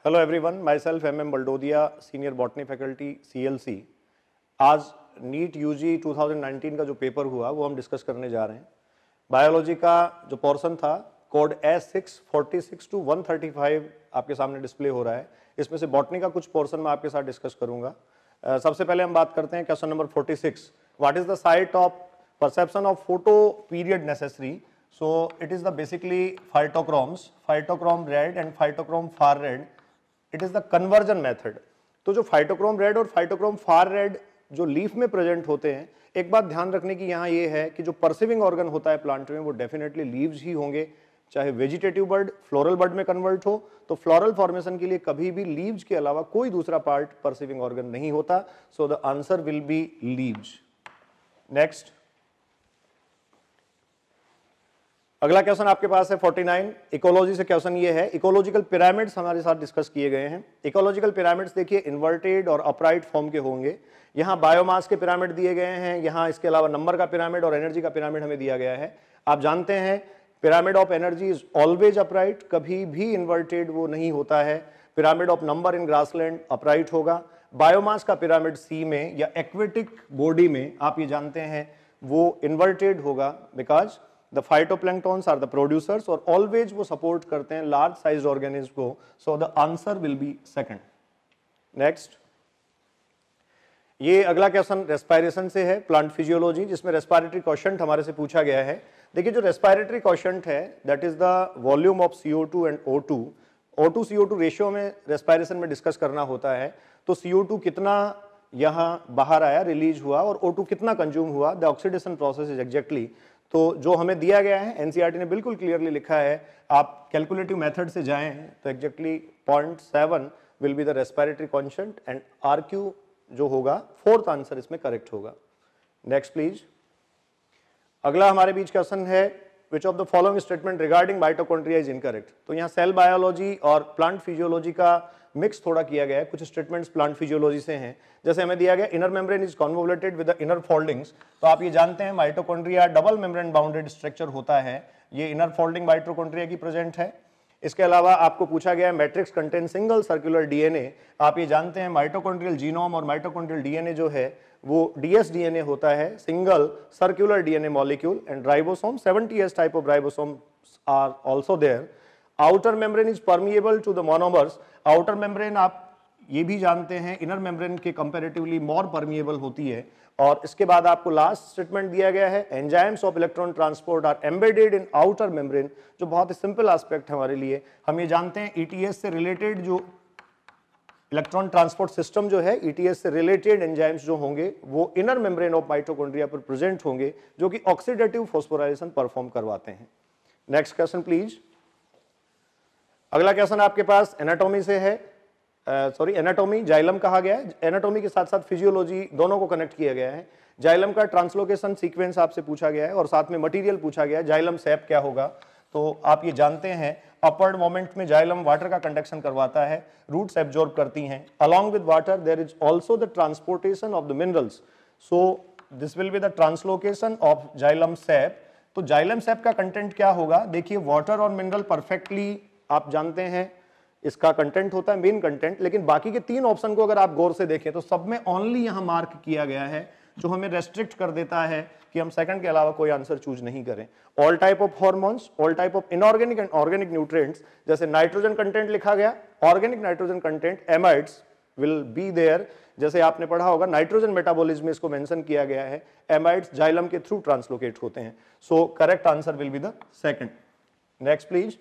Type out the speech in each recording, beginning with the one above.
Hello everyone, myself MM Baldodiya, senior botany faculty CLC। आज NEET UG 2019 का जो paper हुआ वो हम डिस्कस करने जा रहे हैं। बायोलॉजी का जो पोर्शन था कोड S646 to 135 आपके सामने डिस्प्ले हो रहा है। इसमें से बॉटनी का कुछ पोर्शन मैं आपके साथ डिस्कस करूंगा। सबसे पहले हम बात करते हैं question number 46। What is the site of perception of photoperiod necessary? So it is the basically phytochromes, phytochrome red and phytochrome far red. It is the conversion method. तो जो phytochrome red और phytochrome far red जो leaf में present होते हैं, एक बात ध्यान रखने की यहाँ ये है कि जो परसिविंग ऑर्गन होता है प्लांट में वो डेफिनेटली लीव्स ही होंगे। चाहे वेजिटेटिव बर्ड फ्लोरल बर्ड में कन्वर्ट हो तो फ्लोरल फॉर्मेशन के लिए कभी भी लीव्स के अलावा कोई दूसरा पार्ट परसिविंग ऑर्गन नहीं होता। So the answer will be leaves. Next, अगला क्वेश्चन आपके पास है 49। इकोलॉजी से क्वेश्चन ये है, इकोलॉजिकल पिरामिड्स हमारे साथ डिस्कस किए गए हैं। इकोलॉजिकल पिरामिड्स देखिए इन्वर्टेड और अपराइट फॉर्म के होंगे। यहाँ बायोमास के पिरामिड दिए गए हैं, यहाँ इसके अलावा नंबर का पिरामिड और एनर्जी का पिरामिड हमें दिया गया है। आप जानते हैं pyramid of energy is always upright, कभी भी इन्वर्टेड वो नहीं होता है। Pyramid of number in grassland upright होगा। बायोमास का पिरामिड सी में या एक्वेटिक बॉडी में आप ये जानते हैं वो इन्वर्टेड होगा, because the phytoplanktons are the producers और ऑलवेज वो सपोर्ट करते हैं लार्ज साइज ऑर्गेनिज्म को। So the answer will be second. Next, ये अगला क्वेश्चन रेस्पिरेशन से है, प्लांट फिजियोलॉजी, जिसमें रेस्पिरेटरी क्वोशंट हमारे से पूछा गया है। देखिए जो रेस्पिरेटरी क्वोशंट है that is the volume of CO2 and O2। O2 CO2 ratio में रेस्पिरेशन में डिस्कस करना होता है। तो CO2 कितना यहाँ बाहर आया, रिलीज हुआ, और O2 कितना कंज्यूम हुआ, the oxidation process is exactly. तो जो हमें दिया गया है एनसीईआरटी ने बिल्कुल क्लियरली लिखा है, आप कैलकुलेटिव मेथड से जाएं तो exactly 0.7 will be the respiratory constant and RQ जो होगा फोर्थ आंसर इसमें करेक्ट होगा। Next please. अगला हमारे बीच क्वेश्चन है, which of the following statement regarding mitochondria is incorrect? तो यहाँ सेल बायोलॉजी और प्लांट फिजियोलॉजी का मिक्स थोड़ा किया गया है। कुछ स्टेटमेंट्स प्लांट फिजियोलॉजी से हैं, जैसे हमें दिया गया inner membrane is convoluted with the inner foldings. तो आप ये जानते हैं mitochondria double membrane bounded structure होता है, ये इनर फोल्डिंग माइटोकॉन्ड्रिया की प्रेजेंट है। इसके अलावा आपको पूछा गया है matrix contain single circular DNA। आप ये जानते हैं माइटोकॉन्ड्रियल जीनोम और माइटोकॉन्ड्रियल DNA जो है वो dsDNA होता है, single circular DNA molecule, and ribosome 70S type of ribosome are also there. Outer membrane is permeable to the monomers. Outer membrane आप ये भी जानते हैं इनर मेम्ब्रेन के कंपैरेटिवली मोर परमिएबल होती है। और इसके बाद आपको लास्ट स्टेटमेंट दिया गया है, enzymes of electron transport are embedded in outer membrane, जो बहुत ही सिंपल एस्पेक्ट है हमारे लिए। हम ये जानते हैं ETS से रिलेटेड जो इलेक्ट्रॉन ट्रांसपोर्ट सिस्टम जो है, ETS से रिलेटेड एंजाइम्स जो होंगे वो इनर मेम्ब्रेन ऑफ माइटोकॉन्ड्रिया पर प्रेजेंट होंगे, जो कि ऑक्सीडेटिव फॉस्फोराइलेशन परफॉर्म करवाते हैं। Next question please. अगला क्वेश्चन आपके पास एनाटॉमी से है, एनाटॉमी जाइलम कहा गया है। एनाटॉमी के साथ साथ फिजियोलॉजी दोनों को कनेक्ट किया गया है। जाइलम का ट्रांसलोकेशन सीक्वेंस आपसे पूछा गया है और साथ में मटेरियल पूछा गया है, जाइलम सैप क्या होगा। तो आप ये जानते हैं अपवर्ड मोमेंट में जाइलम वाटर का कंडक्शन करवाता है, रूट्स एब्जॉर्ब करती हैं। Along with water there is also the transportation of the minerals, so this will be the translocation of xylem sap. तो जाइलम सैप का कंटेंट क्या होगा? देखिए वाटर और मिनरल परफेक्टली आप जानते हैं इसका कंटेंट होता है मेन कंटेंट, लेकिन बाकी के तीन ऑप्शन को अगर आप गौर से देखें तो सब में ओनली यहां मार्क किया गया है, जो हमें रेस्ट्रिक्ट कर देता है कि हम सेकंड के अलावा कोई आंसर चूज नहीं करें। All type of hormones, all type of inorganic and organic nutrients, जैसे नाइट्रोजन कंटेंट लिखा गया, organic nitrogen content amides will be there. जैसे आपने पढ़ा होगा नाइट्रोजन मेटाबॉलिज्म में इसको मेंशन किया गया है, एमाइड्स जाइलम के थ्रू ट्रांसलोकेट होते हैं। So correct answer will be the second. Next please.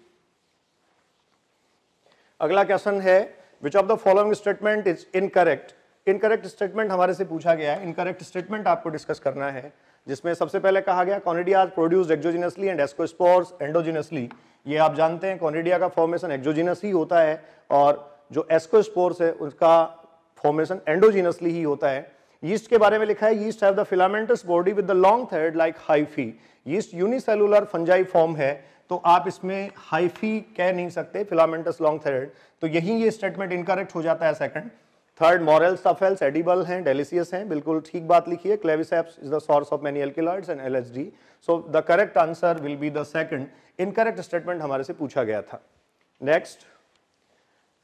अगला क्वेश्चन है, which of the following statement is incorrect? Incorrect statement हमारे से पूछा गया है। इनकरेक्ट स्टेटमेंट आपको डिस्कस करना है, जिसमें सबसे पहले कहा गया conidia are produced exogenously and ascospores endogenously. ये आप जानते हैं कॉनिडिया का फॉर्मेशन एक्सोजिनस ही होता है और जो एस्कोस्पोर्स है उसका फॉर्मेशन एंडोजिनसली ही होता है। यीस्ट के बारे में लिखा है, yeast have the filamentous body with the long thread like hyphae. Yeast unicellular fungi form है, तो आप इसमें हाइफी कह नहीं सकते, फिलामेंटस लॉन्ग थ्रेड। तो यही ये स्टेटमेंट इनकरेक्ट हो जाता है second. Third, morel truffles edible हैं, डेलिशियस हैं, बिल्कुल ठीक बात लिखी है। Claviceps is the source of many alkaloids and LSD। So the correct answer will be the second. Incorrect statement हमारे से पूछा गया था। नेक्स्ट,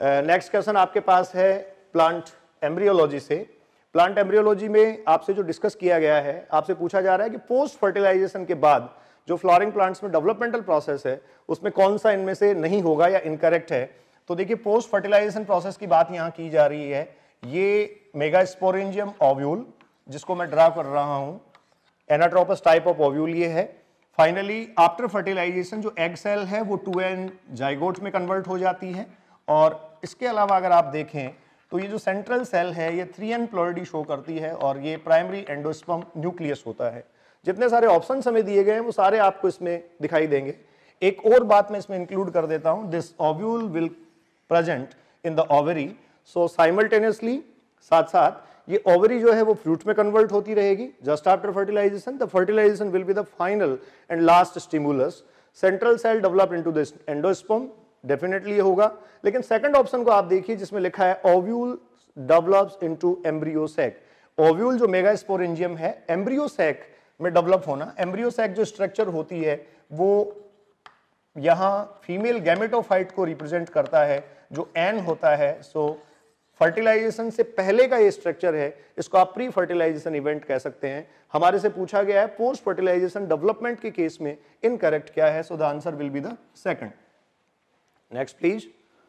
नेक्स्ट क्वेश्चन आपके पास है प्लांट एम्ब्रियोलॉजी से। प्लांट एम्ब्रियोलॉजी में आपसे जो डिस्कस किया गया है, आपसे पूछा जा रहा है कि पोस्ट फर्टिलाइजेशन के बाद जो फ्लावरिंग प्लांट्स में डेवलपमेंटल प्रोसेस है उसमें कौन सा इनमें से नहीं होगा या इनकरेक्ट है। तो देखिए पोस्ट फर्टिलाइजेशन प्रोसेस की बात यहाँ की जा रही है। ये मेगास्पोरेंजियम ओव्यूल जिसको मैं ड्रा कर रहा हूं, एनाट्रोपस टाइप ऑफ ओव्यूल ये है। फाइनली आफ्टर फर्टिलाइजेशन जो एग सेल है वो 2n जाइगोट में कन्वर्ट हो जाती है। और इसके अलावा अगर आप देखें तो ये जो सेंट्रल सेल है ये 3n प्लोइडी शो करती है और ये प्राइमरी एंडोस्पर्म न्यूक्लियस होता है। जितने सारे ऑप्शन हमें दिए गए हैं वो सारे आपको इसमें दिखाई देंगे। एक और बात मैं इसमें इंक्लूड कर देता हूं, this ovule will present in the ovary. So simultaneously साथ साथ ये ओवरी जो है वो फ्रूट में कन्वर्ट होती रहेगी। Just after fertilisation the fertilisation will be the final and last stimulus. Central cell develop into this endosperm, definitely ये होगा। लेकिन सेकंड ऑप्शन को आप देखिए जिसमें लिखा है ovule develops into embryo sac. Ovule जो मेगास्पोरेंजियम है एम्ब्रियो सैक में डेवलप होना। एम्ब्रियो सैक जो स्ट्रक्चर होती है वो यहां फीमेल गैमेटोफाइट को रिप्रेजेंट करता है जो एन होता है। सो फर्टिलाइजेशन से पहले का ये स्ट्रक्चर है, इसको आप प्री फर्टिलाइजेशन इवेंट कह सकते हैं। हमारे से पूछा गया है पोस्ट फर्टिलाइजेशन डेवलपमेंट के केस में इनकरेक्ट क्या है। So the answer will be the second. Next please.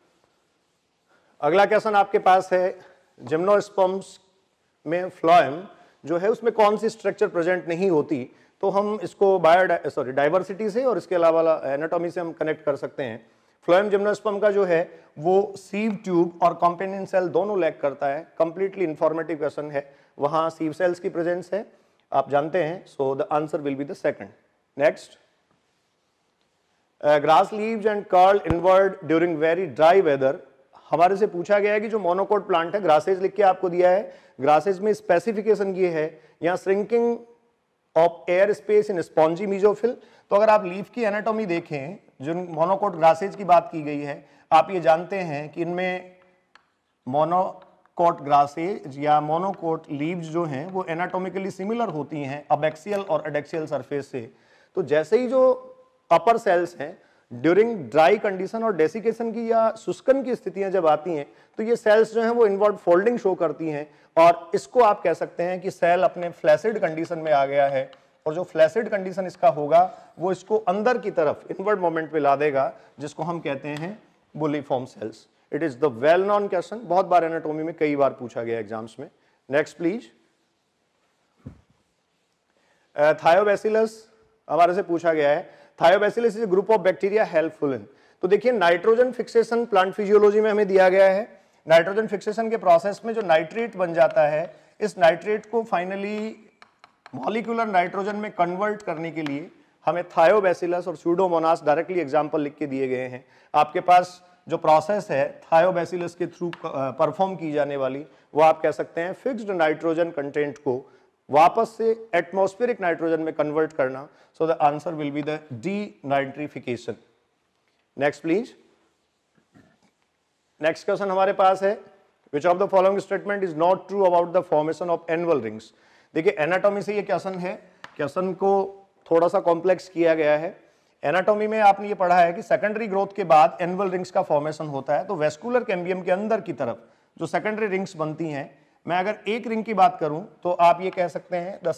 अगला क्वेश्चन आपके पास है जिम्नोस्पर्म्स में फ्लोएम जो है उसमें कौन सी स्ट्रक्चर प्रेजेंट नहीं होती। तो हम इसको डाइवर्सिटी से और इसके अलावा एनाटॉमी से हम कनेक्ट कर सकते हैं। फ्लोएम जिम्नोस्पर्म का जो है वो सीव ट्यूब और कॉम्पेनियन सेल दोनों लैक करता है। कंप्लीटली इंफॉर्मेटिव क्वेश्चन है, वहां सीव सेल्स की प्रेजेंस है आप जानते हैं। So the answer will be the second. Next, grass leaves and curl inward during very dry weather. हमारे से पूछा गया है कि जो मोनोकोट प्लांट है, ग्रासेज लिख के आपको दिया है। ग्रासेज में स्पेसिफिकेशन ये है यहाँ shrinking of air space in spongy mesophyll. तो अगर आप लीफ की एनाटॉमी देखें, जो मोनोकोट ग्रासेज की बात की गई है, आप ये जानते हैं कि इनमें मोनोकोट ग्रासेज या मोनोकोट लीव्स जो हैं वो एनाटॉमिकली सिमिलर होती हैं अबैक्सियल और एडेक्सियल सरफेस से। तो जैसे ही जो अपर सेल्स हैं ड्यूरिंग ड्राई कंडीशन और डेसिकेशन की या शुष्कन की स्थितियां जब आती हैं तो ये सेल्स जो हैं वो इनवर्ड फोल्डिंग शो करती हैं। और इसको आप कह सकते हैं कि सेल अपने फ्लैसिड कंडीशन में आ गया है। और जो फ्लैसिड कंडीशन इसका होगा वो इसको अंदर की तरफ इनवर्ड मोमेंट पे ला देगा, जिसको हम कहते हैं bulliform cells. It is the well known question, बहुत बार एनाटॉमी में कई बार पूछा गया एग्जाम्स में। Next please. थायोबैसिलस हमारे से पूछा गया है। Thiobacillus is a group of bacteria helpful in. तो देखिए नाइट्रोजन फिक्सेशन प्लांट फिजियोलॉजी में हमें दिया गया है। नाइट्रोजन फिक्सेशन के प्रोसेस में जो नाइट्रेट बन जाता है, इस नाइट्रेट को फाइनली मॉलिक्यूलर नाइट्रोजन में कन्वर्ट करने के लिए हमें थायोबैसिलस और स्यूडोमोनास डायरेक्टली एग्जांपल लिख के दिए गए हैं। आपके पास जो प्रोसेस है थायोबैसिलस के थ्रू परफॉर्म की जाने वाली, वो आप कह सकते हैं फिक्स्ड नाइट्रोजन कंटेंट को वापस से एटमॉस्फेरिक नाइट्रोजन में कन्वर्ट करना। So the answer will be the denitrification. Next please. Next question हमारे पास है, which of the following statement is not true about the formation of annual rings. देखिए anatomy से ये क्वेश्चन है, क्वेश्चन को थोड़ा सा कॉम्प्लेक्स किया गया है। एनाटॉमी में आपने ये पढ़ा है कि सेकेंडरी ग्रोथ के बाद एनुअल रिंग्स का फॉर्मेशन होता है। तो वेस्कुलर कैम्बियम के अंदर की तरफ जो सेकेंडरी रिंग्स बनती हैं, मैं अगर एक रिंग की बात करूं तो आप ये कह सकते हैं द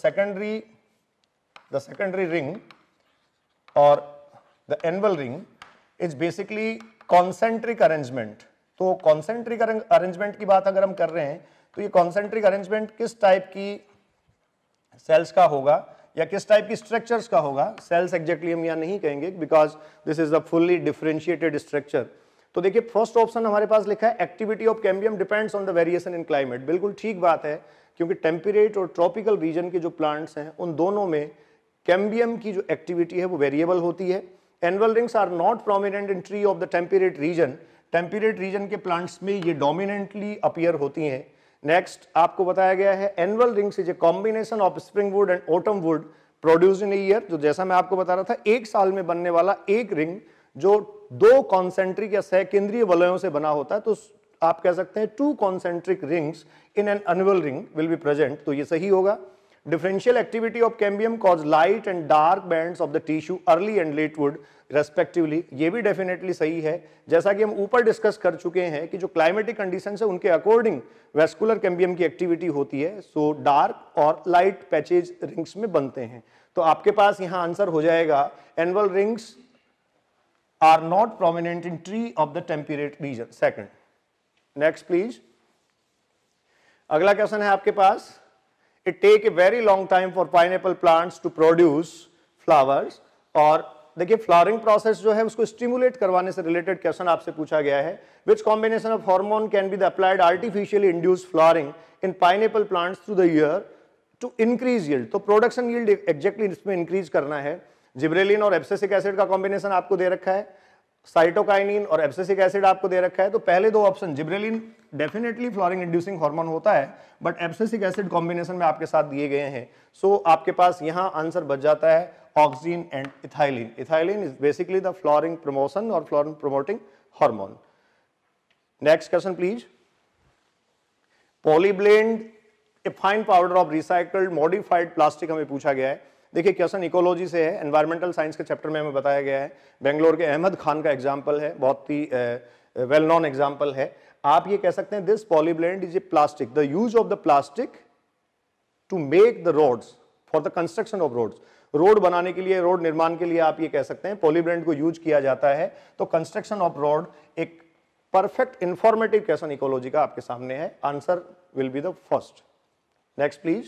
सेकेंडरी रिंग और the annual ring is basically concentric arrangement. तो कॉन्सेंट्रिक अरेंजमेंट की बात अगर हम कर रहे हैं तो ये कॉन्सेंट्रिक अरेंजमेंट किस टाइप की सेल्स का होगा या किस टाइप की स्ट्रक्चर्स का होगा। सेल्स एग्जैक्टली हम यहाँ नहीं कहेंगे because this is the fully differentiated structure. तो देखिए फर्स्ट ऑप्शन हमारे पास लिखा है activity of cambium depends on the variation in climate. बिल्कुल ठीक बात है, क्योंकि टेम्परेट और ट्रॉपिकल रीजन के जो प्लांट्स हैं उन दोनों में कैम्बियम की जो एक्टिविटी है वो वेरिएबल होती है। Annual rings are not prominent in tree of the temperate region. Temperate region के प्लांट्स में ये डोमिनेंटली अपीयर होती हैं। नेक्स्ट आपको बताया गया है annual rings is a combination of spring wood and autumn wood produce in year. जो जैसा मैं आपको बता रहा था, एक साल में बनने वाला एक रिंग जो दो कॉन्सेंट्रिक या सहकेंद्रीय वलयों से बना होता है। तो आप कह सकते हैं two concentric rings in an annual ring will be present. तो ये सही होगा। Differential activity of cambium cause light and dark bands of the tissue early and latewood respectively, ये भी डेफिनेटली सही है। जैसा कि हम ऊपर डिस्कस कर चुके हैं कि जो क्लाइमेटिक कंडीशंस है उनके अकॉर्डिंग वेस्कुलर कैम्बियम की एक्टिविटी होती है, सो डार्क और लाइट पैचेज रिंग्स में बनते हैं। तो आपके पास यहां आंसर हो जाएगा annual rings are not prominent in tree of the temperate region. Second, next please. अगला क्वेश्चन है आपके पास, it take a very long time for pineapple plants to produce flowers. और देखिए फ्लावरिंग प्रोसेस जो है उसको स्टिमुलेट करवाने से रिलेटेड क्वेश्चन आपसे पूछा गया है। Which combination of hormone can be the applied artificially induce flowering in pineapple plants through the year to increase yield. तो प्रोडक्शन यील्ड एग्जैक्टली इसमें इंक्रीज करना है। जिब्रेलिन और एब्सिसिक एसिड का कॉम्बिनेशन आपको दे रखा है, साइटोकाइनिन और एब्सिसिक एसिड आपको दे रखा है। तो पहले दो option, gibberellin definitely flowering inducing hormone होता है, बट एब्सिसिक एसिड कॉम्बिनेशन में आपके साथ दिए गए हैं। सो आपके पास यहां आंसर बच जाता है auxin and ethylene. Ethylene is basically the flowering promotion और flowering promoting hormone. Next question please. Polyblend a fine powder of recycled modified plastic हमें पूछा गया है। देखिए क्वेश्चन इकोलॉजी से है, एनवायरमेंटल साइंस के चैप्टर में हमें बताया गया है। बेंगलोर के अहमद खान का एग्जाम्पल है, बहुत ही वेल नोन एग्जाम्पल है। आप ये कह सकते हैं this polyblend is a plastic, the use of the plastic to make the roads for the construction of roads. Road बनाने के लिए, रोड निर्माण के लिए आप ये कह सकते हैं पॉलीब्लेंड को यूज किया जाता है। तो कंस्ट्रक्शन ऑफ रोड एक परफेक्ट इंफॉर्मेटिव क्वेश्चन इकोलॉजी का आपके सामने है। Answer will be the first. Next please.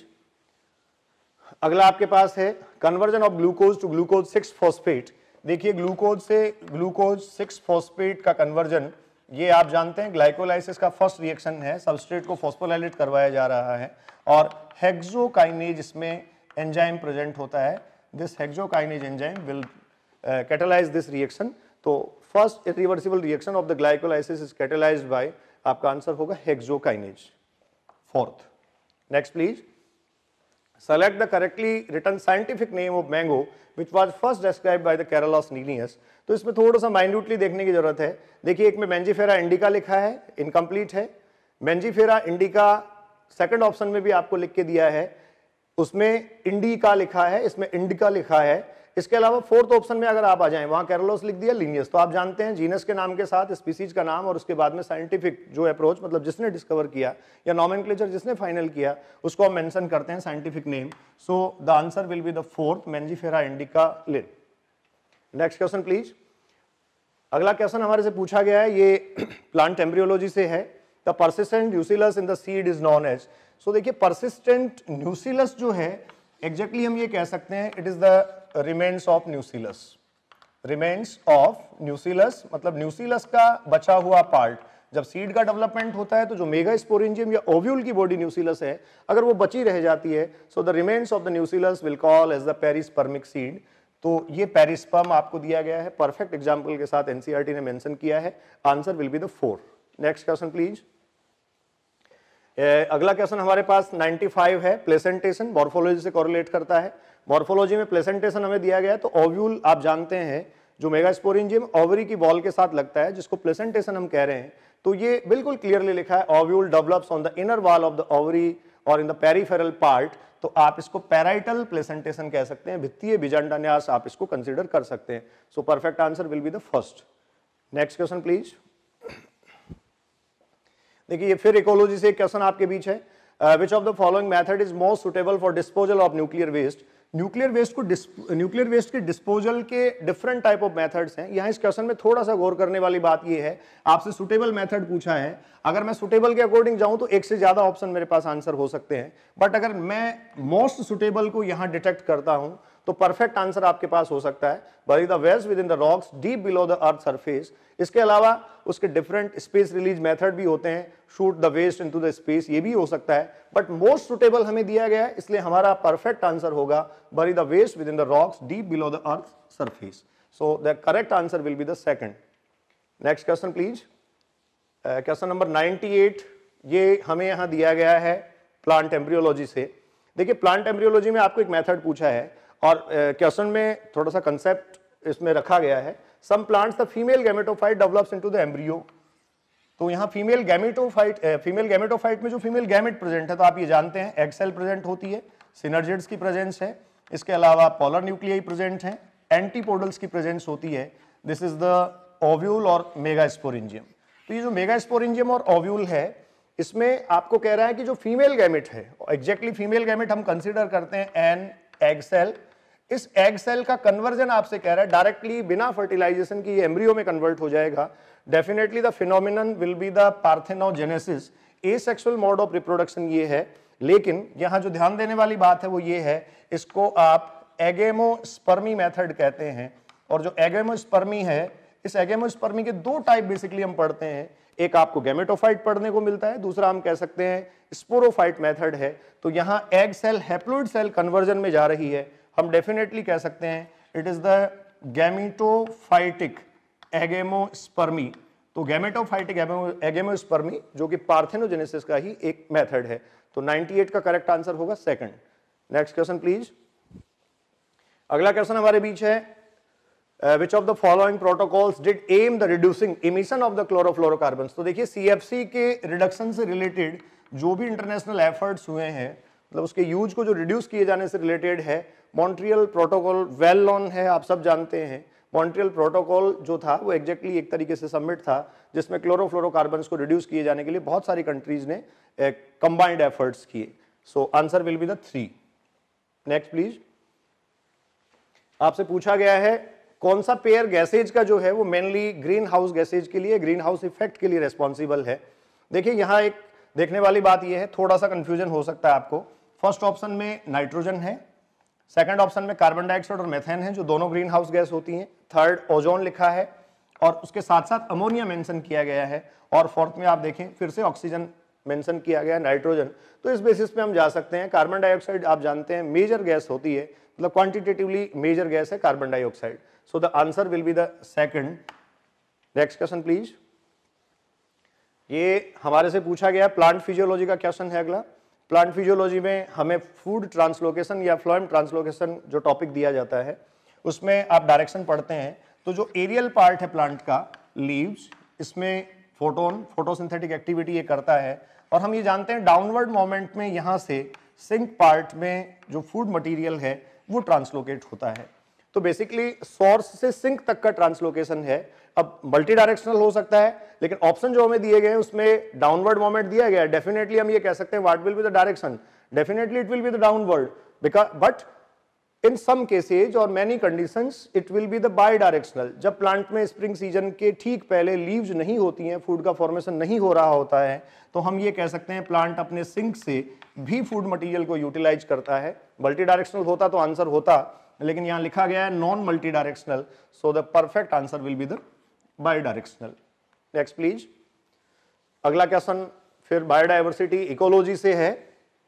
अगला आपके पास है conversion of glucose to glucose 6 phosphate. देखिए ग्लूकोज से ग्लूकोज 6 फॉस्फेट का कन्वर्जन, ये आप जानते हैं ग्लाइकोलाइसिस का फर्स्ट रिएक्शन है। सबस्ट्रेट को फॉस्फोलाइलेट करवाया जा रहा है और हेक्सोकाइनेज इसमें एंजाइम प्रेजेंट होता है। This hexokinase enzyme will catalyse this reaction. तो first irreversible reaction of the glycolysis is catalysed by, आपका आंसर होगा hexokinase. Fourth, next please. Select the correctly written scientific name of mango which was first described by the Carolus Linnaeus। तो इसमें थोड़ा सा minutely देखने की जरूरत है। देखिए एक में मैंजीफेरा इंडिका लिखा है, इनकम्प्लीट है। मैंजीफेरा इंडिका सेकंड ऑप्शन में भी आपको लिख के दिया है, उसमें इंडिका लिखा है, इसमें इंडिका लिखा है। इसके अलावा फोर्थ ऑप्शन में अगर आप आ जाएं, वहां कैरोलस लिख दिया, लिनियस। तो आप जानते हैं जीनस के नाम के साथ स्पीसीज का नाम और उसके बाद में साइंटिफिक जो अप्रोच, मतलब जिसने डिस्कवर किया या नॉमेनक्लेचर जिसने फाइनल किया, उसको हम मेंशन करते हैं scientific name. So the answer will be the fourth, Mangifera indica Linn. Next question please. अगला क्वेश्चन हमारे से पूछा गया है, ये प्लांट एम्ब्रियोलॉजी से है। The persistent nucellus in the seed is known as. So देखिए परसिस्टेंट न्यूसिलस जो है एग्जैक्टली हम ये कह सकते हैं it is the remains of nucellus. Remains of nucellus मतलब न्यूसिलस का बचा हुआ पार्ट। जब सीड का डेवलपमेंट होता है तो जो मेगास्पोरेंजियम या ओव्यूल की बॉडी न्यूसिलस है, अगर वो बची रह जाती है, so the remains of the nucellus will call as the perispermic seed. तो ये पेरिस्पर्म आपको दिया गया है, परफेक्ट एग्जांपल के साथ एनसीईआरटी ने मेंशन किया है। Answer will be the 4। Next question please. अगला क्वेश्चन हमारे पास 95 है, प्लेसेंटेशन मॉर्फोलॉजी से कोरिलेट करता है। मॉर्फोलॉजी में प्लेसेंटेशन हमें दिया गया है, तो ओव्यूल आप जानते हैं जो मेगास्पोरेंजियम ओवरी की वॉल के साथ लगता है, जिसको प्लेसेंटेशन हम कह रहे हैं। तो ये बिल्कुल क्लियरली लिखा है, ovule develops on the inner wall of the ovary और इन द पेरिफेरल पार्ट। तो आप इसको पैराइटल प्लेसेंटेशन कह सकते हैं, भित्तीय बीजांडान्यास आप इसको कंसीडर कर सकते हैं। So perfect answer will be the first. Next question please. देखिए ये फिर इकोलॉजी से एक क्वेश्चन आपके बीच है, which of the following method is most suitable for disposal of nuclear waste. Nuclear waste के डिस्पोजल के डिफरेंट टाइप ऑफ मेथड्स हैं। यहाँ इस क्वेश्चन में थोड़ा सा गौर करने वाली बात ये है, आपसे सुटेबल मेथड पूछा है। अगर मैं सुटेबल के अकॉर्डिंग जाऊं तो एक से ज्यादा ऑप्शन मेरे पास आंसर हो सकते हैं, बट अगर मैं मोस्ट सुटेबल को यहां डिटेक्ट करता हूं तो परफेक्ट आंसर आपके पास हो सकता है bury the waste within the rocks deep below the earth surface. इसके अलावा उसके डिफरेंट स्पेस रिलीज मेथड भी होते हैं, shoot the waste into the space, ये भी हो सकता है, बट मोस्ट सुटेबल हमें दिया गया है, इसलिए हमारा परफेक्ट आंसर होगा bury the waste within the rocks deep below the earth surface. So the correct answer will be the second. Next question please. Question number 98, ये हमें यहां दिया गया है प्लांट एम्ब्रियोलॉजी से। देखिए प्लांट एम्ब्रियोलॉजी में आपको एक मेथड पूछा है और क्वेश्चन में थोड़ा सा कंसेप्ट इसमें रखा गया है। Some plants the female gametophyte develops into the embryo. तो यहाँ फीमेल गैमेटोफाइट में जो फीमेल गैमेट प्रेजेंट है, तो आप ये जानते हैं एग सेल प्रेजेंट होती है, सिनर्जिड्स की प्रेजेंस है, इसके अलावा पोलर न्यूक्लियाई प्रेजेंट हैं, एंटीपोडल्स की प्रेजेंस होती है, दिस इज द ओव्यूल और मेगास्पोरेंजियम। तो ये जो मेगास्पोरेंजियम और ओव्यूल है, इसमें आपको कह रहा है कि जो फीमेल गैमेट है, एग्जैक्टली फीमेल गैमेट हम कंसीडर करते हैं एन एग सेल, इस एग सेल का कन्वर्जन आपसे कह रहा है डायरेक्टली बिना फर्टिलाइजेशन की एम्ब्रियो में कन्वर्ट हो जाएगा। Definitely the phenomenon will be the parthenogenesis, asexual mode of reproduction ये है। लेकिन यहां जो ध्यान देने वाली बात है वो ये है, इसको आप एगेमोस्पर्मी मेथड कहते हैं। और जो एगेमोस्पर्मी है, इस एगेमोस्पर्मी के दो टाइप बेसिकली हम पढ़ते हैं, एक आपको गैमेटोफाइट पढ़ने को मिलता है, दूसरा हम कह सकते हैं स्पोरोफाइट मेथड है। तो यहां egg cell haploid cell conversion में जा रही है, हम डेफिनेटली कह सकते हैं it is the gametophytic agamospermy. तो गैमेटोफाइटिक एगेमोस्पर्मी जो कि पार्थेनोजेनेसिस का ही एक मेथड है। तो 98 का करेक्ट आंसर होगा सेकंड। Next question please. अगला क्वेश्चन हमारे बीच है, which of the following protocols did aim the reducing emission of the chlorofluorocarbons। तो देखिए CFC के रिडक्शन से रिलेटेड जो भी इंटरनेशनल एफर्ट्स हुए हैं, मतलब उसके यूज को जो रिड्यूस किए जाने से रिलेटेड है, मॉन्ट्रियल प्रोटोकॉल वेल नोन है, आप सब जानते हैं। मॉन्ट्रियल प्रोटोकॉल जो था वो एग्जैक्टली एक तरीके से सबमिट था जिसमें क्लोरोफ्लोरोकार्बन्स को रिड्यूस किए जाने के लिए बहुत सारी कंट्रीज ने कंबाइंड एफर्ट्स किए। So answer will be the 3। Next please. आपसे पूछा गया है कौन सा पेयर गैसेज का जो है वो मेनली ग्रीन हाउस गैसेज के लिए, ग्रीन हाउस इफेक्ट के लिए रेस्पॉन्सिबल है। देखिए यहां एक देखने वाली बात यह है, थोड़ा सा कंफ्यूजन हो सकता है आपको। फर्स्ट ऑप्शन में नाइट्रोजन है, सेकंड ऑप्शन में कार्बन डाइऑक्साइड और मेथेन है जो दोनों ग्रीन हाउस गैस होती हैं, थर्ड ओजोन लिखा है और उसके साथ साथ अमोनिया मेंशन किया गया है, और फोर्थ में आप देखें फिर से ऑक्सीजन मेंशन किया गया है, नाइट्रोजन। तो इस बेसिस पे हम जा सकते हैं, कार्बन डाइऑक्साइड आप जानते हैं मेजर गैस होती है, मतलब क्वांटिटेटिवली मेजर गैस है carbon dioxide. So the answer will be the second. Next question please. ये हमारे से पूछा गया प्लांट फिजियोलॉजी का क्वेश्चन है अगला। प्लांट फिजियोलॉजी में हमें फूड ट्रांसलोकेशन या फ्लोएम ट्रांसलोकेशन जो टॉपिक दिया जाता है उसमें आप डायरेक्शन पढ़ते हैं। तो जो एरियल पार्ट है प्लांट का, लीव्स, इसमें फोटोसिंथेटिक एक्टिविटी ये करता है, और हम ये जानते हैं डाउनवर्ड मोमेंट में यहाँ से सिंक पार्ट में जो फूड मटेरियल है वो ट्रांसलोकेट होता है। तो बेसिकली सोर्स से सिंक तक का ट्रांसलोकेशन है। अब मल्टी डायरेक्शनल हो सकता है, लेकिन ऑप्शन जो हमें दिए गए हैं उसमें डाउनवर्ड मोमेंट दिया गया है। डेफिनेटली हम ये कह सकते हैं what will be the direction, definitely it will be the downward, but in some cases और many conditions it will be the bidirectional. जब प्लांट में स्प्रिंग सीजन के ठीक पहले लीव्स नहीं होती हैं, फूड का फॉर्मेशन नहीं हो रहा होता है, तो हम ये कह सकते हैं प्लांट अपने सिंक से भी फूड मटेरियल को यूटिलाइज करता है। मल्टी डायरेक्शनल होता तो आंसर होता, लेकिन यहां लिखा गया है non multidirectional, so the perfect answer will be the bidirectional. Next please. अगला क्वेश्चन फिर बायोडाइवर्सिटी इकोलॉजी से है,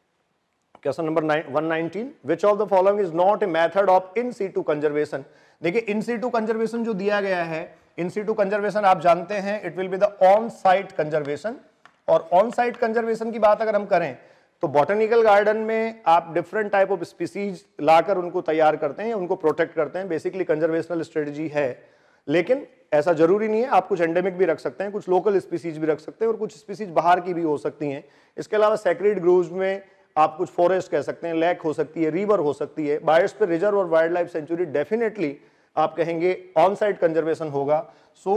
question number 119। Which of the following is not a method of in situ conservation. देखिए in situ conservation जो दिया गया है, इन situ conservation आप जानते हैं it will be the on site conservation. और ऑन साइट कंजर्वेशन की बात अगर हम करें तो बॉटनिकल गार्डन में आप डिफरेंट टाइप ऑफ स्पीसीज लाकर उनको तैयार करते हैं, उनको प्रोटेक्ट करते हैं, बेसिकली कंजर्वेशनल स्ट्रेटजी है। लेकिन ऐसा जरूरी नहीं है, आप कुछ एंडेमिक भी रख सकते हैं, कुछ लोकल स्पीसीज भी रख सकते हैं और कुछ स्पीसीज बाहर की भी हो सकती हैं। इसके अलावा सेक्रेड ग्रोव्स में आप कुछ फॉरेस्ट कह सकते हैं, लेक हो सकती है, रिवर हो सकती है, बायोस्फीयर रिजर्व और वाइल्ड लाइफ सेंचुरी डेफिनेटली आप कहेंगे ऑन साइट कंजर्वेशन होगा। So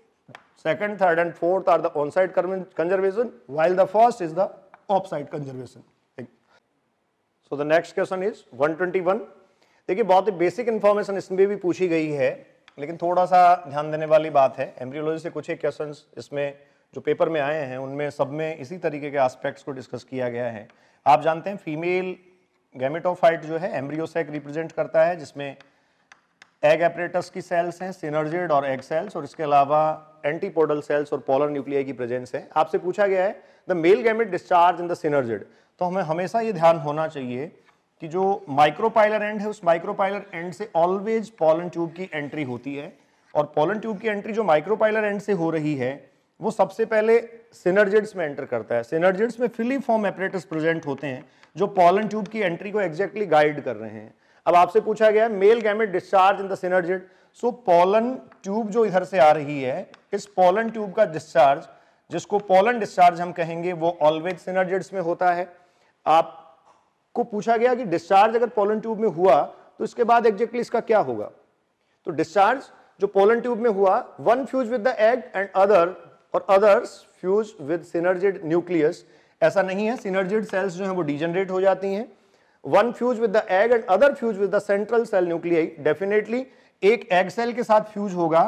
second, third and fourth are the on site conservation while the first is the off site conservation. So the next question is 121। देखिए बहुत ही basic information इसमें भी पूछी गई है, लेकिन थोड़ा सा ध्यान देने वाली बात है। एम्ब्रियोलॉजी से कुछ एक क्वेश्चंस इसमें जो पेपर में आए हैं उनमें सब में इसी तरीके के एस्पेक्ट्स को डिस्कस किया गया है। आप जानते हैं फीमेल गैमेटोफाइट जो है एम्ब्रियोसैक रिप्रेजेंट करता है, जिसमें एग एपरेटस की सेल्स हैं, सिनर्जिड और एग सेल्स, और इसके अलावा एंटीपोडल सेल्स और पोलर न्यूक्लियाई की प्रेजेंस है। आपसे पूछा गया है the male gamete discharge in the synergid. तो हमें हमेशा ये ध्यान होना चाहिए कि जो माइक्रोपाइलर एंड है उस माइक्रोपाइलर एंड से ऑलवेज पोलन ट्यूब की एंट्री होती है, और पोलन ट्यूब की एंट्री जो माइक्रोपाइलर एंड से हो रही है वो सबसे पहले सिनर्जिड्स में एंटर करता है। सिनर्जिड्स में फिलीफॉर्म एपरेटस प्रेजेंट होते हैं जो पोलन ट्यूब की एंट्री को एग्जैक्टली गाइड कर रहे हैं। अब आपसे पूछा गया है male gamete discharge in the synergid. So pollen tube जो इधर से आ रही है, इस पोलन ट्यूब का डिस्चार्ज, जिसको पोलन डिस्चार्ज हम कहेंगे, वो ऑलवेज सिनर्जिड्स में होता है। आप को पूछा गया कि डिस्चार्ज अगर पोलन ट्यूब में हुआ तो इसके बाद एग्जैक्टली इसका क्या होगा। तो डिस्चार्ज जो पोलन ट्यूब में हुआ, one fuse with the egg and others fuse with synergid nucleus. ऐसा नहीं है, सिनर्जिड सेल्स जो है वो डीजनरेट हो जाती हैं। One fuse with the egg and other fuse with the central cell nuclei. Definitely एक एग सेल के साथ फ्यूज होगा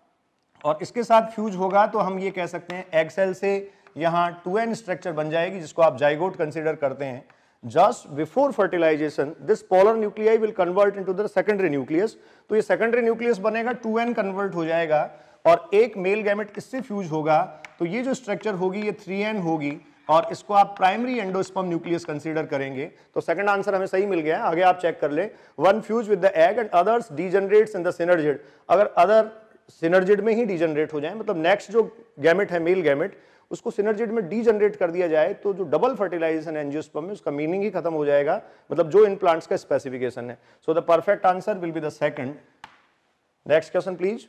और इसके साथ फ्यूज होगा तो हम ये कह सकते हैं एग सेल से यहां 2n स्ट्रक्चर बन जाएगी, जिसको आप जाइगोट कंसीडर करते हैं। Just before fertilisation this polar nuclei will convert into the secondary nucleus. तो ये सेकेंडरी न्यूक्लियस बनेगा, 2n कन्वर्ट हो जाएगा और एक मेल गैमेट किससे फ्यूज होगा, तो ये जो स्ट्रक्चर होगी ये 3n होगी और इसको आप प्राइमरी एंडोस्पर्म न्यूक्लियस कंसीडर करेंगे। तो सेकंड आंसर हमें सही मिल गया है। आगे आप चेक कर ले, one fuse with the egg and others degenerates in the synergid. अगर अदर सिनर्जिड में ही डीजनरेट हो जाए, मतलब नेक्स्ट जो गैमेट है मेल गैमेट उसको सिनर्जिड में डीजनरेट कर दिया जाए, तो जो डबल फर्टिलाइजेशन एंजियोस्पर्म में उसका मीनिंग ही खत्म हो जाएगा, मतलब जो इन प्लांट्स का स्पेसिफिकेशन है। So the perfect answer will be the second. Next question please.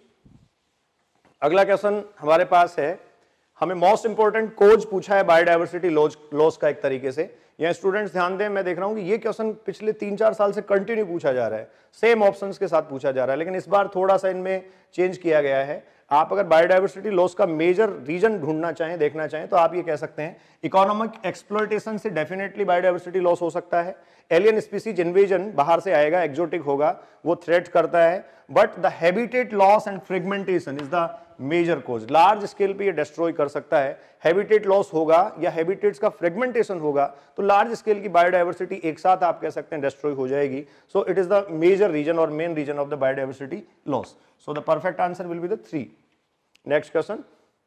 अगला क्वेश्चन हमारे पास है, हमें मोस्ट इंपोर्टेंट कोज पूछा है बायोडायवर्सिटी लॉस का एक तरीके से। यहाँ स्टूडेंट्स ध्यान दें, मैं देख रहा हूँ कि ये क्वेश्चन पिछले 3-4 साल से कंटिन्यू पूछा जा रहा है, सेम ऑप्शंस के साथ पूछा जा रहा है, लेकिन इस बार थोड़ा सा इनमें चेंज किया गया है। आप अगर बायोडायवर्सिटी लॉस का मेजर रीजन ढूंढना चाहें, देखना चाहें, तो आप ये कह सकते हैं इकोनॉमिक एक्सप्लॉयटेशन से डेफिनेटली बायोडायवर्सिटी लॉस हो सकता है। एलियन स्पीसीज इन्वेजन बाहर से आएगा, एक्सोटिक होगा, वो थ्रेट करता है। But the habitat loss and fragmentation is the major cause. Large scale पे ये डिस्ट्रॉय कर सकता है। हैबिटेट लॉस होगा या हैबिटेट्स का फ्रेगमेंटेशन होगा तो लार्ज स्केल की बायोडायवर्सिटी एक साथ आप कह सकते हैं डिस्ट्रॉय हो जाएगी। So it is the major reason और main reason of the biodiversity loss. So the perfect answer will be the 3। Next question.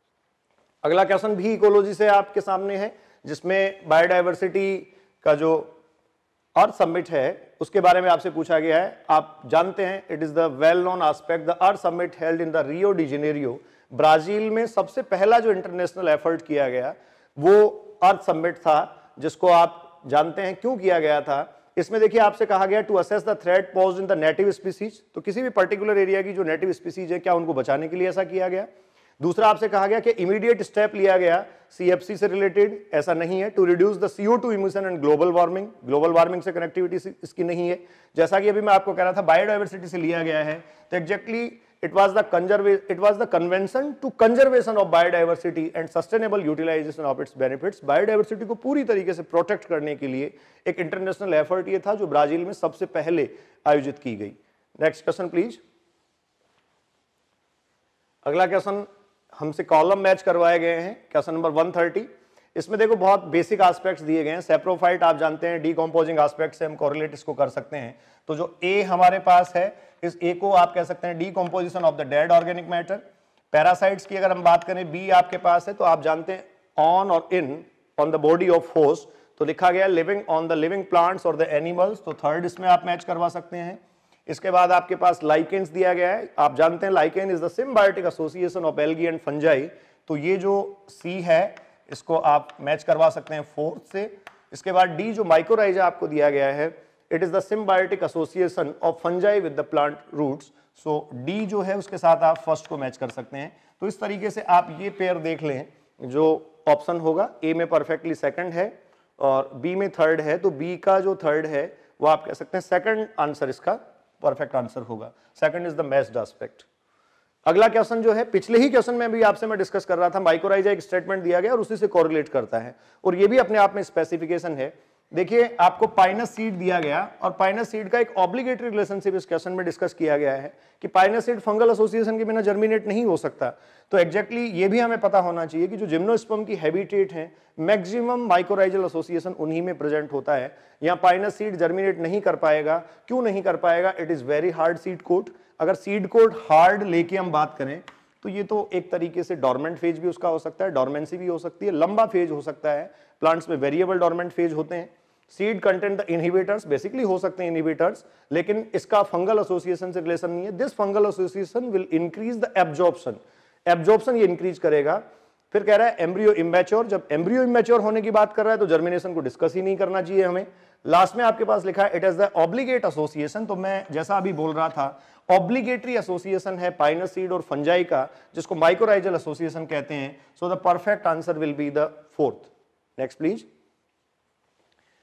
अगला क्वेश्चन भी इकोलॉजी से आपके सामने है, जिसमें बायोडायवर्सिटी का जो अर्थ समिट है उसके बारे में आपसे पूछा गया है। आप जानते हैं it is the well known aspect, the earth summit held in the Rio de Janeiro. Brazil में सबसे पहला जो इंटरनेशनल एफर्ट किया गया वो अर्थ समिट था, जिसको आप जानते हैं क्यों किया गया था। इसमें देखिए आपसे कहा गया to assess the threat posed in the native species, तो किसी भी पर्टिकुलर एरिया की जो नेटिव स्पीसीज है क्या उनको बचाने के लिए ऐसा किया गया। दूसरा आपसे कहा गया कि इमीडिएट स्टेप लिया गया सीएफसी से रिलेटेड, ऐसा नहीं है। To reduce the CO2 emission and global warming से कनेक्टिविटी इसकी नहीं है। जैसा कि अभी मैं आपको कह रहा था बायोडायवर्सिटी से लिया गया है, तो exactly it was the convention to conservation of biodiversity and sustainable utilisation of its benefits. Biodiversity को पूरी तरीके से प्रोटेक्ट करने के लिए एक इंटरनेशनल एफर्ट ये था जो ब्राजील में सबसे पहले आयोजित की गई। Next question please. अगला क्वेश्चन हमसे कॉलम मैच करवाए गए हैं, क्वेश्चन नंबर 130। इसमें देखो बहुत बेसिक एस्पेक्ट्स दिए गए हैं। सेप्रोफाइट आप जानते हैं डीकंपोजिंग एस्पेक्ट से हम कोरिलेट इसको कर सकते हैं। तो जो ए हमारे पास है, इस ए को आप कह सकते हैं decomposition of the dead organic matter. Parasites की अगर हम बात करें, बी आपके पास है, तो आप जानते हैं ऑन और in on the body of host, तो लिखा गया living on the living plants और द एनिमल्स, तो थर्ड इसमें आप मैच करवा सकते हैं। इसके बाद आपके पास लाइकेन्स दिया गया है। आप जानते हैं lichen is the symbiotic association of algae and fungi, तो ये जो सी है इसको आप मैच करवा सकते हैं फोर्थ से। इसके बाद डी जो माइकोराइजा आपको दिया गया है, it is the symbiotic association of fungi with the plant roots, so D जो है उसके साथ आप फर्स्ट को मैच कर सकते हैं। तो इस तरीके से आप ये पेयर देख लें, जो ऑप्शन होगा ए में परफेक्टली सेकंड है और बी में थर्ड है, तो बी का जो थर्ड है वो आप कह सकते हैं सेकंड आंसर इसका परफेक्ट आंसर होगा। Second is the matched aspect. अगला क्वेश्चन जो है, पिछले ही क्वेश्चन में भी आपसे मैं डिस्कस कर रहा था, माइकोराइजा एक स्टेटमेंट दिया गया और उसी से कोरिलेट करता है और ये भी अपने आप में स्पेसिफिकेशन है। देखिए आपको पाइनस सीड दिया गया और पाइनस सीड का एक ऑब्लिगेटरी रिलेशनशिप इस क्वेश्चन में डिस्कस किया गया है कि पाइनस सीड फंगल एसोसिएशन के बिना जर्मिनेट नहीं हो सकता। तो एग्जैक्टली ये भी हमें पता होना चाहिए कि जो जिम्नोस्पर्म की हैबिटेट है मैक्सिमम माइकोराइजल एसोसिएशन उन्हीं में प्रेजेंट होता है। यहाँ पाइनस सीड जर्मिनेट नहीं कर पाएगा। क्यों नहीं कर पाएगा? It is very hard seed coat. अगर सीड कोट हार्ड लेके हम बात करें तो ये तो एक तरीके से डॉर्मेंट फेज भी उसका हो सकता है, डॉर्मेंसी भी हो सकती है, लंबा फेज हो सकता है। प्लांट्स में वेरिएबल डॉर्मेंट फेज होते हैं। Seed content the inhibitors basically हो सकते हैं इनहिबिटर्स, लेकिन इसका फंगल एसोसिएशन से रिलेशन नहीं है। This fungal association will increase the absorption ये इंक्रीज करेगा। फिर कह रहा है एम्ब्रियो इमेच्योर। जब एम्ब्रियो इमेच्योर होने की बात कर रहा है तो जर्मिनेशन को डिस्कस ही नहीं करना चाहिए हमें। लास्ट में आपके पास लिखा है it is the obligate association. तो मैं जैसा अभी बोल रहा था, ऑब्लिगेटरी एसोसिएशन है पाइनस सीड और फंजाई का, जिसको माइकोराइजल एसोसिएशन कहते हैं। So the perfect answer will be the fourth. Next please.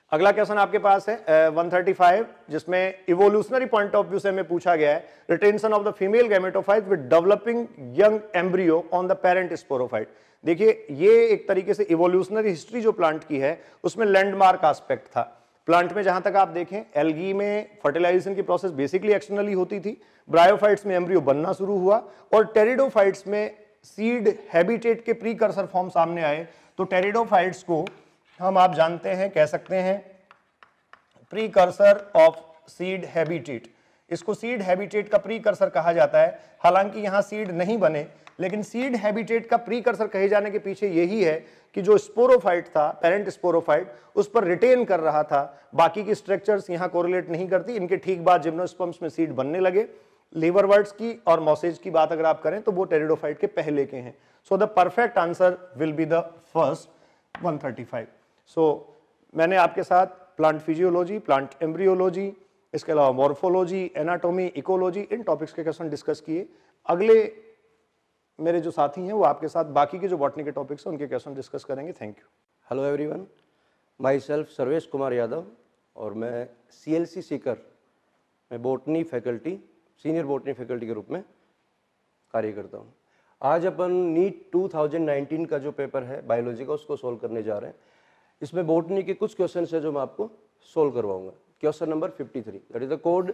अगला क्वेश्चन आपके पास है 135, जिसमें इवोल्यूशनरी पॉइंट ऑफ व्यू से हमें पूछा गया है retention of the female gametophyte with developing young embryo on the parent sporophyte. देखिए ये एक तरीके से इवोल्यूशनरी हिस्ट्री जो प्लांट की है उसमें लैंडमार्क एस्पेक्ट था। प्लांट में जहां तक आप देखें, एल्गी में फर्टिलाइजेशन की प्रोसेस बेसिकली एक्सटर्नली होती थी, ब्रायोफाइट्स में एम्ब्रियो बनना शुरू हुआ और टेरिडोफाइट्स में सीड हैबिटेट के प्रीकर्सर फॉर्म सामने आए। तो टेरिडोफाइट्स को हम आप जानते हैं कह सकते हैं प्रीकर्सर ऑफ सीड हैबिटेट। इसको सीड हैबिटेट का प्रीकर्सर कहा जाता है। हालांकि यहां सीड नहीं बने, लेकिन सीड हैबिटेट का प्रीकर्सर कहे जाने के पीछे यही है कि जो स्पोरोफाइट था, पेरेंट स्पोरोफाइट, उस पर रिटेन कर रहा था। बाकी की स्ट्रक्चर्स यहां कोरिलेट नहीं करती। इनके ठीक बाद जिम्नोस्पर्म्स में सीड बनने लगे। लीवरवर्ट्स की और मॉसेज की बात अगर आप करें तो वो टेरिडोफाइट के पहले के हैं। So the perfect answer will be the first 135। सो मैंने आपके साथ प्लांट फिजियोलॉजी, प्लांट एम्ब्रियोलॉजी, इसके अलावा मॉर्फोलॉजी, एनाटॉमी, इकोलॉजी, इन टॉपिक्स के क्वेश्चन डिस्कस किए। अगले मेरे जो साथी हैं वो आपके साथ बाकी के जो बॉटनी के टॉपिक्स हैं उनके क्वेश्चन डिस्कस करेंगे। Thank you. Hello everyone, myself Sarvesh Kumar Yadav और मैं CLC सीकर में botany faculty, senior botany faculty के रूप में कार्य करता हूँ। आज अपन नीट 2019 का जो पेपर है बायोलॉजी का, उसको सोल्व करने जा रहे हैं। इसमें बॉटनी के कुछ क्वेश्चन है जो मैं आपको सोल्व करवाऊंगा। Question number 53, that is the code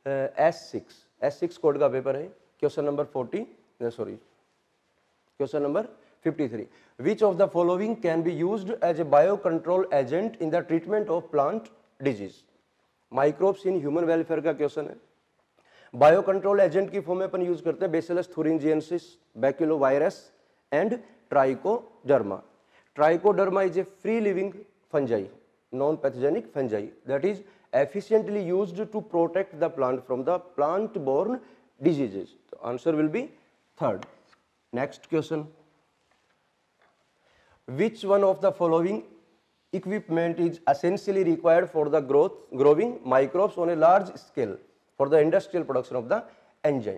S6 code का पेपर है। Question number 53, which of the following can be used as a biocontrol agent in the treatment of plant disease? Microbes in human welfare का question है। Biocontrol agent की form में अपन use करते हैं bacillus thuringiensis, baculovirus and trichoderma. Trichoderma is a free living fungi, non pathogenic fungi that is efficiently used to protect the plant from the plant borne diseases. The answer will be third. Next question, which one of the following equipment is essentially required for the growing microbes on a large scale for the industrial production of the enzyme?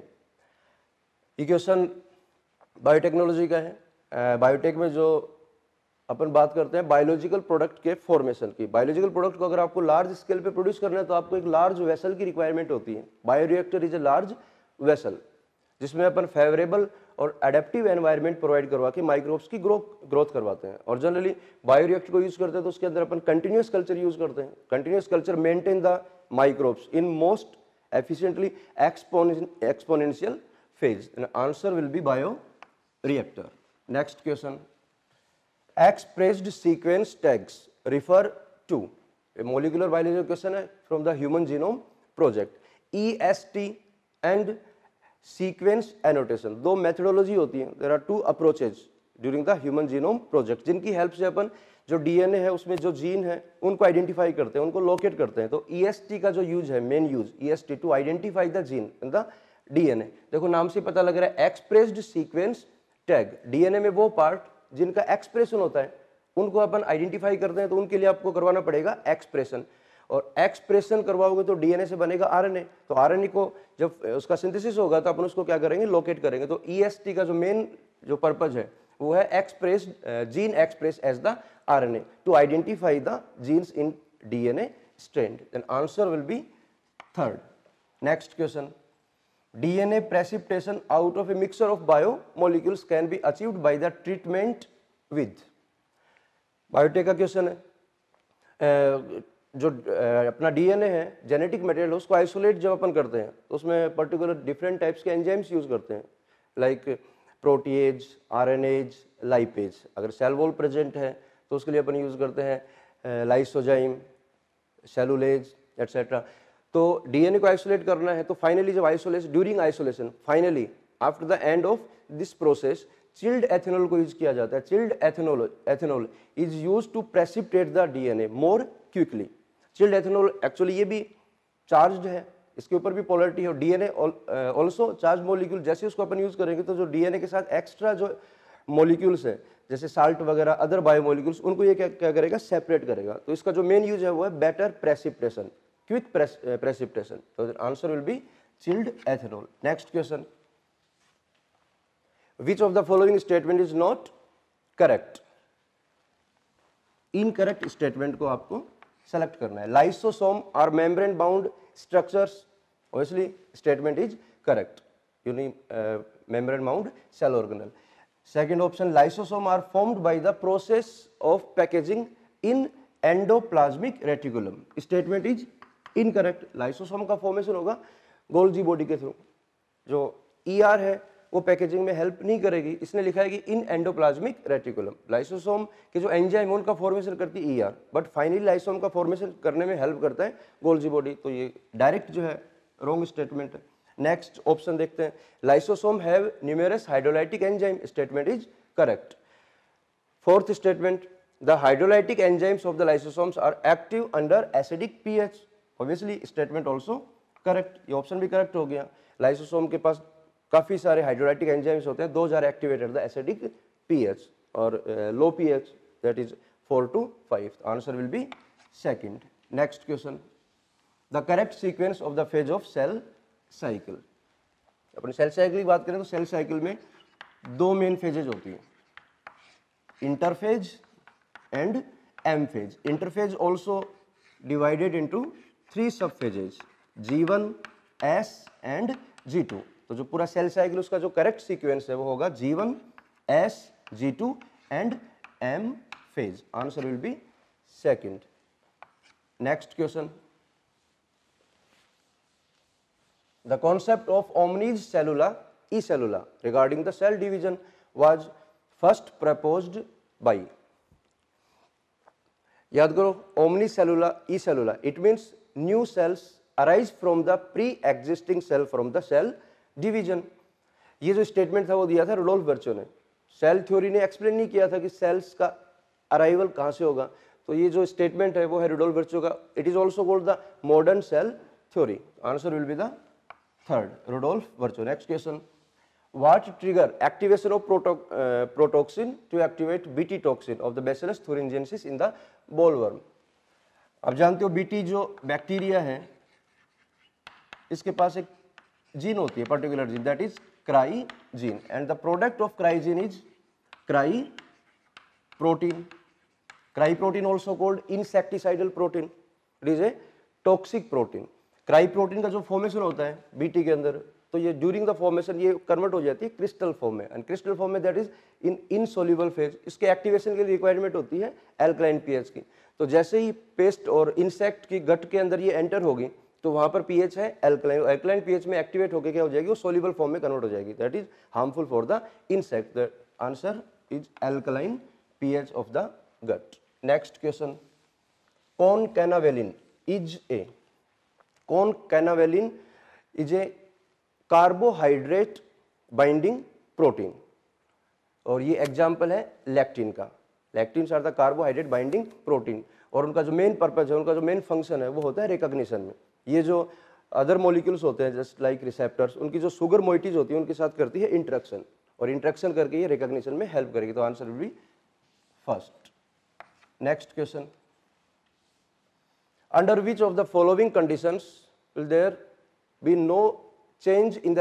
ये question biotechnology का है। Biotech में जो अपन बात करते हैं biological product के फॉर्मेशन की। बायोलॉजिकल प्रोडक्ट को अगर आपको लार्ज स्केल पे प्रोड्यूस करना है तो आपको एक लार्ज वेसल की रिक्वायरमेंट होती है। Bioreactor is a large vessel जिसमें अपन फेवरेबल और एडेप्टिव एनवायरनमेंट प्रोवाइड करवा के माइक्रोब्स की ग्रोथ करवाते हैं। और जनरली बायोरिएक्टर को यूज करते हैं तो उसके अंदर अपन कंटिन्यूअस कल्चर यूज करते हैं। Continuous culture maintain the microbes in most efficiently exponential phase, and answer will be bioreactor. Next question, expressed sequence tags refer to, a molecular biology question है from the human genome project, EST and sequence annotation। दो methodology होती है, there are two approaches during the human genome project जिनकी help से अपन जो DNA है उसमें जो जीन है उनको आइडेंटिफाई करते हैं, उनको लोकेट करते हैं। तो EST का जो यूज है, main use EST to identify the gene in the DNA। देखो नाम से पता लग रहा है एक्सप्रेस्ड सीक्वेंस टैग। DNA में वो पार्ट जिनका एक्सप्रेशन होता है उनको अपन आइडेंटिफाई करते हैं, तो उनके लिए आपको करवाना पड़ेगा एक्सप्रेशन। और एक्सप्रेशन करवाओगे तो DNA से बनेगा RNA। तो RNA को जब उसका सिंथेसिस होगा तो अपन उसको क्या करेंगे, लोकेट करेंगे। तो EST का जो मेन जो पर्पज है वो है expressed gene express as the RNA to identify the genes in DNA strand। Then answer will be third. Next question, DNA precipitation out of a mixture of biomolecules can be achieved by the treatment with। Biotech का question है। जो अपना DNA है, genetic material है, उसको isolate जब अपन करते हैं तो उसमें पर्टिकुलर डिफरेंट टाइप्स के एंजाइम्स यूज करते हैं, लाइक प्रोटीएज, RNAज, लाइपेज। अगर सेल वॉल प्रेजेंट है तो उसके लिए अपन यूज करते हैं लाइसोजाइम, सेलुलेज एटसेट्रा। तो DNA को आइसोलेट करना है तो फाइनली जब isolation, during isolation, finally after the end of this process chilled ethanol को यूज किया जाता है। Chilled ethanol is used to precipitate the DNA more quickly. Chilled ethanol actually ये भी चार्ज्ड है, इसके ऊपर भी पोलरिटी है। और DNA ऑल्सो चार्ज मॉलिक्यूल, जैसे उसको अपन यूज करेंगे तो जो DNA के साथ एक्स्ट्रा जो मॉलिक्यूल्स है जैसे साल्ट वगैरह अदर बायोमॉलिक्यूल्स, उनको ये क्या करेगा, सेपरेट करेगा। तो इसका जो मेन यूज है वो है better precipitation, quick precipitation। So the answer will be chilled ethanol। Next question, which of the following statement is not correct? Incorrect statement को आपको सेलेक्ट करना है। Lysosome are membrane bound structures, obviously statement is correct, membrane bound cell organelle. Second option, lysosome are formed by the process of packaging in endoplasmic reticulum, statement is incorrect. Lysosome का formation होगा Golgi body के through, जो ER है वो packaging में help नहीं करेगी, इसने लिखा है कि इन एंडोप्लाज्मिक रेटिकुलम। लाइसोसोम के जो एंजाइम उनका फॉर्मेशन करती है ER, बट फाइनली लाइसोसोम का फॉर्मेशन करने में हेल्प करता है गोल्जी बॉडी, तो ये डायरेक्ट जो है रॉन्ग स्टेटमेंट है। नेक्स्ट ऑप्शन देखते हैं, lysosome have numerous hydrolytic enzyme, statement is correct. Fourth statement, the hydrolytic enzymes of the lysosomes are active under acidic pH, obviously statement also correct, ये option भी correct हो गया। Lysosome के पास काफी सारे हाइड्रोलाइटिक एंजाइम्स होते हैं, those are activated the acidic pH और low pH, that is 4 to 5, answer will be second. Next question, the correct sequence of the phase of cell cycle. अपने सेल साइकिल की बात करें तो सेल साइकिल में दो मेन फेजेज होती है, interphase and M phase. Interphase also divided into 3 sub phases, G1, S and G2। तो जो पूरा सेल साइकिल उसका जो करेक्ट सीक्वेंस है वो होगा G1, S, G2 and M phase, answer will be second. Next question, the concept of omnis cellula e cellula regarding the cell division was first proposed by, याद करो omni cellula e cellula, it means new cells arise from the pre-existing cell from the cell division। ये जो statement था वो दिया था Rudolf वर्चो ने, cell theory ने एक्सप्लेन नहीं किया था कि सेल्स का अराइवल कहाँ से होगा, तो ये जो स्टेटमेंट है वो है रुडोल्फ वर्चो का। It is also called the modern cell theory, answer will be the third, Rudolf Virchow. Next question, what trigger activation of protoxin to activate BT toxin of the bacillus thuringiensis in the bollworm. आप जानते हो BT जो bacteria है इसके पास एक gene होती है, particular gene, that is cry gene, and the product of cry gene is cry protein. Cry protein also called insecticidal protein, it is a toxic protein. Cry protein का जो formation होता है BT के अंदर, तो ये ड्यूरिंग द फॉर्मेशन ये convert हो जाती है क्रिस्टल फॉर्म में, एंड क्रिस्टल फॉर्म में that is in insoluble phase. इसके एक्टिवेशन के लिए रिक्वायरमेंट होती है एल्कलाइन pH की। तो जैसे ही पेस्ट और इंसेक्ट की गट के अंदर ये एंटर होगी तो वहां पर pH है एल्कलाइन, एल्कलाइन pH में एक्टिवेट होकर क्या हो जाएगी, वो सोल्यूबल फॉर्म में कन्वर्ट हो जाएगी, that is harmful for the insect. The answer is alkaline pH of the gut. Next question, concanavalin is a, concanavalin is a carbohydrate binding protein, और ये एग्जाम्पल है लैक्टिन का। Lectins are the carbohydrate binding protein, और उनका जो main purpose है, उनका जो मेन फंक्शन है वो होता है रिकॉग्निशन में। ये जो अदर मॉलिक्यूल्स होते हैं जस्ट लाइक रिसेप्टर्स, उनकी जो सुगर मोइटीज होती है उनके साथ करती है इंटरेक्शन, और इंटरेक्शन करके ये रिकॉग्निशन में हेल्प करेगी, तो answer will be first. Next question, under which of the following conditions will there be no change in the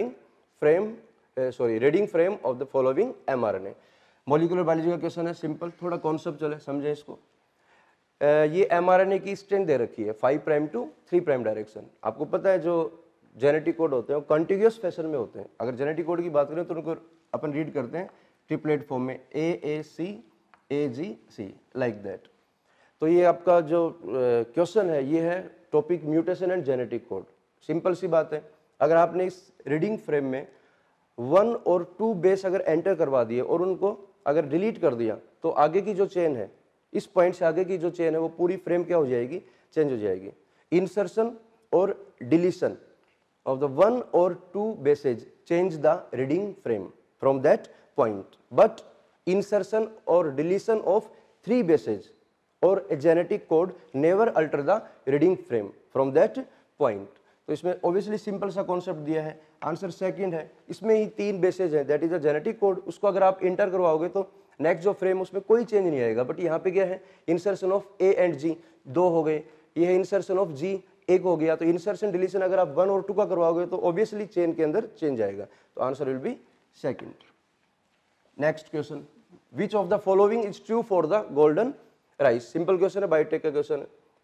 reading frame of the following mRNA। Molecular biology का question है, simple, थोड़ा concept चले समझे इसको। ये mRNA की strength दे रखी है 5 प्राइम टू 3 प्राइम डायरेक्शन। आपको पता है जो जेनेटिक कोड होते हैं वो कंटिन्यूअस फैशन में होते हैं। अगर जेनेटिक कोड की बात करें तो उनको अपन रीड करते हैं ट्रिपलेट फॉर्म में, AAC AGC लाइक दैट। तो ये आपका जो क्वेश्चन है ये है topic mutation and genetic code. Simple सी बात है, अगर आपने इस रीडिंग फ्रेम में 1 और 2 बेस अगर एंटर करवा दिए और उनको अगर डिलीट कर दिया तो आगे की जो चेन है, इस पॉइंट से आगे की जो चेन है वो पूरी फ्रेम क्या हो जाएगी, चेंज हो जाएगी। इंसर्शन और डिलीशन ऑफ द 1 और 2 bases change the reading frame from that point, but insertion और डिलीशन ऑफ 3 बेसेज और a genetic code never alter the reading frame from that point। तो इसमें obviously सिंपल सा concept दिया है, answer second है। इसमें ही 3 बेसेज है, that is a genetic code, उसको अगर आप इंटर करवाओगे तो नेक्स्ट जो फ्रेम उसमें कोई चेंज नहीं आएगा। बट यहाँ पे क्या है, insertion of A and G 2 हो गए, ये है इंसर्शन ऑफ G 1 हो गया। तो इंसर्शन डिलीशन अगर आप 1 और 2 का करवाओगे तो ऑब्वियसली चेन के अंदर चेंज आएगा, तो answer will be second. Next question, which of the following is true for the golden rice. Simple question है, बायोटेक का क्वेश्चन है।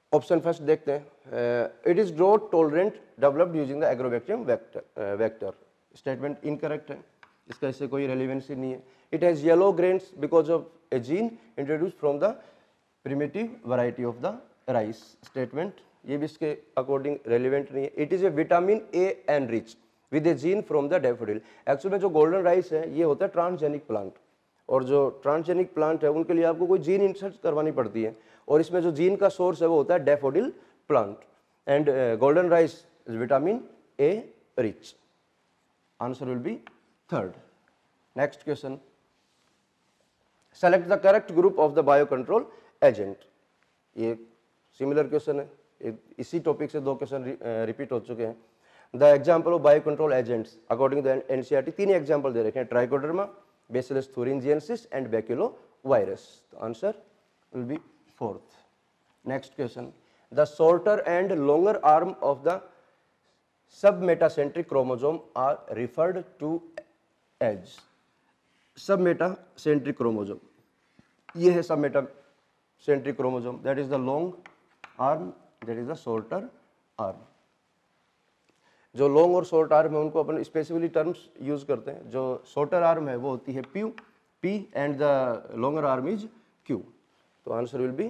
ऑप्शन फर्स्ट देखते हैं, it is drought tolerant developed using the agrobacterium vector. Statement incorrect है, इसका इससे कोई relevancy नहीं है। It has yellow grains because of a gene introduce from the primitive variety of the rice. Statement ये भी इसके अकॉर्डिंग रेलिवेंट नहीं है। It is a vitamin A and rich with a gene from the daffodil. Actual में जो golden rice है ये होता है ट्रांसजेनिक प्लांट, और जो ट्रांसजेनिक प्लांट है उनके लिए आपको कोई जीन इंसर्ट करवानी पड़ती है, और इसमें जो जीन का सोर्स है वो होता है daffodil plant. And golden rice is vitamin A rich. Answer will be third. Next question, select the correct group of the bio control agent. ये सिमिलर क्वेश्चन है, इसी टॉपिक से 2 क्वेश्चन रिपीट हो चुके हैं। The example of bio control agents according to NCERT 3 example दे रखे हैं, trichoderma, bacillus thuringiensis and baculovirus. The answer will be fourth. Next question, the shorter and longer arm of the submetacentric chromosome are referred to as submetacentric chromosome. ये है submetacentric chromosome, that is the long arm, that is the shorter arm. जो long और short arm है उनको अपन specifically terms use करते हैं। जो shorter arm है वो होती है प्यू, p, and the longer arm is q. तो answer will be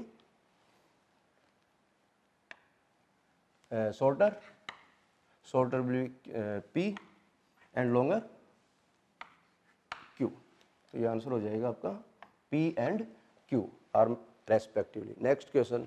shorter will be p and longer q. तो ये आंसर हो जाएगा आपका p and q arm respectively. Next question,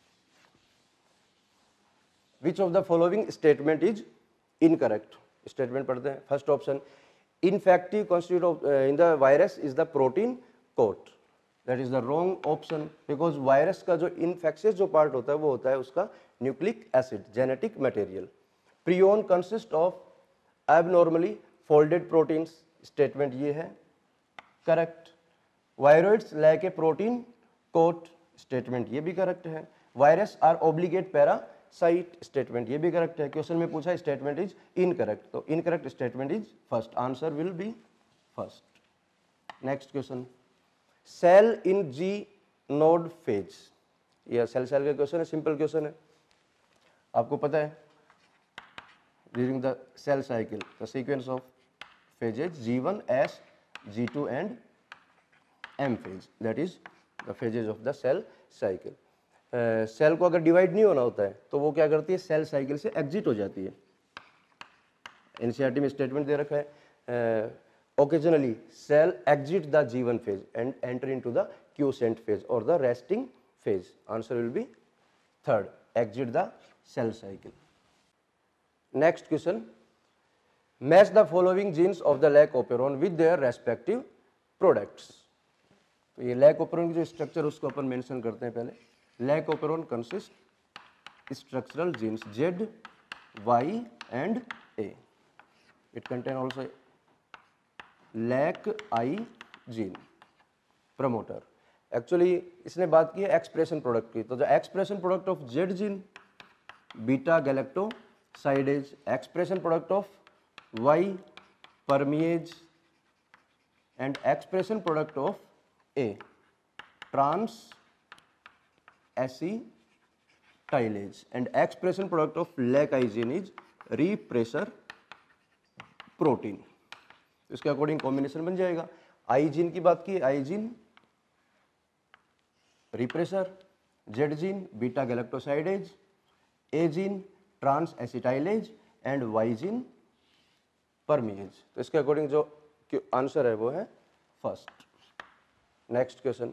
which of the following statement is incorrect. Statement पढ़ते हैं। First option, infective constitute of in the virus is the protein coat. That is the wrong option, because virus का जो infectious जो part होता है वो होता है उसका nucleic acid, genetic material. Prion consist of abnormally folded proteins. Statement ये है correct. Viroids lack a protein coat. Statement ये भी करेक्ट है। Virus are obligate parasite. Statement ये भी करेक्ट है। क्वेश्चन में पूछा स्टेटमेंट इज इनकरेक्ट, तो incorrect statement is first. Answer will be first. Next question, cell in G node phase. यह सेल का क्वेश्चन है, सिंपल क्वेश्चन है। आपको पता है during the cell cycle the sequence of phases G1, S, G2 and M phase, that is the phases of the cell cycle. Cell को अगर divide नहीं होना होता है तो वो क्या करती है, सेल साइकिल से एग्जिट हो जाती है। एनसीईआरटी में स्टेटमेंट दे रखा है, occasionally cell exit the G1 phase and enter into the quiescent phase और the resting phase. Answer will be third, exit the cell cycle. Next question, match the following genes of the lac operon with their respective products. तो ये lac operon की जो structure उसको अपन mention करते हैं पहले। Lac operon consist structural genes Z, Y and A. It contain also LAC-I gene promoter. Actually इसने बात की है एक्सप्रेशन प्रोडक्ट की, तो जो expression product of Z gene beta galactosidase, expression product of Y permease and expression product of A trans acetylase and expression product of LAC-I gene is repressor protein। इसके according combination बन जाएगा। I gene की बात की, I gene repressor, Z gene beta galactosidase, A gene transacetylase and Y gene permease. तो इसके according जो answer है वो है first. Next question,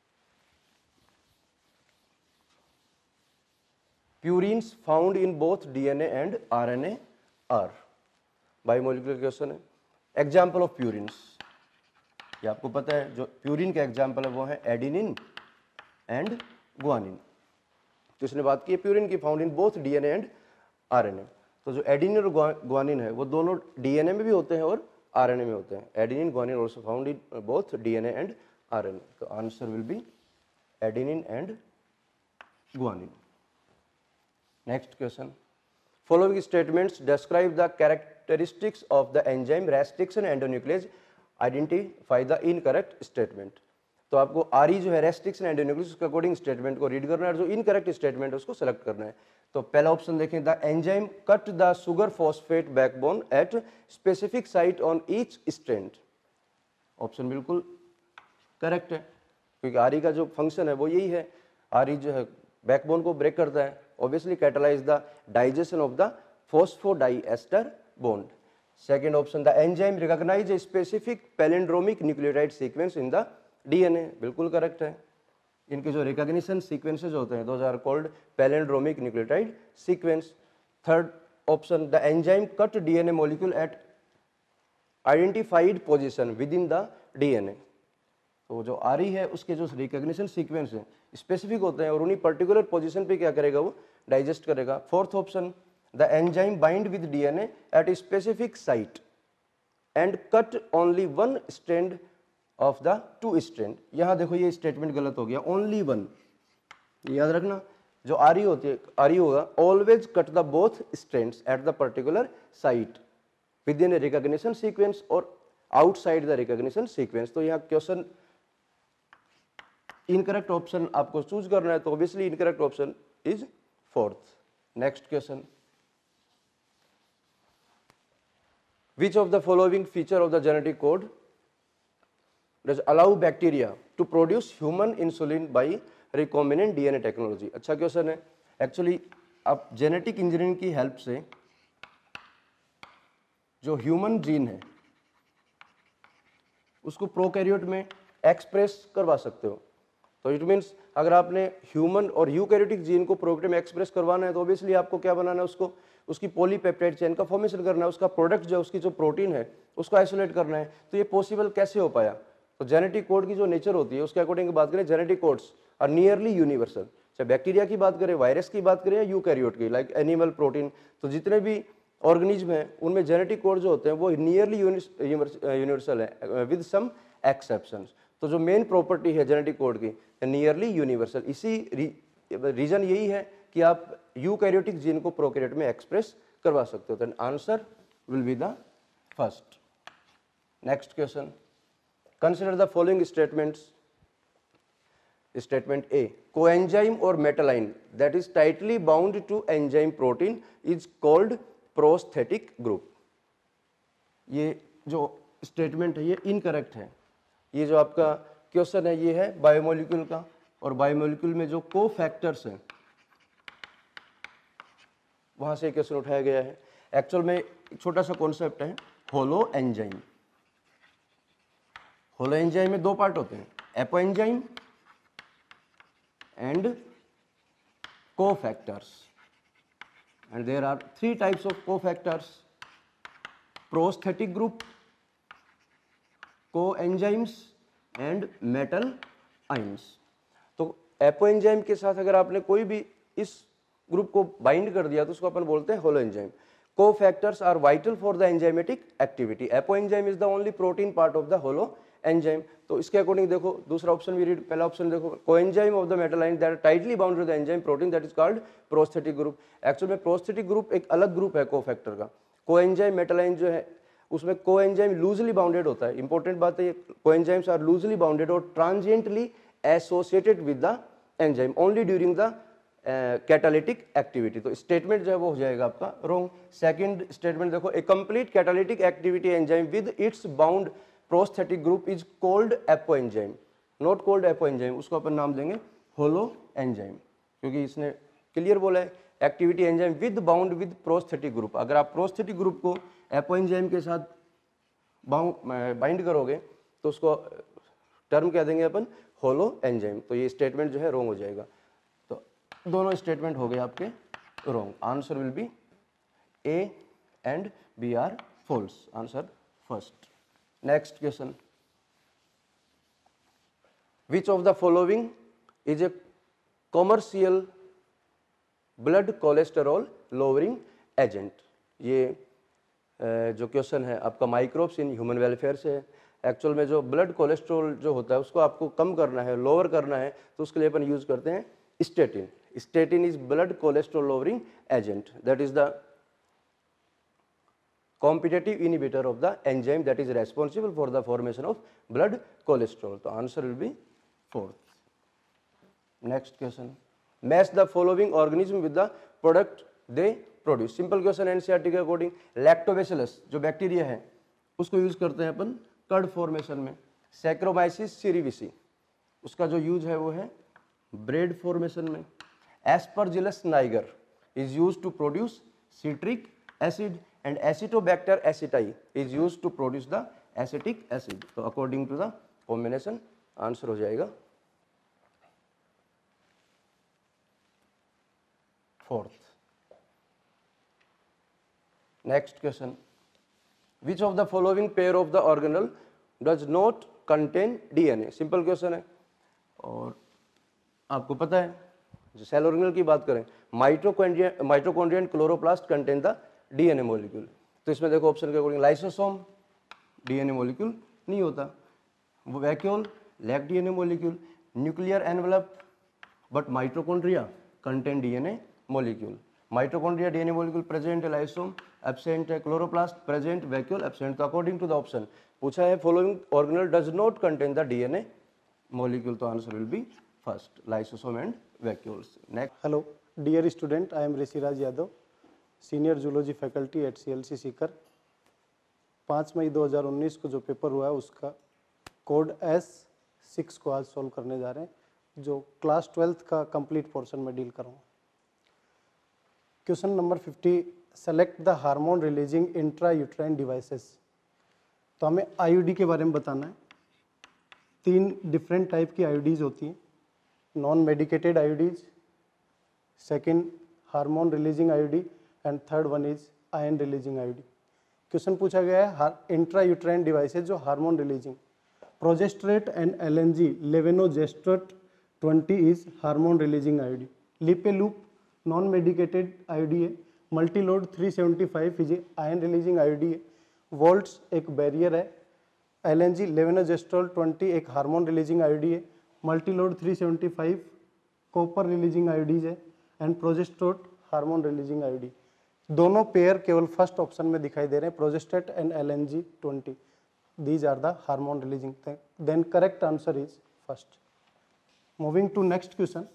purines found in both DNA and RNA are. Biomolecular question है। एग्जाम्पल ऑफ प्यूरिन्स, ये आपको पता है जो प्यूरिन का एग्जाम्पल है वो है एडिनिन एंड ग्वानिन। तो इसने बात की है प्यूरिन की found in both DNA and RNA. तो जो एडिनिन और ग्वानिन है वो दोनों डीएनए में भी होते हैं और आरएनए में होते हैं। Adenine guanine also found in both DNA and RNA. तो answer will be adenine and guanine. Next question, following statements describe the characteristics of the enzyme restriction endonuclease, identify the incorrect statement. तो आपको RE जो है restriction endonuclease के according statement को read करना है और जो इनकरेक्ट स्टेटमेंट है उसको सेलेक्ट करना है। तो पहला ऑप्शन देखें, the enzyme cut the sugar phosphate backbone at specific site on each strand. Option बिल्कुल करेक्ट है, क्योंकि आरई का जो फंक्शन है वो यही है, आरई जो है बैकबोन को ब्रेक करता है, obviously catalyse the digestion of the phosphodiester bond. Second option, the enzyme recognise a specific palindromic nucleotide sequence in the DNA, बिल्कुल करेक्ट है। इनके जो रिकॉग्निशन सीक्वेंसेज होते हैं those are called palindromic nucleotide sequence. Third option, the enzyme cut DNA molecule at identified position within the DNA. तो जो आरई है उसके जो रिकॉग्निशन सीक्वेंस है स्पेसिफिक होते हैं और उन्हीं पर्टिकुलर पोजीशन पे क्या करेगा, वो डाइजेस्ट करेगा। Fourth option, the enzyme bind with DNA at a specific site and cut only one strand of the two strand. यहाँ देखो ये स्टेटमेंट गलत हो गया, ओनली वन, याद रखना। जो आरई होती है, आरई होगा always cut the both strands at the particular site within a recognition sequence और आउटसाइड द रिकॉग्निशन सीक्वेंस। तो यहाँ क्वेश्चन इनकरेक्ट ऑप्शन आपको चूज करना है, तो obviously incorrect option is fourth. Next question, which of the following feature of the genetic code does allow bacteria to produce human insulin by recombinant DNA technology? अच्छा question है। Actually आप genetic engineering की help से जो human gene है उसको prokaryote में express करवा सकते हो। तो इट मीन्स अगर आपने ह्यूमन और यूकैरियोटिक जीन को प्रोकैरियोट में एक्सप्रेस करवाना है तो ऑब्वियसली आपको क्या बनाना है, उसको उसकी पॉलीपेप्टाइड चेन का फॉर्मेशन करना है, उसका प्रोडक्ट जो उसकी जो प्रोटीन है उसको आइसोलेट करना है। तो ये पॉसिबल कैसे हो पाया? तो जेनेटिक कोड की जो नेचर होती है उसके अकॉर्डिंग बात करें, genetic codes are nearly universal. चाहे बैक्टीरिया की बात करें, वायरस की बात करें या यूकैरियोट की, लाइक एनिमल प्रोटीन, तो जितने भी ऑर्गेनिज्म हैं उनमें जेनेटिक कोड जो होते हैं वो नियरली यूनिवर्सल है विद सम एक्सेप्शंस। तो जो मेन प्रॉपर्टी है जेनेटिक कोड की, नियरली यूनिवर्सल। इसी रीजन यही है कि आप यूकैरियोटिक जीन को प्रोकैरियोट में एक्सप्रेस करवा सकते हो। तो answer will be the first. Next question, consider the following statements. Statement A, coenzyme और metal ion that is tightly bound to enzyme protein is called prosthetic group. ये जो स्टेटमेंट है ये इनकरेक्ट है। ये जो आपका क्वेश्चन है ये है बायोमोलिक्यूल का, और बायोमोलिक्यूल में जो को फैक्टर्स हैं वहां से क्वेश्चन उठाया गया है। एक्चुअल में एक छोटा सा कॉन्सेप्ट है होलो एंजाइम। होलो एंजाइम में दो पार्ट होते हैं, apoenzyme and cofactors, and there are three types of cofactors, prosthetic group, coenzymes and metal ions. तो एपो एंजाइम के साथ अगर आपने कोई भी इस ग्रुप को बाइंड कर दिया तो उसको अपन बोलते हैं holoenzyme. Cofactors are vital for the enzymatic activity. Apoenzyme is the only protein part of the holoenzyme. तो इसके अकॉर्डिंग देखो दूसरा ऑप्शन भी रीड, पहला ऑप्शन देखो, coenzyme of the metal ion that tightly bound with the enzyme protein that is called prosthetic group. Actual में prosthetic group एक अलग ग्रुप है को फैक्टर का। कोएंजाइम मेटल आयन जो है उसमें कोएंजाइम लूजली बाउंडेड होता है। इंपॉर्टेंट बात है, कोएंजाइम्स आर लूजली बाउंडेड और transiently associated with the enzyme only during the catalytic activity. तो स्टेटमेंट जो है वो हो जाएगा आपका रॉन्ग। सेकंड स्टेटमेंट देखो, a complete catalytic activity enzyme with its bound prosthetic group is called apoenzyme, not called apoenzyme, उसको अपन नाम देंगे होलो एंजाइम, क्योंकि इसने क्लियर बोला है activity enzyme with bound with prosthetic group. अगर आप प्रोस्थेटिक ग्रुप को एपो एंजाइम के साथ बाइंड करोगे तो उसको टर्म क्या देंगे अपन, होलो एंजाइम। तो ये स्टेटमेंट जो है रॉन्ग हो जाएगा। तो दोनों स्टेटमेंट हो गए आपके wrong. Answer will be A and B are false. Answer first. Next question, which of the following is a commercial blood cholesterol lowering agent. ये जो क्वेश्चन है आपका माइक्रोब्स इन ह्यूमन वेलफेयर से है। एक्चुअल में जो ब्लड कोलेस्ट्रॉल जो होता है उसको आपको कम करना है, लोअर करना है, तो उसके लिए अपन यूज करते हैं statin. Statin is blood cholesterol lowering agent, that is the competitive inhibitor of the enzyme that is responsible for the formation of blood cholesterol. तो answer will be fourth. Next question. Match the following organism with the product they produce. Simple question NCERT के according. Lactobacillus जो bacteria है उसको use करते हैं अपन curd formation में. Saccharomyces cerevisiae उसका जो यूज है वो है ब्रेड फॉर्मेशन में. Aspergillus niger is use to produce citric acid and acetobacter aceti is use to produce the acetic acid. तो according to the combination answer हो जाएगा fourth. Next question. Which of the following pair of the organelle does not contain DNA? Simple question है. और आपको पता है जो cell organelle की बात करें mitochondria and chloroplast contain the DNA molecule. तो इसमें देखो ऑप्शन के अकॉर्डिंग लाइसोसोम डीएनए मॉलिक्यूल नहीं होता, वो vacuole lack DNA molecule, nuclear envelope but mitochondria contain DNA molecule. Mitochondria DNA molecule present है lysosome, absent है chloroplast, present vacuole, absent. तो according to the option पूछा है following organelle does not contain the DNA molecule. तो answer will be first lysosome and vacuoles. Next. Hello, dear student, I am Rishiraj Yadav, senior zoology faculty at CLC Sikar. 5 मई 2019 को जो paper हुआ है उसका code S6 को आज solve करने जा रहे हैं जो क्लास 12th का कंप्लीट पोर्शन में डील करूँगा. Question number 50. Select the hormone releasing intrauterine devices. तो हमें आईयूडी के बारे में बताना है. 3 डिफरेंट टाइप की आईयूडीज होती हैं. Non medicated IUDs, second hormone releasing IUD and third one is ion releasing IUD. Question पूछा गया है इंट्रा यूट्राइन डिवाइसेस जो hormone releasing. Progestasert and LNG levonorgestrel 20 is hormone releasing IUD. Lippes loop non medicated IUD है. Multiload 375 is ion releasing IUD है. Vaults एक बैरियर है. LNG levonorgestrel 20 एक हार्मोन रिलीजिंग आईयूडी है. मल्टीलोड 375 कॉपर रिलीजिंग आईयूडीज है and progestasert hormone releasing IUD. दोनों pair केवल फर्स्ट ऑप्शन में दिखाई दे रहे हैं, progestasert and LNG 20. These are the hormone releasing. Then correct answer is first. Moving to next question.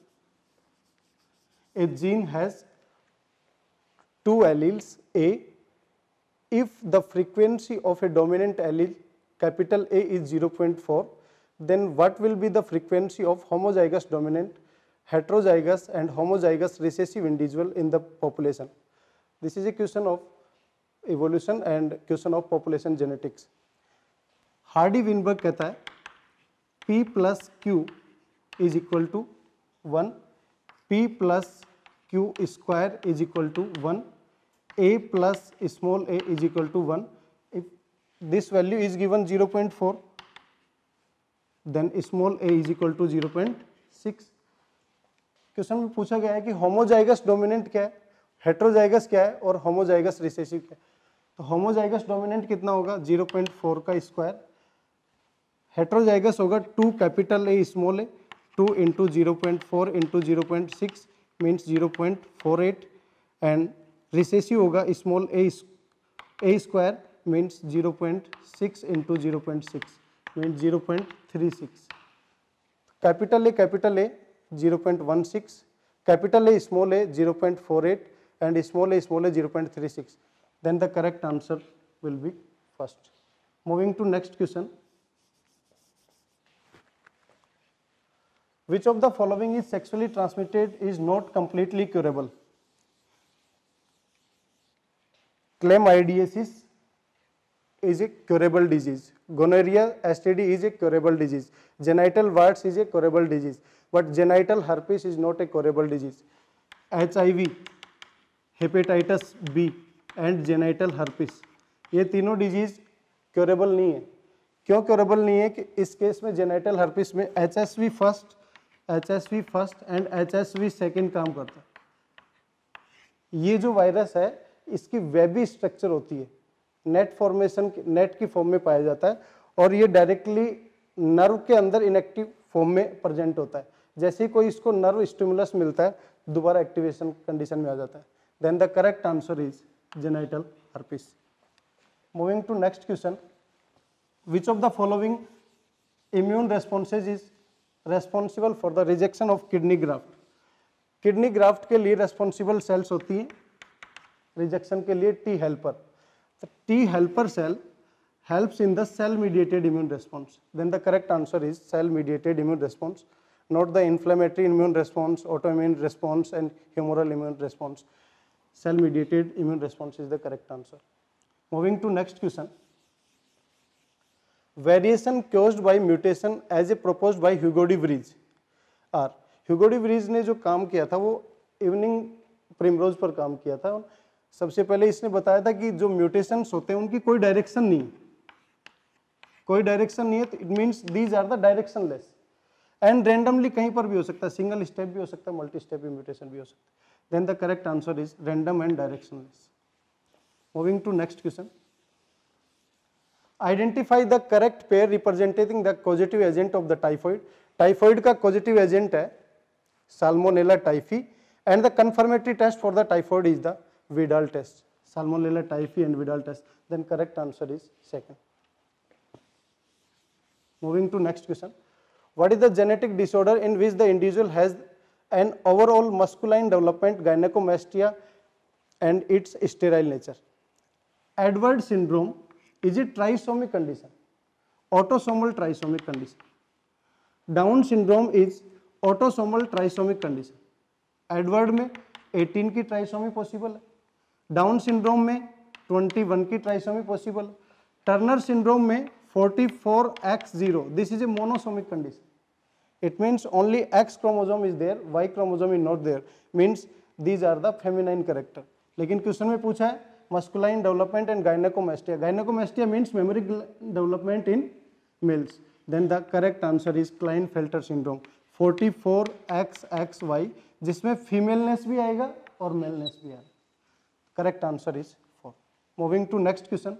A gene has 2 alleles A. If the frequency of a dominant allele capital A is 0.4, then what will be the frequency of homozygous dominant, heterozygous and homozygous recessive individual in the population? This is a question of evolution and question of population genetics. Hardy Weinberg कहता है P plus Q is equal to 1, P plus Q square is equal to 1, A plus small a is equal to 1. If this value is given 0.4, then small a is equal to 0.6. Question में पूछा गया है कि homozygous dominant क्या है, heterozygous क्या है और होमोजाइगस रिसेसिव क्या है. तो होमोजाइगस डोमिनेंट कितना होगा 0.4 का स्क्वायर. हेट्रोजाइगस होगा 2 capital A small a. 2 into 0.4 into 0.6 means 0.48 and recessive होगा small a square means 0.6 into 0.6 means 0.36. Capital A 0.16, capital A small a 0.48 and small a 0.36. Then the correct answer will be first. Moving to next question. Which of the following is sexually transmitted is not completely curable? Chlamydiasis is a curable disease. Gonorrhea, STD is a curable disease. Genital warts is a curable disease. But genital herpes is not a curable disease. HIV, hepatitis B and genital herpes ये तीनों disease curable नहीं है. क्यों curable नहीं है कि इस case में जेनाइटल हर्पिस में HSV first and HSV second काम करता है. ये जो वायरस है इसकी वेबी स्ट्रक्चर होती है, नेट फॉर्मेशन नेट की फॉर्म में पाया जाता है और ये डायरेक्टली नर्व के अंदर इनएक्टिव फॉर्म में प्रेजेंट होता है. जैसे ही कोई इसको नर्व स्टिमुलस मिलता है दोबारा एक्टिवेशन कंडीशन में आ जाता है. Then the correct answer is genital herpes. Moving to next question. Which of the following immune responses is responsible for the rejection of kidney graft. Kidney graft के लिए responsible cells होती हैं rejection के लिए T helper. T helper cell helps in the cell mediated immune response. Then the correct answer is cell mediated immune response, not the inflammatory immune response, autoimmune response and humoral immune response. Cell mediated immune response is the correct answer. Moving to next question. Variation caused by mutation as a proposed by Hugo de Vries are, Hugo de Vries ने जो काम किया था वो evening primrose पर काम किया था। सबसे पहले इसने बताया था कि जो म्यूटेशंस होते हैं उनकी कोई डायरेक्शन नहीं, कोई डायरेक्शन नहीं है, तो it means these are the directionless and randomly कहीं पर भी हो सकता है, सिंगल स्टेप भी हो सकता है, मल्टी स्टेप म्यूटेशन भी हो सकता है। Then the correct answer is random and directionless. Moving to next question, identify the correct pair representing the causative agent of the typhoid. Typhoid का कॉजेटिव एजेंट है salmonella typhi and the confirmatory test for the typhoid is the Widal test. Salmonella typhi and Widal test. Then correct answer is second. Moving to next question, what is the genetic disorder in which the individual has an overall masculine development, gynecomastia and its sterile nature? Edward syndrome, is it trisomic condition? Autosomal trisomic condition. Down syndrome is autosomal trisomic condition. Edward में 18 की trisomy possible है, Down syndrome में 21 की trisomy possible है, Turner syndrome में 44X0. This is a monosomic condition. It means only X chromosome is there, Y chromosome is not there. Means these are the feminine character. लेकिन question में पूछा है masculine development and gynecomastia. Gynecomastia means memory development in males. Then the correct answer is Klinefelter syndrome. 44XXY, जिसमें femaleness भी आएगा और मेलनेस भी आएगा. Correct answer is 4. Moving to next question.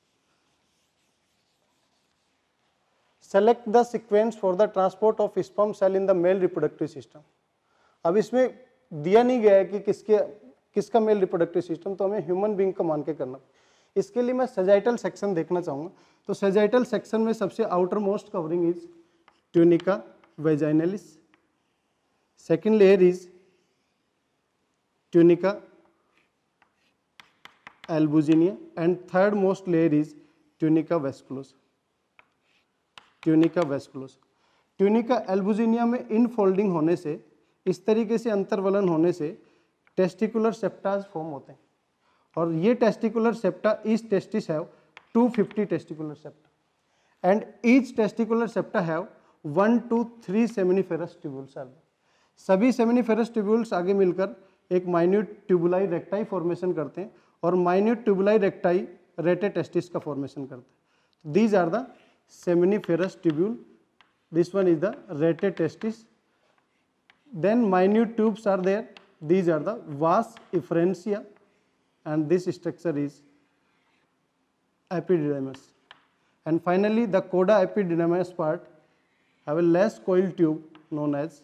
Select the sequence for the transport of sperm cell in the male reproductive system. अब इसमें दिया नहीं गया है कि किसका मेल रिप्रोडक्टिव सिस्टम, तो हमें ह्यूमन बीइंग का मान के करना। इसके लिए मैं सेजाइटल सेक्शन देखना चाहूँगा। तो सेजाइटल सेक्शन में सबसे outermost covering is tunica vaginalis, second layer is tunica albuginea and third most layer is tunica vasculosa. Tunica vasculosa, tunica albuginea में इनफोल्डिंग होने से, इस तरीके से अंतर्वलन होने से टेस्टिकुलर सेप्टाज फॉर्म होते हैं, और ये testicular septa, each testis have 250 testicular septa and each testicular septa have 1 to 3 seminiferous tubules are. सभी सेमिनिफेरस ट्यूब्यूल्स आगे मिलकर एक माइन्यूट ट्यूबुलाई रेक्टाई फॉर्मेशन करते हैं, और minute tubuli recti rete testis का फॉर्मेशन करते हैं। These are the seminiferous tubule, this one is the rete testis, then minute tubes are there, these are the vas efferentia and this structure is epididymis, and finally the coda epididymis part have a less coiled tube known as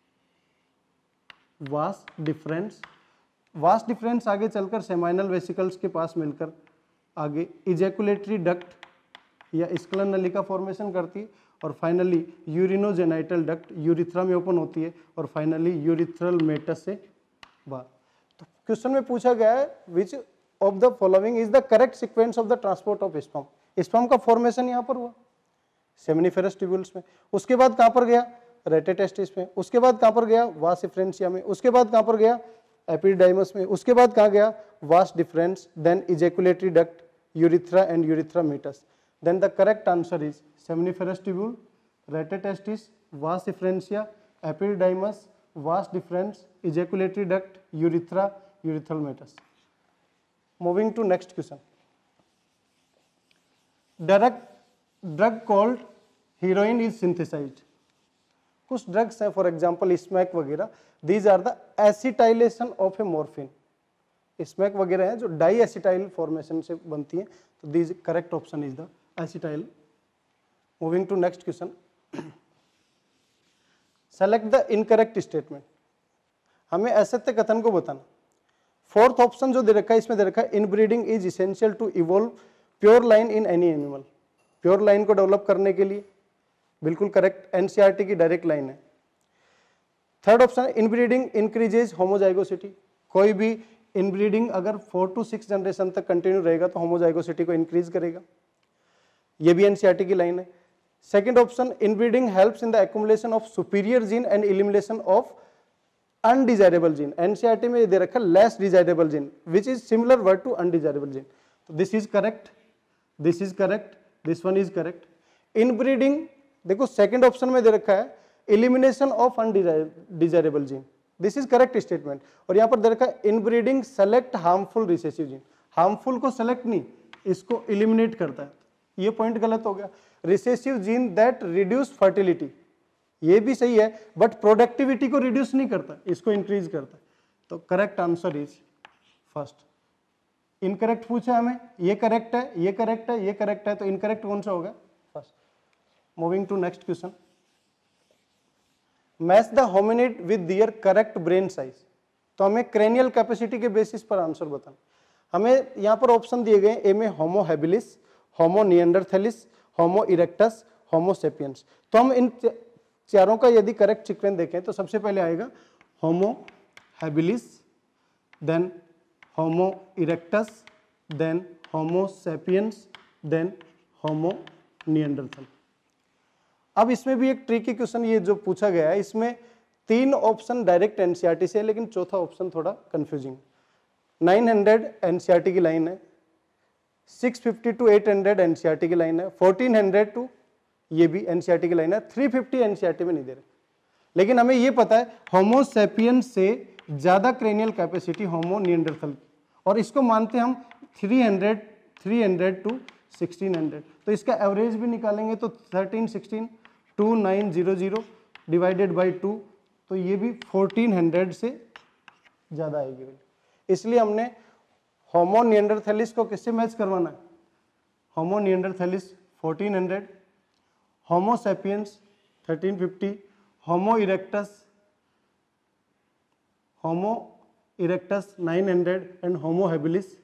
vas deferens। vas deferens आगे चलकर seminal vesicles के पास मिलकर आगे ejaculatory duct या स्क्लन नली का formation करती है, और फाइनली यूरिनोजेनाइटल डक्ट यूरिथ्रा में ओपन होती है, और फाइनली यूरिथ्रल मेटस से बाहर। तो क्वेश्चन में पूछा गया है which of the following is the correct sequence of the transport of sperm. Sperm का फॉर्मेशन यहाँ पर हुआ सेमिनिफेरस ट्यूब्यूल्स में, उसके बाद कहाँ पर गया रेटे टेस्टिस में, उसके बाद कहाँ पर गया वास एफरेंशिया में, उसके बाद कहाँ पर गया एपिडिडाइमस में, उसके बाद कहाँ गया vas deferens, then ejaculatory duct urethra and urethra meatus. Then the correct answer is seminiferous tubule, rete testis, vas efferentia, epididymis, vas deferens, ejaculatory duct, urethra, urethral meatus. Moving to next question. Drug called heroin is synthesized. कुछ drugs हैं, for example smack वगैरह, these are the acetylation of a morphine. Smack वगैरह हैं जो die acetyl formation से बनती हैं, तो these correct option is the acetyl. Moving to next question. Select the incorrect statement. हमें असत्य कथन को बताना। फोर्थ ऑप्शन जो दे रखा है इसमें दे रखा है inbreeding is essential to evolve pure line in any animal. Pure line को डेवलप करने के लिए बिल्कुल करेक्ट, एनसीईआरटी की डायरेक्ट लाइन है। Third option, inbreeding increases homozygosity. कोई भी इनब्रीडिंग अगर 4 to 6 जनरेशन तक कंटिन्यू रहेगा तो होमोजाइगोसिटी को इंक्रीज करेगा, ये भी एनसीईआरटी की लाइन है। Second option, inbreeding helps in the accumulation of superior gene and elimination of undesirable gene. NCERT में ये दे रखा है less desirable gene which is similar word to undesirable gene. तो this is correct, this is correct, this one is correct. Inbreeding देखो second option में दे रखा है elimination of undesirable gene, this is correct statement. और यहां पर दे रखा है inbreeding select harmful recessive gene, harmful को सेलेक्ट नहीं, इसको एलिमिनेट करता है, ये पॉइंट गलत हो गया। Recessive gene that reduce fertility, ये भी सही है बट प्रोडक्टिविटी को रिड्यूस नहीं करता, इसको इंक्रीज करता है। तो correct answer is first. Incorrect पूछा हमें, ये करेक्ट है, ये करेक्ट है, ये करेक्ट है, तो इनकरेक्ट कौन सा होगा? First. Moving to next question, match the hominid with their correct brain size. तो हमें क्रेनियल कैपेसिटी के बेसिस पर आंसर बताना। हमें यहाँ पर ऑप्शन दिए गए, ए में Homo habilis, Homo neanderthalensis, Homo erectus, Homo sapiens. तो हम इन चारों का यदि करेक्ट सीक्वेंस देखें तो सबसे पहले आएगा Homo habilis, then Homo erectus, then Homo sapiens, then Homo Neanderthal. अब इसमें भी एक ट्रिकी क्वेश्चन ये जो पूछा गया है, इसमें 3 ऑप्शन डायरेक्ट एनसीईआरटी से है लेकिन चौथा ऑप्शन थोड़ा कंफ्यूजिंग। 900 एनसीईआरटी की लाइन है, 650 to 800 एनसीईआरटी की लाइन है, 1400 टू ये भी एनसीईआरटी की लाइन है, 350 एनसीईआरटी में नहीं दे रहे। लेकिन हमें ये पता है होमो सेपियंस से ज्यादा क्रेनियल कैपेसिटी होमो निएंडरथल की, और इसको मानते हम 300 टू 1600। तो इसका एवरेज भी निकालेंगे तो 1316 2900 डिवाइडेड बाई 2, तो ये भी 1400 से ज्यादा आएगी। इसलिए हमने होमो निएंडरथैलिस को किससे मैच करवाना है? Homo neanderthalensis 1400, Homo sapiens 1350, Homo erectus 900 and Homo habilis.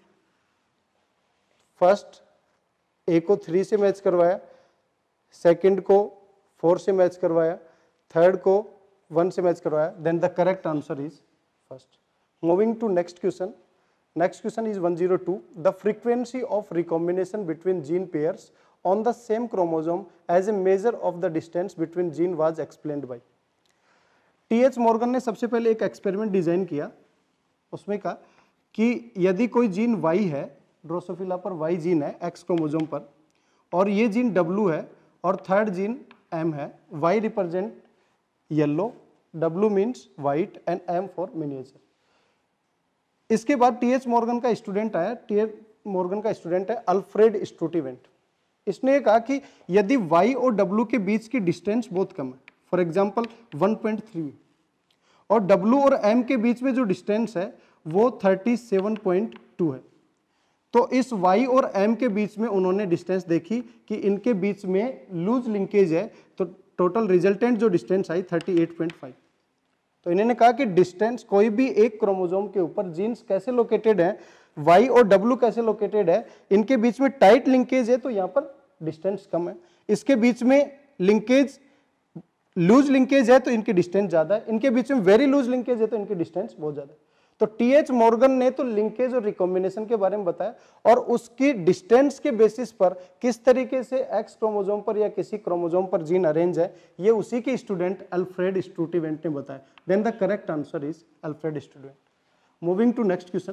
First A को 3 से मैच करवाया, सेकंड को 4 से मैच करवाया, थर्ड को 1 से मैच करवाया, then the correct answer is first. Moving to next question, next question is 102, the frequency of recombination between gene pairs on the same chromosome as a measure of the distance between gene was explained by। T H Morgan ने सबसे पहले एक experiment design किया, उसमें कहा कि यदि कोई जीन Y है, ड्रोसोफिला पर Y जीन है X क्रोमोसोम पर, और ये जीन W है और थर्ड जीन M है, Y represent yellow, W means white and M for miniature. इसके बाद टीएच मॉर्गन का स्टूडेंट आया, टीएच मॉर्गन का स्टूडेंट है अल्फ्रेड स्टूटिवेंट। इसने कहा कि यदि Y और W के बीच की डिस्टेंस बहुत कम है, फॉर एग्जांपल 1.3, और W और M के बीच में जो डिस्टेंस है वो 37.2 है, तो इस Y और M के बीच में उन्होंने डिस्टेंस देखी कि इनके बीच में लूज लिंकेज है, तो टोटल रिजल्टेंट जो डिस्टेंस आई 38.5। तो इन्होंने कहा कि डिस्टेंस कोई भी एक क्रोमोसोम के ऊपर जीन्स कैसे लोकेटेड है, Y और W कैसे लोकेटेड है, इनके बीच में टाइट लिंकेज है तो यहाँ पर डिस्टेंस कम है, इसके बीच में लिंकेज लूज लिंकेज है तो इनकी डिस्टेंस ज्यादा है, इनके बीच में वेरी लूज लिंकेज है तो इनकी डिस्टेंस बहुत ज्यादा है। तो टीएच मॉर्गन ने तो लिंकेज और रिकॉम्बिनेशन के बारे में बताया, और उसकी डिस्टेंस के बेसिस पर किस तरीके से एक्स क्रोमोसोम पर या किसी क्रोमोसोम पर जीन अरेंज है, ये उसी के स्टूडेंट अल्फ्रेड स्टूटिवेंट ने बताया। Then the correct answer is Alfred Sturtevant. Moving to next question,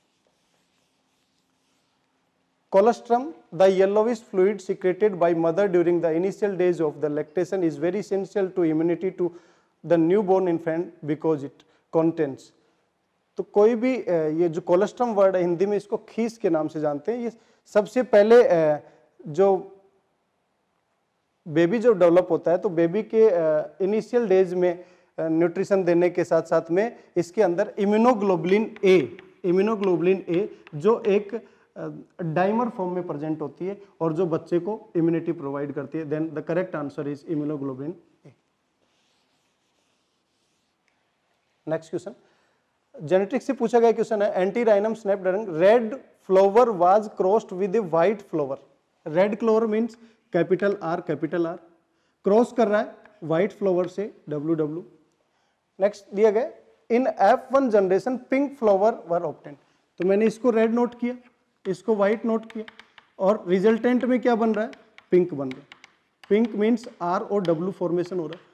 colostrum, the yellowish fluid secreted by mother during the initial days of the lactation, is very essential to immunity to the newborn infant because it contains। तो कोई भी ये जो colostrum word है हिंदी में इसको खीस के नाम से जानते हैं। ये सबसे पहले जो बेबी जो डेवलप होता है तो बेबी के इनिशियल डेज में न्यूट्रिशन देने के साथ साथ में इसके अंदर इम्यूनोग्लोबुलिन ए जो एक डाइमर फॉर्म में प्रेजेंट होती है और जो बच्चे को इम्यूनिटी प्रोवाइड करती है। Then the correct answer is immunoglobulin A. Next question genetics से पूछा गया क्वेश्चन है, antirrhinum snapdragon red flower was crossed with a white flower. Red flower means capital R, cross कर रहा है व्हाइट फ्लावर से WW। नेक्स्ट दिया गया in F1 generation pink flower were obtain, तो मैंने इसको रेड नोट किया, इसको व्हाइट नोट किया, और रिजल्टेंट में क्या बन रहा है, पिंक बन रहा है। पिंक मीन्स R और W फॉर्मेशन हो रहा है।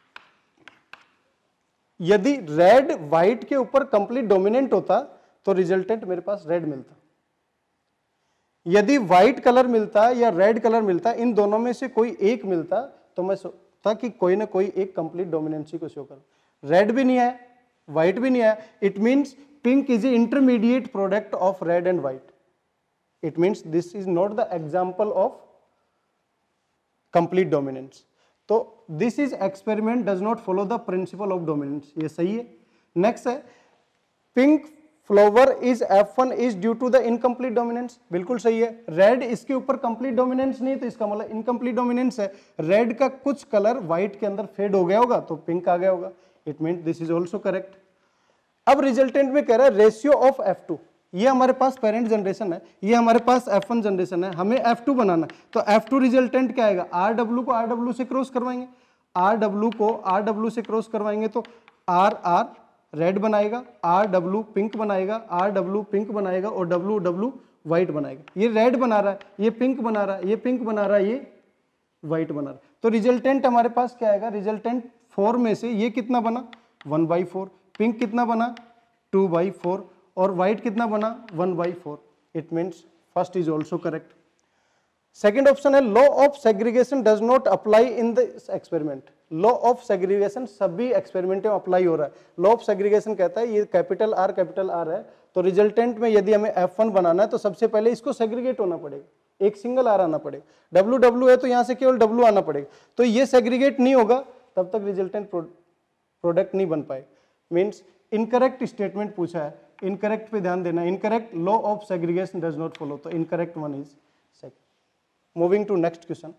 यदि रेड व्हाइट के ऊपर कंप्लीट डोमिनेंट होता तो रिजल्टेंट मेरे पास रेड मिलता। यदि व्हाइट कलर मिलता या रेड कलर मिलता, इन दोनों में से कोई एक मिलता, तो मैं सोचता कि कोई ना कोई एक कंप्लीट डोमिनेंसी को शो कर। रेड भी नहीं आया, व्हाइट भी नहीं आया, it means pink is a intermediate product of red and white. It means this is not the example of complete dominance. तो this is experiment does not follow the principle of dominance, ये सही है। Next है pink flower is F1 is due to the incomplete dominance, बिल्कुल सही है। Red इसके ऊपर कंप्लीट डोमिनेंस नहीं, तो इसका मतलब इनकम्प्लीट डोमिनेंस है। रेड का कुछ कलर व्हाइट के अंदर फेड हो गया होगा तो पिंक आ गया होगा, it mean this is also correct. अब रिजल्टेंट में कह रहा है रेशियो ऑफ F2, ये हमारे पास पेरेंट जनरेशन है, ये हमारे पास F1 जनरेशन है, हमें F2 बनाना है। तो F2 रिजल्टेंट क्या आएगा, RW को RW से क्रॉस करवाएंगे, RW को RW से क्रॉस करवाएंगे तो RR रेड बनाएगा, RW पिंक बनाएगा, RW पिंक बनाएगा और WW व्हाइट बनाएगा। ये रेड बना रहा है, ये पिंक बना रहा है, ये पिंक बना रहा है, ये व्हाइट बना रहा है। तो रिजल्टेंट हमारे पास क्या आएगा, रिजल्टेंट 4 में से ये कितना बना 1/4, पिंक कितना बना 2/4 और व्हाइट कितना बना 1/4। It means first is also correct. Second option है law of segregation does not apply in this experiment. Law of segregation सभी एक्सपेरिमेंट में अप्लाई हो रहा है। लॉ ऑफ सेग्रीगेशन कहता है ये कैपिटल R है, तो रिजल्टेंट में यदि हमें F1 बनाना है तो सबसे पहले इसको सेग्रीगेट होना पड़ेगा, एक सिंगल R आना पड़ेगा। WW है तो यहां से केवल W आना पड़ेगा, तो ये सेग्रीगेट नहीं होगा तब तक रिजल्टेंट प्रोडक्ट नहीं बन पाएगा। मीन्स इनकरेक्ट स्टेटमेंट पूछा है, इनकरेक्ट पे ध्यान देना। Incorrect law of segregation does not follow, तो incorrect one is second. Moving to next question.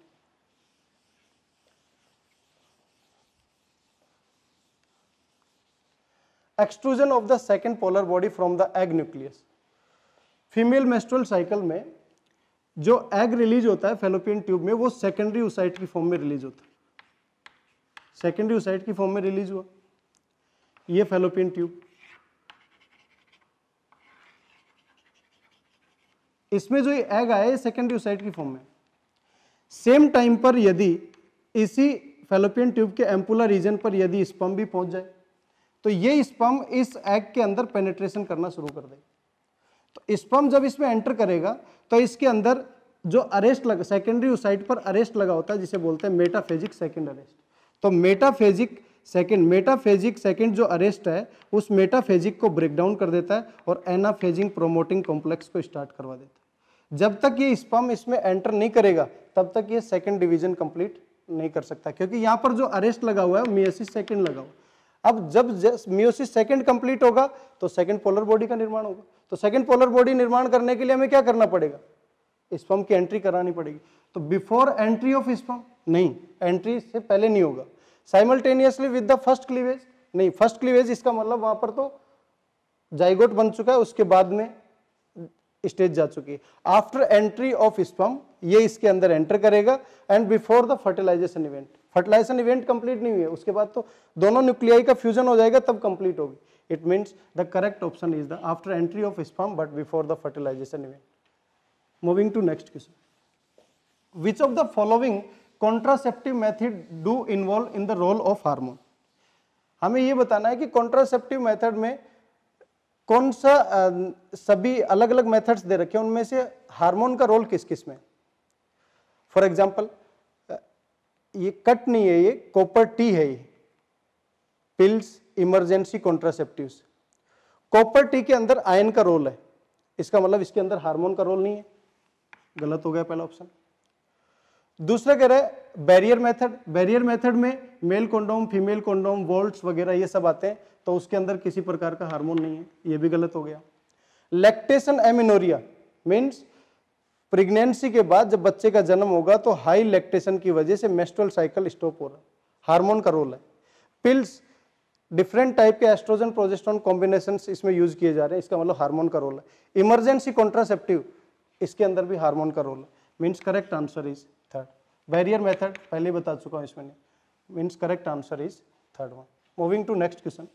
Extrusion of the second polar body from the egg nucleus. Female menstrual cycle में जो egg release होता है fallopian tube में, वो secondary oocyte की form में release होता है। सेकेंडरी oocyte की फॉर्म में रिलीज हुआ, ये फैलोपियन ट्यूब, इसमें जो एग आया है सेकेंडरी oocyte की फॉर्म में। सेम टाइम पर यदि इसी फैलोपियन ट्यूब के एम्पुलर रीजन पर यदि स्पर्म भी पहुंच जाए तो ये स्पर्म इस एग के अंदर पेनिट्रेशन करना शुरू कर देगा। तो स्पर्म जब इसमें एंटर करेगा तो इसके अंदर जो अरेस्ट लगा, सेकेंडरी oocyte पर अरेस्ट लगा होता है जिसे बोलते हैं मेटाफेजिक सेकेंड अरेस्ट। तो मेटाफेजिक सेकेंड जो अरेस्ट है उस मेटाफेजिक को ब्रेक डाउन कर देता है और एनाफेजिंग प्रोमोटिंग कॉम्प्लेक्स को स्टार्ट करवा देता है। जब तक ये स्पर्म इसमें एंटर नहीं करेगा तब तक ये सेकेंड डिवीजन कंप्लीट नहीं कर सकता, क्योंकि यहाँ पर जो अरेस्ट लगा हुआ है मियोसिस सेकेंड लगा हुआ। अब जब मियोसिस सेकेंड कंप्लीट होगा तो सेकेंड पोलर बॉडी का निर्माण होगा। तो सेकेंड पोलर बॉडी निर्माण करने के लिए हमें क्या करना पड़ेगा, स्पर्म की एंट्री करानी पड़ेगी। तो बिफोर एंट्री ऑफ स्पर्म नहीं, एंट्री से पहले नहीं होगा। Simultaneously with the first cleavage नहीं, फर्स्ट क्लीवेज इसका मतलब वहां पर तो जाइगोट बन चुका है, उसके बाद में स्टेज जा चुकी है। आफ्टर एंट्री ऑफ स्पर्म ये इसके अंदर एंटर करेगा and before the fertilisation event. Fertilisation event complete नहीं हुई है, उसके बाद तो दोनों न्यूक्लियाई का फ्यूजन हो जाएगा तब कंप्लीट होगी। It means the correct option is the after entry of sperm but before the fertilisation event. Moving to next question, which of the following contraceptive method do involve in the role of hormone. हमें यह बताना है कि contraceptive method में कौन सा सभी अलग अलग मेथड्स दे रखे हैं, उनमें से हार्मोन का रोल किस किस में। फॉर एग्जांपल ये कट नहीं है, ये कॉपर टी है, ये pills emergency contraceptives. Copper T के अंदर आयन का रोल है, इसका मतलब इसके अंदर हार्मोन का रोल नहीं है, गलत हो गया पहला ऑप्शन। दूसरा कह रहा है बैरियर मेथड। बैरियर मेथड में male condom, female condom, vaults वगैरह ये सब आते हैं, तो उसके अंदर किसी प्रकार का हार्मोन नहीं है, ये भी गलत हो गया। लैक्टेशन एमिनोरिया मीन्स प्रेगनेंसी के बाद जब बच्चे का जन्म होगा तो हाई लैक्टेशन की वजह से मेस्ट्रुअल साइकिल स्टॉप हो रहा है, हार्मोन का रोल है। पिल्स डिफरेंट टाइप के एस्ट्रोजन प्रोजेस्टेरोन कॉम्बिनेशंस इसमें यूज किए जा रहे हैं, इसका मतलब हार्मोन का रोल है। इमरजेंसी कॉन्ट्रासेप्टिव इसके अंदर भी हार्मोन का रोल है, means correct answer is third. Barrier method पहले बता चुका हूं इसमें, means correct answer is third one. Moving to next question.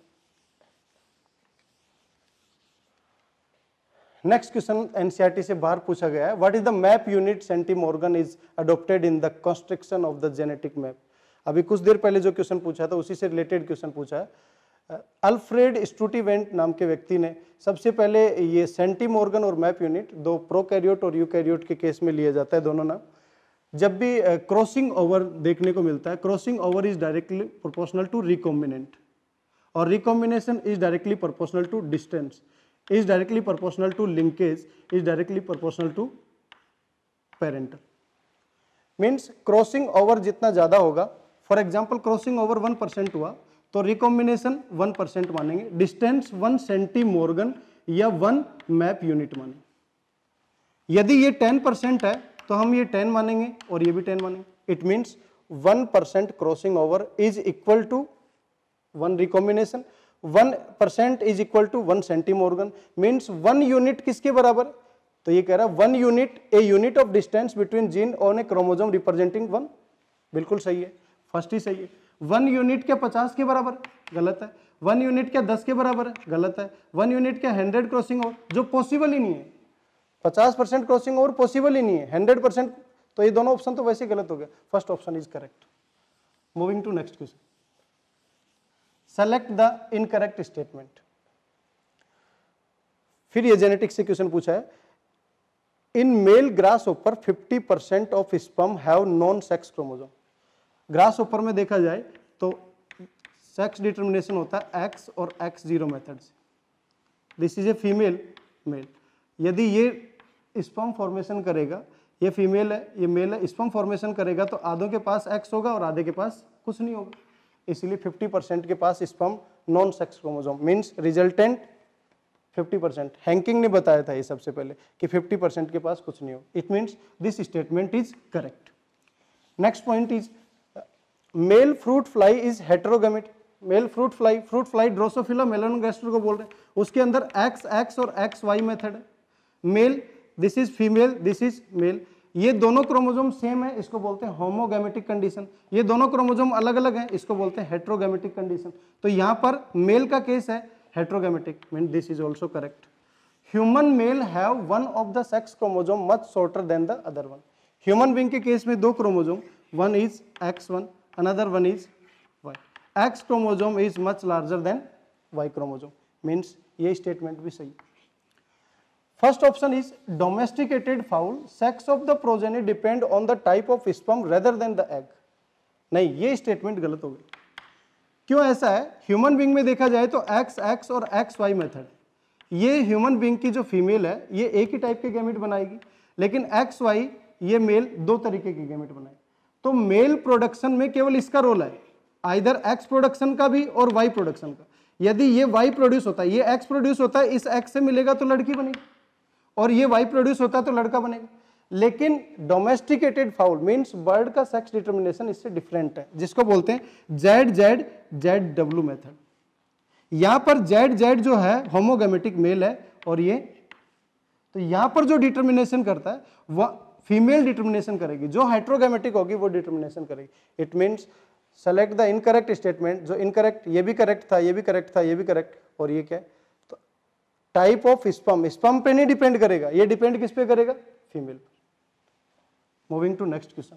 Next question NCERT से बाहर पूछा गया है, what is the map unit centimorgan is adopted in the construction of the genetic map. अभी कुछ देर पहले जो क्वेश्चन पूछा था उसी से रिलेटेड क्वेश्चन पूछा है। अल्फ्रेड स्टूटीवेंट नाम के व्यक्ति ने सबसे पहले ये सेंटीमॉर्गन और मैप यूनिट दो प्रोकैरियोट और यूकैरियोट के केस में लिया जाता है दोनों नाम। जब भी क्रॉसिंग ओवर देखने को मिलता है, crossing over is directly proportional to recombinant और recombination is directly proportional to distance, is directly proportional to linkage, is directly proportional to parental। Means crossing over जितना ज्यादा होगा, फॉर एग्जाम्पल क्रॉसिंग ओवर 1% हुआ तो रिकॉम्बिनेशन 1% मानेंगे, distance 1 सेंटीमॉर्गन या 1 map unit मानेंगे। यदि ये 10% है तो हम ये 10 मानेंगे और ये भी 10 मानेंगे। It means 1% crossing over is equal to 1 recombination, 1% is equal to 1 centimorgan. Means 1 unit किसके बराबर, तो ये कह रहा है 1 unit a unit of distance between gene on a chromosome representing 1। बिल्कुल सही है, फर्स्ट ही सही है। 1 यूनिट क्या 50 के बराबर, गलत है। 1 यूनिट क्या 10 के बराबर है, गलत है। 1 यूनिट क्या 100 क्रॉसिंग ओवर, जो पॉसिबल ही नहीं है। 50% क्रॉसिंग ओवर पॉसिबल ही नहीं है, 100%, तो ये दोनों ऑप्शन तो वैसे ही गलत हो गया। First option is correct. Moving to next question. Select the incorrect statement. फिर ये जेनेटिक्स से क्वेश्चन पूछा है, in male grasshopper 50% of sperm have non sex chromosome. Grasshopper में देखा जाए तो सेक्स डिटर्मिनेशन होता है X और X0 मेथड से। This is a female male. यदि ये स्पर्म फॉर्मेशन करेगा, ये फीमेल है ये मेल है, स्पर्म फॉर्मेशन करेगा तो आधों के पास X होगा और आधे के पास कुछ नहीं होगा, इसलिए 50% के पास sperm non sex chromosome, means resultant 50%। Henking ने बताया था ये सबसे पहले कि 50% के पास कुछ नहीं हो। It means this statement is correct. Next point is male fruit fly is heterogamete. Male fruit fly Drosophila melanogaster को बोल रहे हैं, उसके अंदर XX और XY मेथड है। Male, this is female, this is male. ये दोनों क्रोमोसोम सेम है, इसको बोलते हैं होमोगैमेटिक कंडीशन। ये दोनों क्रोमोसोम अलग अलग हैं, इसको बोलते हैं हेटेरोगैमेटिक कंडीशन। तो यहाँ पर मेल का केस है heterogametic, mean this is also correct. Human male have one of the sex chromosome much shorter than the other one. Human being के केस में दो chromosome, one is X1, another one is Y। X chromosome is much larger than Y chromosome, means ये statement भी सही। First option is domesticated fowl, sex of the progeny depend on the type of sperm rather than the egg. नहीं, ये statement गलत हो गई। क्यों ऐसा है? ह्यूमन बीइंग में देखा जाए तो XX और XY मेथड, ये ह्यूमन बीइंग की जो फीमेल है ये एक ही टाइप के गैमेट बनाएगी, लेकिन XY ये मेल दो तरीके के गैमेट बनाएगी। तो मेल प्रोडक्शन में केवल इसका रोल है, आइदर X प्रोडक्शन का भी और Y प्रोडक्शन का। यदि ये Y प्रोड्यूस होता है, ये X प्रोड्यूस होता है, इस X से मिलेगा तो लड़की बनेगी, और ये Y प्रोड्यूस होता है तो लड़का बनेगा। लेकिन डोमेस्टिकेटेड फाउल मींस बर्ड का सेक्स डिटर्मिनेशन इससे डिफरेंट है, जिसको बोलते हैं ZZW मेथड। यहां पर ZZ जो है होमोगैमेटिक मेल है, और ये तो यहां पर जो डिटर्मिनेशन करता है वह फीमेल डिटर्मिनेशन करेगी, जो हेटेरोगैमेटिक होगी वो डिटर्मिनेशन करेगी। It means select the incorrect statement. जो इनकरेक्ट, ये भी करेक्ट था, ये भी करेक्ट था, ये भी करेक्ट, और ये क्या है? तो टाइप ऑफ स्पर्म, स्पर्म पे नहीं डिपेंड करेगा, ये डिपेंड किस पे करेगा? फीमेल पर। Moving to next question.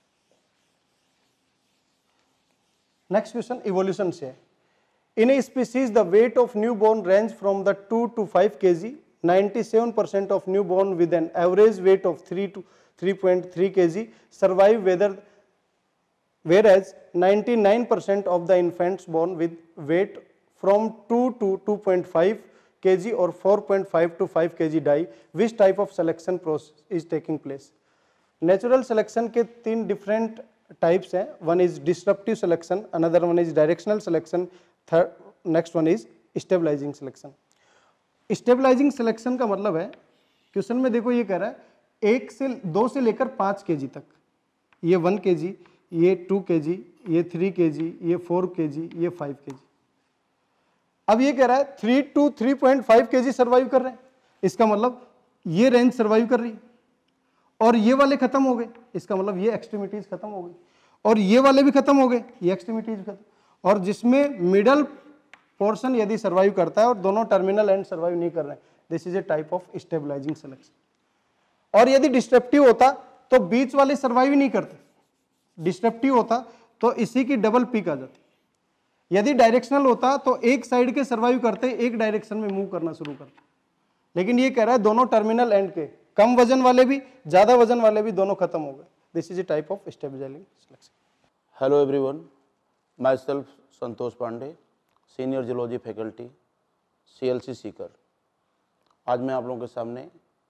Next question evolution से है। In a species the weight of new born range from the 2 to 5 kg। 97% of newborn with an average weight of 3 to 3.3 kg survive, whereas 99% of the infants born with weight from 2 to 2.5 kg or 4.5 to 5 kg die. Which type of selection process is taking place? Natural selection के तीन different types हैं. One is disruptive selection, another one is directional selection, next one is stabilizing selection. Stabilizing selection का मतलब है, question में देखो ये कह रहा है 2 से लेकर 5 kg तक, ये 1 kg, ये 2 kg, ये 3 kg, ये 4 kg, ये 5 kg। अब ये कह रहा है 3 to 3.5 kg सर्वाइव कर रहे हैं, इसका मतलब ये रेंज सर्वाइव कर रही है। और ये वाले खत्म हो गए, इसका मतलब ये एक्सट्रीमिटीज खत्म हो गई, और ये वाले भी खत्म हो गए, ये एक्सट्रीमिटीज खत्म, और जिसमें मिडल पोर्शन यदि सर्वाइव करता है और दोनों टर्मिनल एंड सर्वाइव नहीं कर रहे हैं, this is a type of stabilizing selection. और यदि डिस्ट्रप्टिव होता तो बीच वाले सर्वाइव ही नहीं करते, डिस्ट्रप्टिव होता तो इसी की डबल पीक आ जाती। यदि डायरेक्शनल होता तो एक साइड के सर्वाइव करते, एक डायरेक्शन में मूव करना शुरू करते, लेकिन ये कह रहा है दोनों टर्मिनल एंड के, कम वजन वाले भी ज्यादा वजन वाले भी दोनों खत्म हो गए। This is a type of stabilizing selection. Hello everyone, myself Santosh Pandey, senior zoology faculty, CLC Sikar. आज मैं आप लोगों के सामने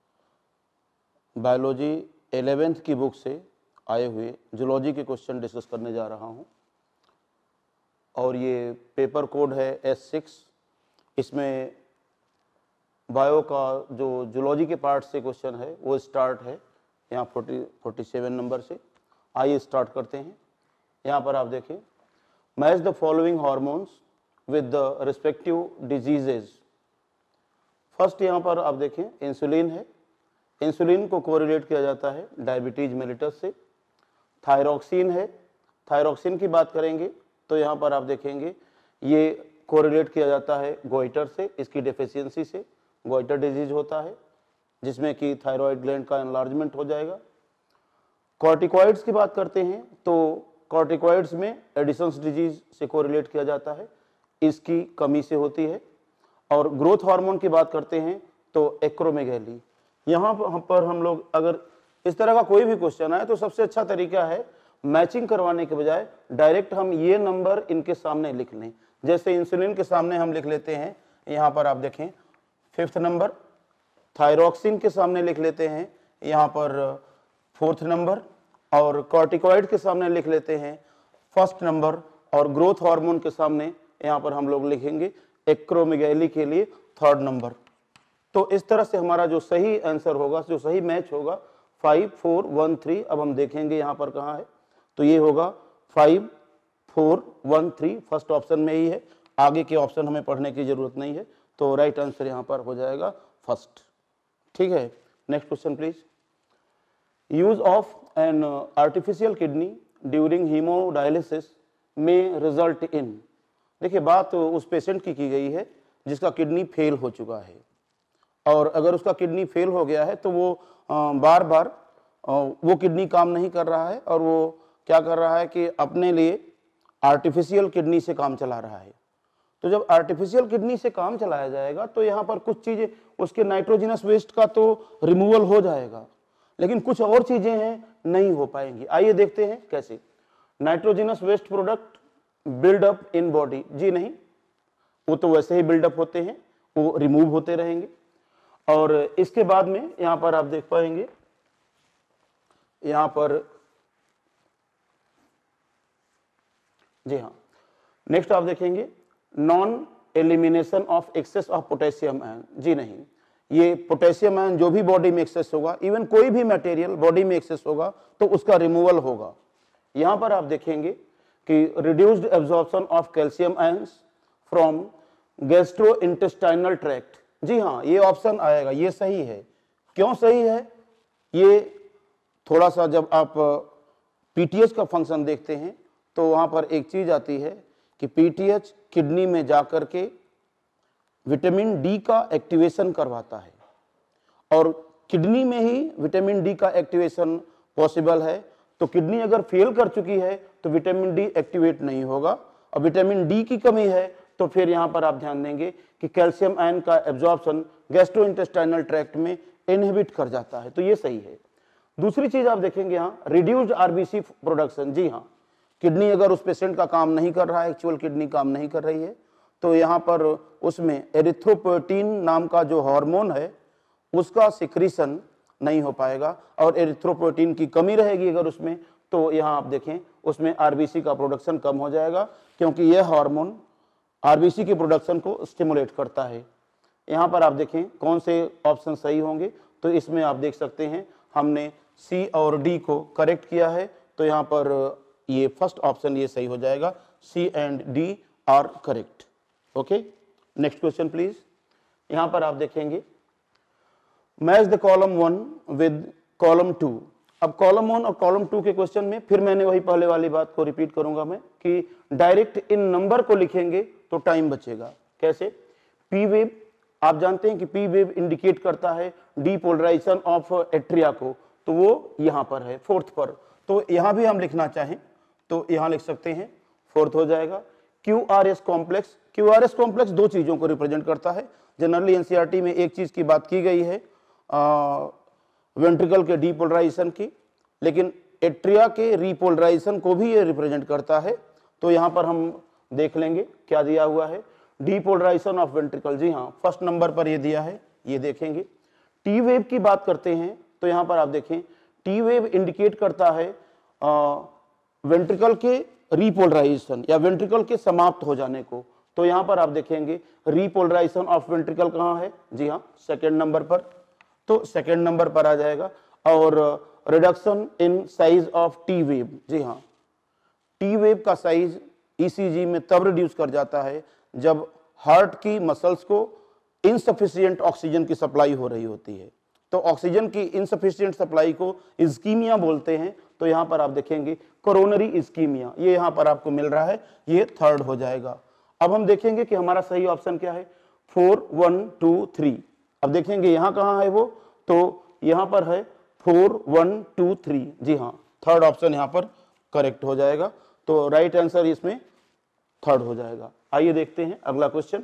बायोलॉजी 11th की बुक से आए हुए जूलॉजी के क्वेश्चन डिस्कस करने जा रहा हूं, और ये पेपर कोड है S6। इसमें बायो का जो जूलॉजी के पार्ट से क्वेश्चन है वो स्टार्ट है यहाँ 47 नंबर से। आइए स्टार्ट करते हैं। यहाँ पर आप देखें, match the following hormones with the respective diseases. First यहाँ पर आप देखें इंसुलिन है, इंसुलिन को कोरिलेट किया जाता है डायबिटीज मेलिटस से। थायरॉक्सिन है, थायरॉक्सिन की बात करेंगे तो यहाँ पर आप देखेंगे ये कोरिलेट किया जाता है गोइटर से, इसकी डेफिशिएंसी से गोइटर डिजीज होता है जिसमें कि थायराइड ग्लैंड का एनलार्जमेंट हो जाएगा। कॉर्टिकॉइड्स की बात करते हैं तो कॉर्टिकॉइड्स में एडिसन्स डिजीज से कोरिलेट किया जाता है, इसकी कमी से होती है। और ग्रोथ हार्मोन की बात करते हैं तो एक्रोमेगैली। यहाँ पर हम लोग अगर इस तरह का कोई भी क्वेश्चन आए तो सबसे अच्छा तरीका है मैचिंग करवाने के बजाय डायरेक्ट हम ये नंबर इनके सामने लिख लें। जैसे इंसुलिन के सामने हम लिख लेते हैं, यहाँ पर आप देखें 5th नंबर, थायरॉक्सिन के सामने लिख लेते हैं यहाँ पर 4th नंबर, और कॉर्टिकॉइड के सामने लिख लेते हैं 1st नंबर, और ग्रोथ हार्मोन के सामने यहाँ पर हम लोग लिखेंगे एक्रोमेगैली के लिए 3rd नंबर। तो इस तरह से हमारा जो सही आंसर होगा, जो सही मैच होगा 5 4 1 3। अब हम देखेंगे यहाँ पर कहाँ है, तो ये होगा 5 4 1 3, फर्स्ट ऑप्शन में ही है। आगे के ऑप्शन हमें पढ़ने की जरूरत नहीं है, तो राइट आंसर यहाँ पर हो जाएगा फर्स्ट। ठीक है, next question please. Use of an artificial kidney during hemodialysis में रिजल्ट इन। देखिए बात उस पेशेंट की गई है जिसका किडनी फेल हो चुका है, और अगर उसका किडनी फेल हो गया है तो वो बार बार वो किडनी काम नहीं कर रहा है, और वो क्या कर रहा है कि अपने लिए आर्टिफिशियल किडनी से काम चला रहा है। तो जब आर्टिफिशियल किडनी से काम चलाया जाएगा तो यहाँ पर कुछ चीजें, उसके नाइट्रोजनस वेस्ट का तो रिमूवल हो जाएगा, लेकिन कुछ और चीजें हैं नहीं हो पाएंगी। आइए देखते हैं कैसे। Nitrogenous waste product buildup in body, जी नहीं, वो तो वैसे ही बिल्डअप होते हैं, वो रिमूव होते रहेंगे। और इसके बाद में यहाँ पर आप देख पाएंगे, यहाँ पर जी हाँ, नेक्स्ट आप देखेंगे non elimination of excess of potassium ion. जी नहीं, ये पोटेशियम आयन जो भी बॉडी में एक्सेस होगा, इवन कोई भी मटेरियल बॉडी में एक्सेस होगा तो उसका रिमूवल होगा। यहां पर आप देखेंगे कि reduced absorption of calcium ions from gastrointestinal tract. जी हाँ, ये ऑप्शन आएगा, ये सही है। क्यों सही है? ये थोड़ा सा जब आप पीटीएच का फंक्शन देखते हैं तो वहां पर एक चीज आती है कि पीटीएच किडनी में जाकर के विटामिन डी का एक्टिवेशन करवाता है, और किडनी में ही विटामिन डी का एक्टिवेशन पॉसिबल है। तो किडनी अगर फेल कर चुकी है तो विटामिन डी एक्टिवेट नहीं होगा, और विटामिन डी की कमी है तो फिर यहां पर आप ध्यान देंगे कि कैल्शियम आयन का एब्जॉर्प्शन गैस्ट्रोइंटेस्टाइनल ट्रैक्ट में इनहिबिट कर जाता है। तो ये सही है। दूसरी चीज आप देखेंगे यहाँ रिड्यूस्ड आरबीसी प्रोडक्शन। जी हाँ, किडनी अगर उस पेशेंट का काम नहीं कर रहा है, एक्चुअल किडनी काम नहीं कर रही है, तो यहाँ पर उसमें एरिथ्रोपोएटिन नाम का जो हार्मोन है उसका सिक्रीशन नहीं हो पाएगा, और एरिथ्रोपोएटिन की कमी रहेगी अगर उसमें, तो यहाँ आप देखें उसमें आरबीसी का प्रोडक्शन कम हो जाएगा, क्योंकि यह हार्मोन आरबीसी के प्रोडक्शन को स्टिमुलेट करता है। यहाँ पर आप देखें कौन से ऑप्शन सही होंगे, तो इसमें आप देख सकते हैं हमने सी और डी को करेक्ट किया है, तो यहाँ पर ये फर्स्ट ऑप्शन ये सही हो जाएगा, C and D are correct. Okay, next question please. यहाँ पर आप देखेंगे match the column 1 with column 2। अब कॉलम 1 और कॉलम 2 के क्वेश्चन में फिर मैंने वही पहले वाली बात को रिपीट करूंगा मैं कि डायरेक्ट इन नंबर को लिखेंगे तो टाइम बचेगा। कैसे? पी वेव, आप जानते हैं कि पी वेव इंडिकेट करता है डीपोलराइजेशन ऑफ एट्रिया को, तो वो यहां पर है 4th पर। तो यहां भी हम लिखना चाहें तो यहां लिख सकते हैं, 4th हो जाएगा। QRS कॉम्प्लेक्स, QRS कॉम्प्लेक्स दो चीजों को रिप्रेजेंट करता है। जनरली एनसीईआरटी में एक चीज की बात की गई है वेंट्रिकल के डीपोलराइजेशन की, लेकिन एट्रिया के रीपोलराइजेशन को भी ये रिप्रेजेंट करता है। तो यहां पर हम देख लेंगे क्या दिया हुआ है, डीपोलराइजेशन ऑफ वेंट्रिकल। जी हाँ, फर्स्ट नंबर पर ये दिया है, ये देखेंगे। टी वेव की बात करते हैं तो यहां पर आप देखें टी वेव इंडिकेट करता है वेंट्रिकल के रीपोलराइजेशन या वेंट्रिकल के समाप्त हो जाने को। तो यहां पर आप देखेंगे रीपोलराइजेशन ऑफ वेंट्रिकल कहां है? जी हाँ, 2nd नंबर पर। तो 2nd नंबर पर आ जाएगा। और reduction in size of T wave, जी हाँ, टी वेव का साइज ईसीजी में तब रिड्यूस कर जाता है जब हार्ट की मसल्स को इनसफिशिएंट ऑक्सीजन की सप्लाई हो रही होती है। तो ऑक्सीजन की इनसफिशिएंट सप्लाई को इस्कीमिया बोलते हैं। तो यहां पर आप देखेंगे कोरोनरी इस्कीमिया, ये यहां पर आपको मिल रहा है, ये 3rd हो जाएगा। अब हम देखेंगे कि हमारा सही ऑप्शन क्या है, 4, 1, 2, 3। अब देखेंगे यहां कहां है वो, तो यहां पर है 4, 1, 2, 3। जी हाँ, 3rd ऑप्शन यहां पर करेक्ट हो जाएगा। तो राइट आंसर इसमें 3rd हो जाएगा। आइए देखते हैं अगला question.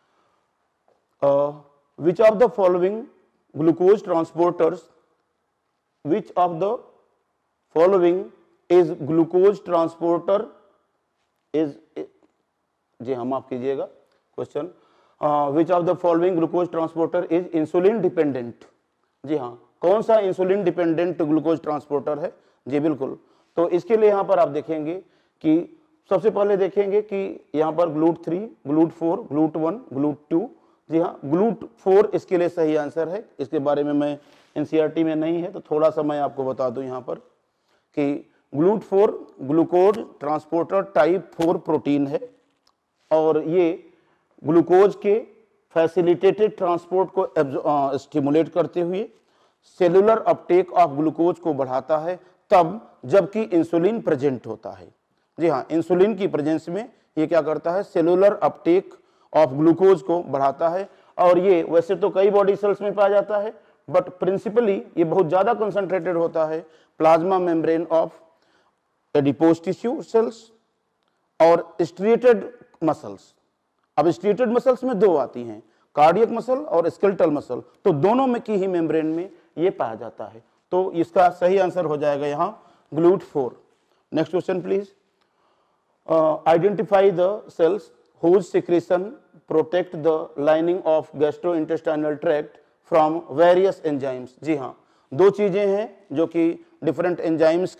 Which of the following glucose transporters, which of the following is glucose transporter is, जी हाँ माफ कीजिएगा question, which of the following glucose transporter is insulin dependent. जी हाँ, कौन सा इंसुलिन डिपेंडेंट ग्लूकोज ट्रांसपोर्टर है? जी बिल्कुल। तो इसके लिए यहां पर आप देखेंगे कि सबसे पहले देखेंगे कि यहां पर GLUT3, GLUT4, GLUT1, GLUT2। जी हाँ, GLUT4 इसके लिए सही आंसर है। इसके बारे में मैं एनसीईआरटी में नहीं है तो थोड़ा सा मैं आपको बता दूं यहां पर कि GLUT4 glucose transporter type 4 protein है और ये ग्लूकोज के फैसिलिटेटेड ट्रांसपोर्ट को स्टिमुलेट करते हुए सेलुलर अपटेक ऑफ ग्लूकोज को बढ़ाता है तब जबकि इंसुलिन प्रेजेंट होता है। जी हाँ, इंसुलिन की प्रेजेंस में ये क्या करता है, सेलुलर अपटेक ऑफ ग्लूकोज को बढ़ाता है। और ये वैसे तो कई बॉडी सेल्स में पाया जाता है बट प्रिंसिपली ये बहुत ज्यादा कंसंट्रेटेड होता है plasma membrane of adipose tissue cells और स्ट्रिएटेड मसल्स। अब स्ट्रिएटेड मसल्स में दो आती हैं, कार्डियक मसल और स्केलेटल मसल, तो दोनों में की ही मेम्ब्रेन में ये पाया जाता है। तो इसका सही आंसर हो जाएगा यहां GLUT4। Next question please. Identify the cells whose secretion protect the lining of gastrointestinal tract from various enzymes. जी हाँ, दो चीजें हैं जो कि डिफरेंट एंजाइम्स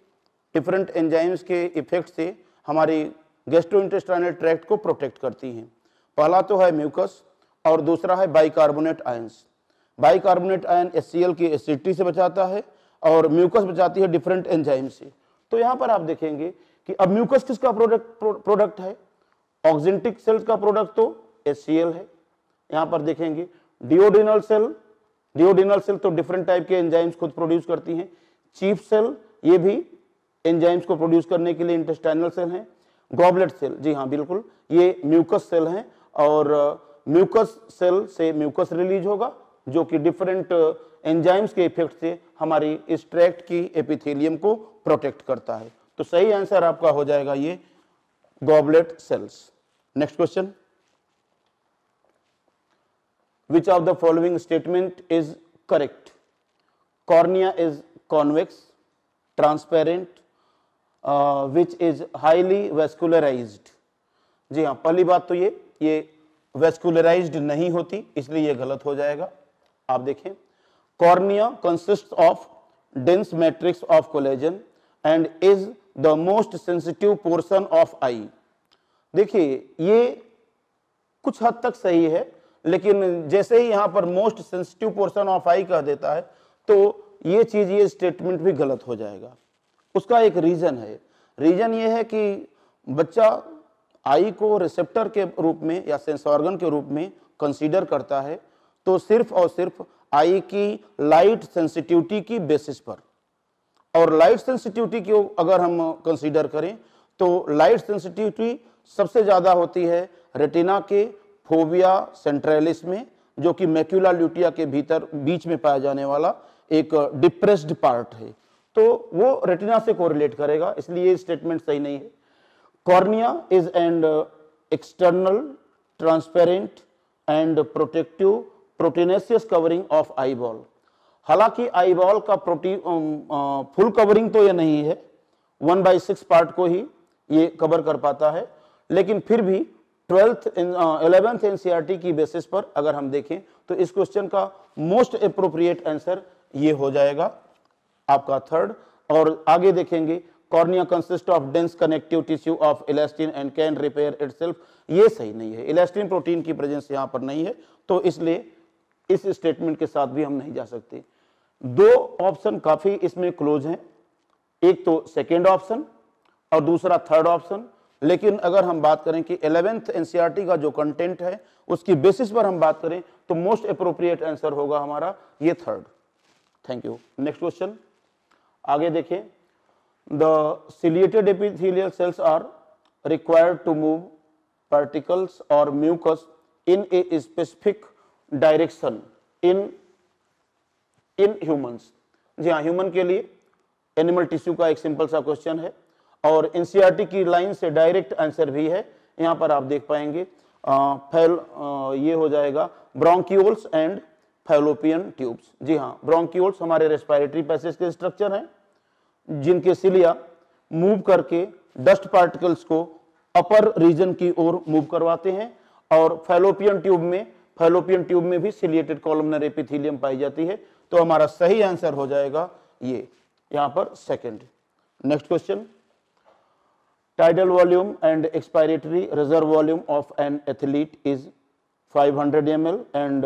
के इफेक्ट से हमारी गैस्ट्रोइंटेस्टाइनल ट्रैक्ट को प्रोटेक्ट करती हैं। पहला तो है म्यूकस और दूसरा है bicarbonate ions. Bicarbonate ion HCl की एसिडिटी से बचाता है और म्यूकस बचाती है डिफरेंट एंजाइम से। तो यहां पर आप देखेंगे कि अब म्यूकस किसका प्रोडक्ट है, ऑक्जेंटिक सेल्स का प्रोडक्ट तो HCl है। यहां पर देखेंगे डिओडिनल सेल तो डिफरेंट टाइप के एंजाइम्स खुद प्रोड्यूस करती हैं। चीफ सेल ये भी एंजाइम्स को प्रोड्यूस करने के लिए इंटेस्टाइनल सेल हैं। गॉबलेट सेल, जी हाँ बिल्कुल, ये म्यूकस सेल हैं और म्यूकस सेल से म्यूकस रिलीज होगा जो कि डिफरेंट एंजाइम्स के इफेक्ट से हमारी इस ट्रैक्ट की एपिथेलियम को प्रोटेक्ट करता है। तो सही आंसर आपका हो जाएगा ये goblet cells. Next question. Which of the following statement is correct? Cornea is convex, transparent, which is highly vascularized. जी हाँ, पहली बात तो ये वेस्कुलराइज्ड नहीं होती इसलिए ये गलत हो जाएगा। आप देखें, cornea consist of dense matrix of collagen and is the most sensitive portion of eye. देखिए ये कुछ हद तक सही है, लेकिन जैसे ही यहां पर most sensitive portion of eye कह देता है तो ये चीज, ये स्टेटमेंट भी गलत हो जाएगा। उसका एक रीजन है, रीजन ये है कि बच्चा आई को रिसेप्टर के रूप में या सेंस ऑर्गन के रूप में कंसीडर करता है तो सिर्फ और सिर्फ आई की लाइट सेंसिटिविटी की बेसिस पर। और लाइट सेंसिटिविटी को अगर हम कंसीडर करें तो लाइट सेंसिटिविटी सबसे ज्यादा होती है रेटिना के फोविया सेंट्रलिस में, जो कि मैक्यूला ल्यूटिया के भीतर बीच में पाया जाने वाला एक डिप्रेस्ड पार्ट है, तो वो रेटिना से कोरिलेट करेगा, इसलिए ये स्टेटमेंट सही नहीं है। Cornea is and external transparent and protective proteinaceous covering of eyeball. हालांकि आईबॉल का फुल कवरिंग तो ये नहीं है, 1/6 पार्ट को ही ये कवर कर पाता है, लेकिन फिर भी 11th एनसीईआरटी की बेसिस पर अगर हम देखें तो इस क्वेश्चन का मोस्ट अप्रोप्रिएट आंसर ये हो जाएगा आपका थर्ड। और आगे देखेंगे cornea consist of dense connective tissue of elastin and can repair itself, ये सही नहीं है, इलास्टिन प्रोटीन की प्रेजेंस यहां पर नहीं है, तो इसलिए इस स्टेटमेंट के साथ भी हम नहीं जा सकते। दो ऑप्शन काफी इसमें क्लोज हैं, एक तो सेकेंड ऑप्शन और दूसरा थर्ड ऑप्शन, लेकिन अगर हम बात करें कि 11th एनसीईआरटी का जो कंटेंट है उसकी बेसिस पर हम बात करें तो मोस्ट अप्रोप्रिएट आंसर होगा हमारा ये third. Thank you. Next question आगे देखें। The ciliated epithelial cells are required to move particles और mucus in a specific direction in humans. जी हाँ, ह्यूमन के लिए एनिमल टिश्यू का एक सिंपल सा क्वेश्चन है और एनसीईआरटी की लाइन से डायरेक्ट आंसर भी है। यहां पर आप देख पाएंगे ये हो जाएगा ब्रोंकियोल्स एंड फैलोपियन ट्यूब्स। जी हाँ, ब्रोंकियोल्स हमारे रेस्पिरेटरी पैसेज के स्ट्रक्चर हैं जिनके सिलिया मूव करके डस्ट पार्टिकल्स को अपर रीजन की ओर मूव करवाते हैं, और फैलोपियन ट्यूब में भी सिलिएटेड कॉलमनर एपिथेलियम पाई जाती है, तो हमारा सही आंसर हो जाएगा ये यहां पर second. Next question. Tidal volume and expiratory reserve volume of an athlete is 500 ml and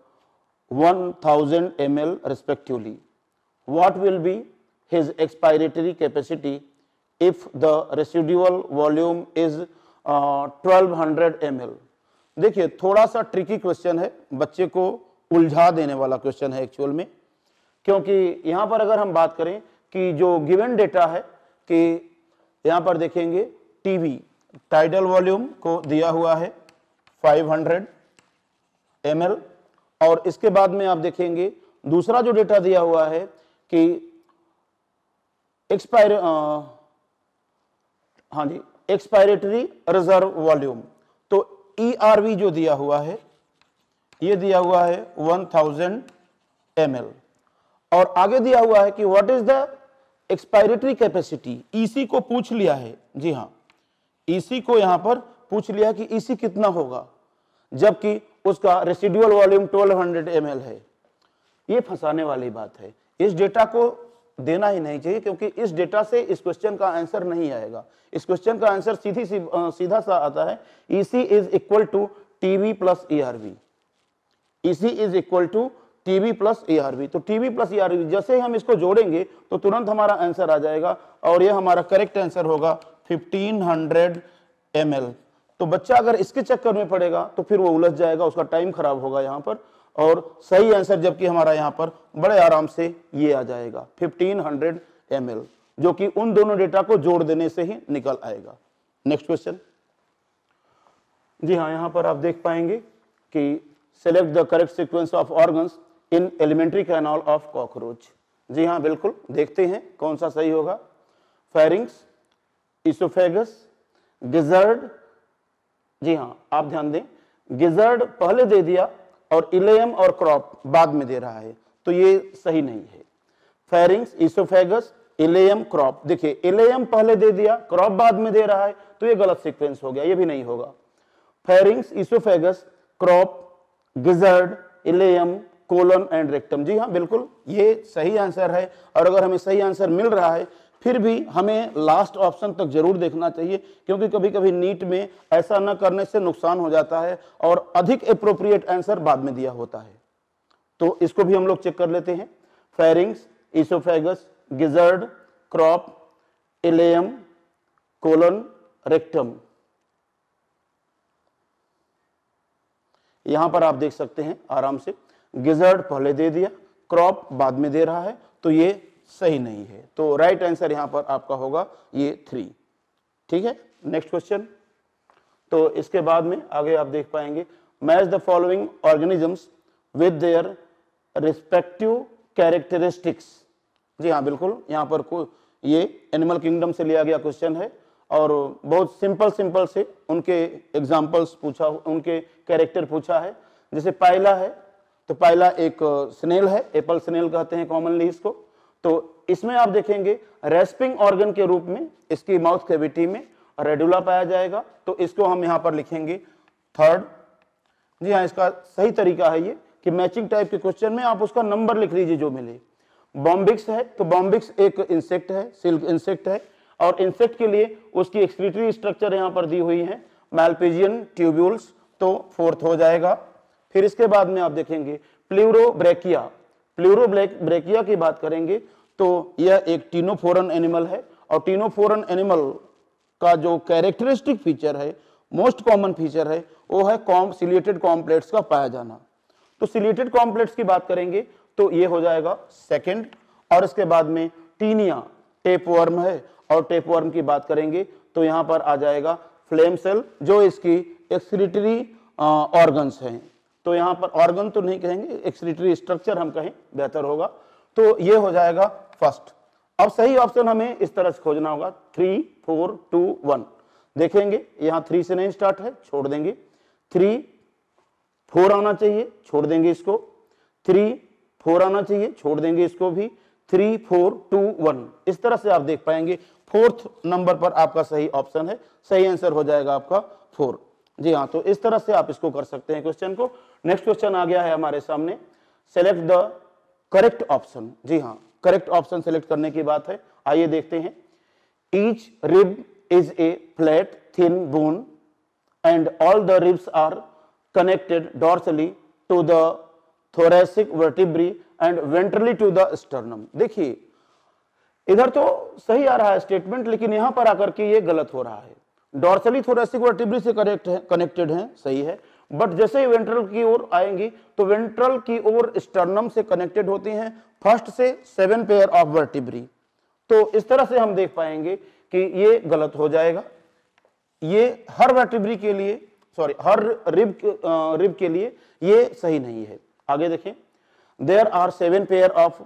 1000 ml respectively. What will be his expiratory capacity if the residual volume is 1200 ml? देखिए थोड़ा सा ट्रिकी क्वेश्चन है, बच्चे को उलझा देने वाला question है एक्चुअल में, क्योंकि यहां पर अगर हम बात करें कि जो गिवन डेटा है कि यहां पर देखेंगे टीवी टाइडल वॉल्यूम को दिया हुआ है 500 ml, और इसके बाद में आप देखेंगे दूसरा जो डेटा दिया हुआ है कि एक्सपायरेटरी रिजर्व वॉल्यूम, तो ERV जो दिया हुआ है ये दिया हुआ है 1000 ml, और आगे दिया हुआ है कि what is the expiratory capacity, EC को पूछ लिया है। जी हाँ, EC को यहां पर पूछ लिया कि EC कितना होगा, जबकि उसका रेसिडुअल वॉल्यूम 1200 ml है। ये फंसाने वाली बात है, इस डेटा को देना ही नहीं चाहिए, क्योंकि इस डेटा से इस क्वेश्चन का आंसर नहीं आएगा। इस क्वेश्चन का आंसर सीधा सा आता है, EC is equal to TB plus ERV। EC is equal to TB plus ERV, तो TB प्लस ERV जैसे हम इसको जोड़ेंगे तो तुरंत हमारा आंसर आ जाएगा, और यह हमारा करेक्ट आंसर होगा 1500 ml। तो बच्चा अगर इसके चक्कर में पड़ेगा तो फिर वो उलझ जाएगा, उसका टाइम खराब होगा यहाँ पर, और सही आंसर जबकि हमारा यहाँ पर बड़े आराम से ये आ जाएगा 1500 ml, जो कि उन दोनों डेटा को जोड़ देने से ही निकल आएगा। Next question. जी हाँ, यहाँ पर आप देख पाएंगे कि select the correct sequence of organs in alimentary canal of cockroach. जी हाँ, बिल्कुल देखते हैं कौन सा सही होगा। Pharynx, oesophagus, gizzard. जी हाँ, आप ध्यान दें, गिजर्ड पहले दे दिया और इलेयम और क्रॉप बाद में दे रहा है, तो ये सही नहीं है। Pharynx, oesophagus, ileum, crop. देखिए इलेयम पहले दे दिया, क्रॉप बाद में दे रहा है, तो ये गलत सीक्वेंस हो गया, ये भी नहीं होगा। Pharynx, oesophagus, crop, gizzard, ileum, colon and rectum. जी हाँ, बिल्कुल ये सही आंसर है, और अगर हमें सही आंसर मिल रहा है फिर भी हमें लास्ट ऑप्शन तक जरूर देखना चाहिए, क्योंकि कभी कभी नीट में ऐसा न करने से नुकसान हो जाता है और अधिक एप्रोप्रिएट आंसर बाद में दिया होता है। तो इसको भी हम लोग चेक कर लेते हैं। Pharynx, oesophagus, gizzard, crop, ileum, colon, rectum. यहां पर आप देख सकते हैं आराम से, गिजर्ड पहले दे दिया, क्रॉप बाद में दे रहा है, तो ये सही नहीं है। तो राइट आंसर यहां पर आपका होगा ये 3। ठीक है, नेक्स्ट क्वेश्चन। तो इसके बाद में आगे आप देख पाएंगे, match the following organisms with their respective characteristics. जी हाँ, बिल्कुल, यहाँ पर ये एनिमल किंगडम से लिया गया क्वेश्चन है और बहुत सिंपल से उनके एग्जाम्पल्स पूछा, उनके कैरेक्टर पूछा है। जैसे पाइला है, तो पाइला एक स्नेल है, एप्पल स्नेल कहते हैं कॉमनली इसको। तो इसमें आप देखेंगे रेस्पिंग ऑर्गन के रूप में इसकी माउथ कैविटी में रेडुला पाया जाएगा, तो इसको हम यहाँ पर लिखेंगे 3rd। जी हाँ, इसका सही तरीका है ये कि मैचिंग टाइप के क्वेश्चन में आप उसका नंबर लिख लीजिए जो मिले। बॉम्बिक्स है, तो बॉम्बिक्स एक इंसेक्ट है, सिल्क इंसेक्ट है, और इंसेक्ट के लिए उसकी एक्सक्रीटरी स्ट्रक्चर यहाँ पर दी हुई है मैल्पिजियन ट्यूब्यूल्स, तो 4th हो जाएगा। फिर इसके बाद में आप देखेंगे प्ल्यूरोब्रेकिया। प्ल्यूरोब्रेकिया की बात करेंगे तो यह एक टीनोफोरन एनिमल है, और टीनोफोरन एनिमल का जो कैरेक्टरिस्टिक फीचर है, मोस्ट कॉमन फीचर है, वो है सिलिएटेड कॉम्प्लेट्स का पाया जाना। तो सिलिएटेड कॉम्प्लेट्स की बात करेंगे तो ये हो जाएगा 2nd। और इसके बाद में टीनिया टेपवर्म है, और टेपवर्म की बात करेंगे तो यहां पर आ जाएगा फ्लेम सेल, जो इसकी एक्सक्रीटरी ऑर्गन्स हैं। तो यहां पर ऑर्गन तो नहीं कहेंगे, एक्सक्रीटरी स्ट्रक्चर हम कहें बेहतर होगा। तो ये हो जाएगा 1st। अब सही ऑप्शन हमें इस तरह से खोजना होगा 3 4 2 1। देखेंगे यहां 3 से नहीं स्टार्ट है, छोड़ देंगे। 3 4 आना चाहिए, छोड़ देंगे इसको। 3 4 आना चाहिए, छोड़ देंगे इसको भी। 3 4 2 1, इस तरह से आप देख पाएंगे 4th नंबर पर आपका सही ऑप्शन है, सही आंसर हो जाएगा आपका 4। जी हाँ, तो इस तरह से आप इसको कर सकते हैं क्वेश्चन को। नेक्स्ट क्वेश्चन आ गया है हमारे सामने, सेलेक्ट द करेक्ट ऑप्शन। जी हाँ, करेक्ट ऑप्शन सेलेक्ट करने की बात है, आइए देखते हैं। Each rib is a flat thin bone and all the ribs are connected dorsally to the thoracic vertebrae and ventrally to the sternum। देखिए इधर तो सही आ रहा है स्टेटमेंट, लेकिन यहां पर आकर के ये गलत हो रहा है। डॉर्सली थोरेसिक वर्टिब्री से कनेक्टेड है, सही है, बट जैसे ही वेंट्रल की ओर आएंगी तो वेंट्रल की ओर स्टर्नम से कनेक्टेड होती हैं, 1st से 7 पेयर ऑफ वर्टिब्री। तो इस तरह से हम देख पाएंगे कि ये गलत हो जाएगा। ये हर वर्टिब्री के लिए, सॉरी हर रिब के लिए ये सही नहीं है। आगे देखें, there are 7 pair of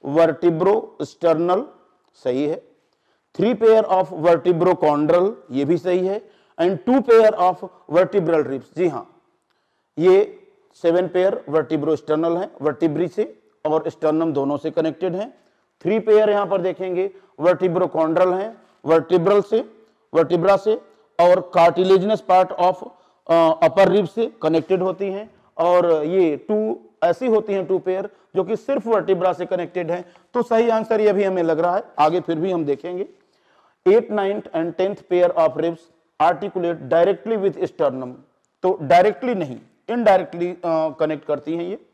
vertebrosternal, सही है। 3 पेयर ऑफ वर्टिब्रोकॉन्ड्रल, ये भी सही है। And 2 pair of vertebral ribs. जी हाँ, ये 7 पेयर वर्टिब्रोस्टर्नल है, वर्टिब्री से और स्टर्नम दोनों से कनेक्टेड है। 3 पेयर यहां पर देखेंगे वर्टिब्रोकॉन्ड्रल है, वर्टिब्रल से, वर्टिब्रा से, और cartilaginous part of upper rib से कनेक्टेड होती हैं। और ये 2 ऐसी होती हैं 2 पेयर जो कि सिर्फ वर्टिब्रा से कनेक्टेड है। तो सही आंसर ये भी हमें लग रहा है, आगे फिर भी हम देखेंगे। 8th 9th and 10th pair of ribs articulate directly with sternum, तो डायरेक्टली नहीं, इनडायरेक्टली कनेक्ट करती हैं ये।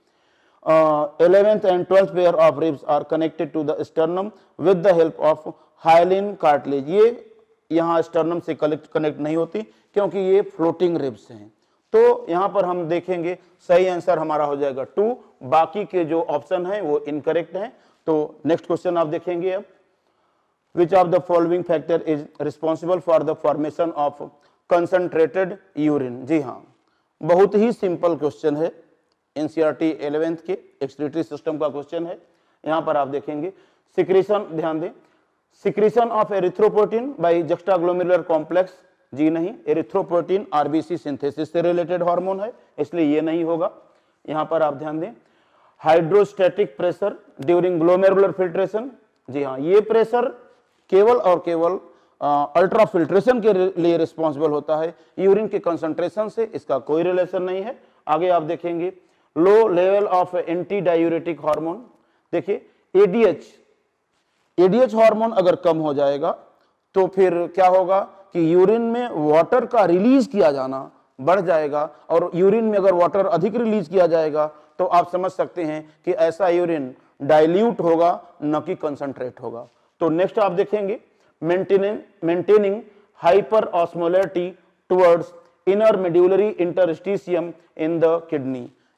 11th and 12th pair of ribs are connected to the sternum with the help of hyaline cartilage. ये यहाँ sternum से connect नहीं होती क्योंकि ये फ्लोटिंग रिब्स हैं। तो यहां पर हम देखेंगे सही आंसर हमारा हो जाएगा 2, बाकी के जो ऑप्शन हैं वो इनकरेक्ट हैं। तो नेक्स्ट क्वेश्चन आप देखेंगे अब, which of the following factor is responsible for the formation of concentrated urine. जी हाँ, बहुत ही सिंपल क्वेश्चन है, एनसीईआरटी 11th के एक्सक्रीटरी सिस्टम का क्वेश्चन है। यहां पर आप देखेंगे सिक्रीशन, ध्यान दें, secretion of erythropoietin by juxtaglomerular complex, जी नहीं, एरिथ्रोपोइटिन आरबीसी सिंथेसिस से रिलेटेड हार्मोन है, इसलिए ये नहीं होगा। यहां पर आप ध्यान दें, hydrostatic pressure during glomerular filtration, जी हाँ, ये प्रेशर केवल और केवल अल्ट्रा फिल्ट्रेशन के लिए रिस्पॉन्सिबल होता है, यूरिन के कंसंट्रेशन से इसका कोई रिलेशन नहीं है। आगे आप देखेंगे low level of anti diuretic hormone, देखिए एडीएच हार्मोन अगर कम हो जाएगा तो फिर क्या होगा कि यूरिन में वाटर का रिलीज किया जाना बढ़ जाएगा, और यूरिन में अगर वाटर अधिक रिलीज किया जाएगा तो आप समझ सकते हैं कि ऐसा यूरिन डाइल्यूट होगा, न कि कंसंट्रेट होगा। तो नेक्स्ट आप देखेंगे maintaining hyper osmolarity towards inner medullary interstitium in the kidney.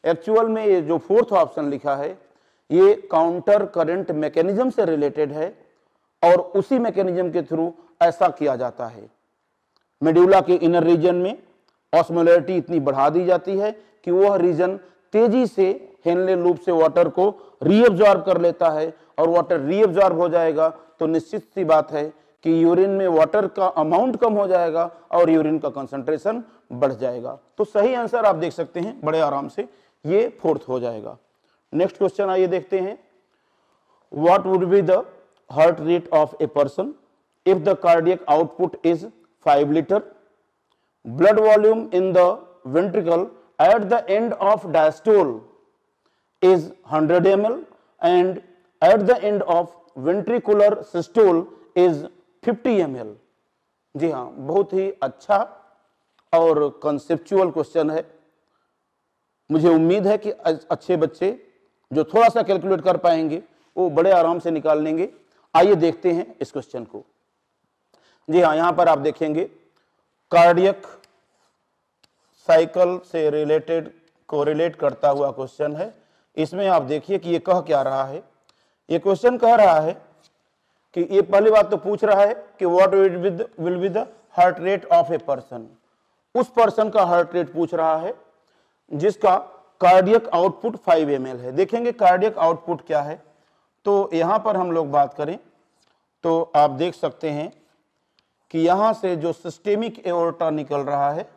Actual में ये जो फोर्थ ऑप्शन लिखा है ये काउंटर करंट मैकेनिज्म से रिलेटेड है और उसी मैकेनिज्म के थ्रू ऐसा किया जाता है। मेडुला के इनर रीजन में ऑस्मोलैरिटी इतनी बढ़ा दी जाती है कि वह रीजन तेजी से हेनले लूप से वाटर को रीअब्जॉर्ब कर लेता है और वाटर रीअब्जॉर्ब हो जाएगा तो निश्चित सी बात है कि यूरिन में वाटर का अमाउंट कम हो जाएगा और यूरिन का कंसंट्रेशन बढ़ जाएगा। तो सही आंसर आप देख सकते हैं बड़े आराम से, ये फोर्थ हो जाएगा। नेक्स्ट क्वेश्चन आइए देखते हैं। What would be the heart rate of a person if the cardiac output is 5 litre, blood volume in the ventricle at the end of diastole is 100 ml and at the end of ventricular systole is 50 ml। जी हाँ, बहुत ही अच्छा और conceptual question है। मुझे उम्मीद है कि अच्छे बच्चे जो थोड़ा सा कैलकुलेट कर पाएंगे वो बड़े आराम से निकाल लेंगे। आइए देखते हैं इस क्वेश्चन को। जी हाँ, यहां पर आप देखेंगे कार्डियक साइकिल से रिलेटेड कोरिलेट करता हुआ क्वेश्चन है। इसमें आप देखिए कि ये कह क्या रहा है। ये क्वेश्चन कह रहा है कि ये पहली बात तो पूछ रहा है कि what will be the heart rate of a person. उस पर्सन का हार्ट रेट पूछ रहा है जिसका कार्डियक आउटपुट 5 ml है। देखेंगे कार्डियक आउटपुट क्या है। तो यहां पर हम लोग बात करें तो आप देख सकते हैं कि यहां से जो सिस्टेमिक एओर्टा निकल रहा है,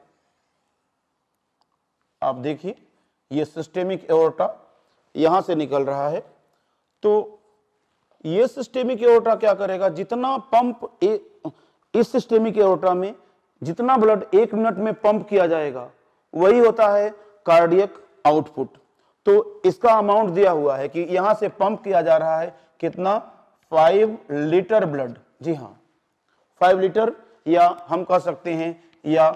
आप देखिए ये सिस्टेमिक एओर्टा यहां से निकल रहा है। तो ये सिस्टेमिक एओर्टा क्या करेगा, जितना पंप इस सिस्टेमिक एओर्टा में जितना ब्लड 1 मिनट में पंप किया जाएगा वही होता है कार्डियक आउटपुट। तो इसका अमाउंट दिया हुआ है कि यहां से पंप किया जा रहा है कितना, 5 लीटर ब्लड। जी हाँ, 5 लीटर या हम कह सकते हैं या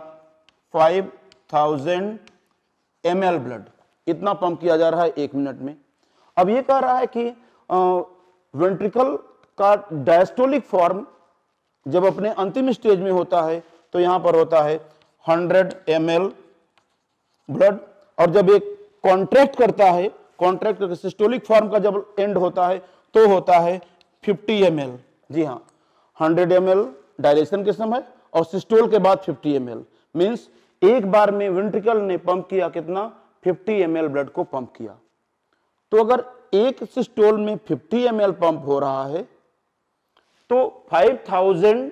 5000 ml ब्लड, इतना पंप किया जा रहा है 1 मिनट में। अब ये कह रहा है कि वेंट्रिकल का डायस्टोलिक फॉर्म जब अपने अंतिम स्टेज में होता है तो यहां पर होता है 100 ml ब्लड, और जब एक कॉन्ट्रैक्ट करता है, कॉन्ट्रैक्ट करके सिस्टोलिक फॉर्म का जब एंड होता है तो होता है 50 ml। जी हाँ, 100 ml डायलेशन के समय और सिस्टोल के बाद 50 ml, मींस एक बार में वेंट्रिकल ने पंप किया कितना, 50 ml ब्लड को पंप किया। तो अगर एक सिस्टोल में 50 ml पंप हो रहा है तो 5000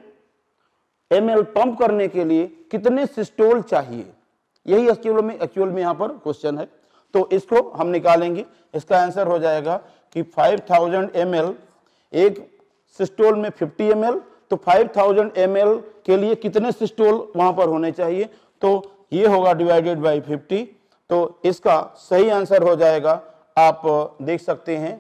ml पंप करने के लिए कितने सिस्टोल चाहिए, यही एक्चुअल में यहां पर क्वेश्चन है। तो इसको हम निकालेंगे। इसका आंसर हो जाएगा कि 5000 ml, एक सिस्टोल में 50 ml, तो 5000 ml के लिए कितने सिस्टोल वहां पर होने चाहिए, तो ये होगा डिवाइडेड बाय 50। तो इसका सही आंसर हो जाएगा, आप देख सकते हैं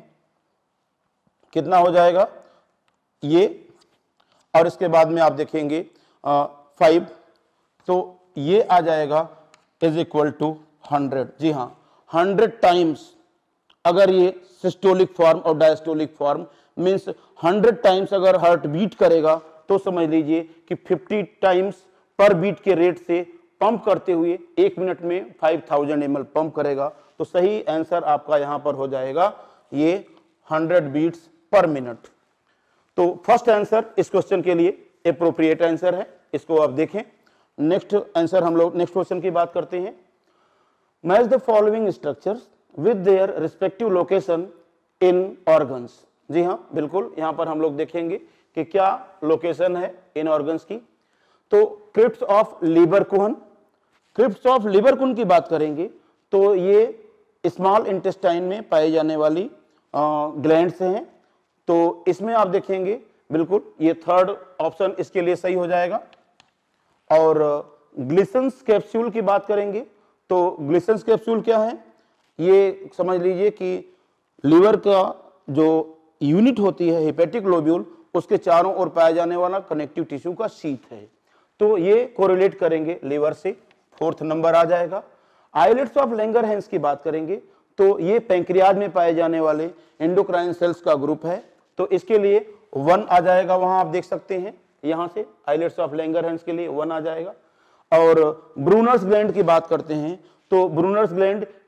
कितना हो जाएगा ये, और इसके बाद में आप देखेंगे 5, तो ये आ जाएगा इज इक्वल टू 100। जी हाँ, 100 टाइम्स अगर ये सिस्टोलिक फॉर्म और डायस्टोलिक फॉर्म, मींस 100 टाइम्स अगर हार्ट बीट करेगा तो समझ लीजिए कि 50 टाइम्स पर बीट के रेट से पंप करते हुए 1 मिनट में 5000 ml पंप करेगा। तो सही आंसर आपका यहां पर हो जाएगा ये 100 बीट्स पर मिनट। तो फर्स्ट आंसर इस क्वेश्चन के लिए एप्रोप्रिएट आंसर है, इसको आप देखें। नेक्स्ट आंसर हम लोग नेक्स्ट क्वेश्चन की बात करते हैं। Match the following structures with their respective location in organs. जी हाँ, बिल्कुल, यहां पर हम लोग देखेंगे कि क्या लोकेशन है इन ऑर्गन्स की। तो crypts of Lieberkuhn, crypts of Lieberkuhn की बात करेंगे तो ये स्मॉल इंटेस्टाइन में पाई जाने वाली ग्लैंड्स हैं। तो इसमें आप देखेंगे बिल्कुल ये थर्ड ऑप्शन इसके लिए सही हो जाएगा। और ग्लिसन्स कैप्सूल की बात करेंगे तो ग्लिसन्स कैप्सूल क्या है, ये समझ लीजिए कि लीवर का जो यूनिट होती है हेपेटिक लोब्यूल, उसके चारों ओर पाया जाने वाला कनेक्टिव टिश्यू का शीथ है। तो ये कोरिलेट करेंगे लीवर से, 4th नंबर आ जाएगा। आइलेट्स ऑफ लैंगरहैंस की बात करेंगे तो ये पैंक्रियाज में पाए जाने वाले एंडोक्राइन सेल्स का ग्रुप है। तो इसके लिए 1 आ जाएगा, वहां आप देख सकते हैं यहां से आइलेट्स ऑफ लैंगरहैंस के लिए 1 आ जाएगा। और ब्रूनर्स ग्लैंड की बात करते हैं तो ब्रूनर्स ग्लैंड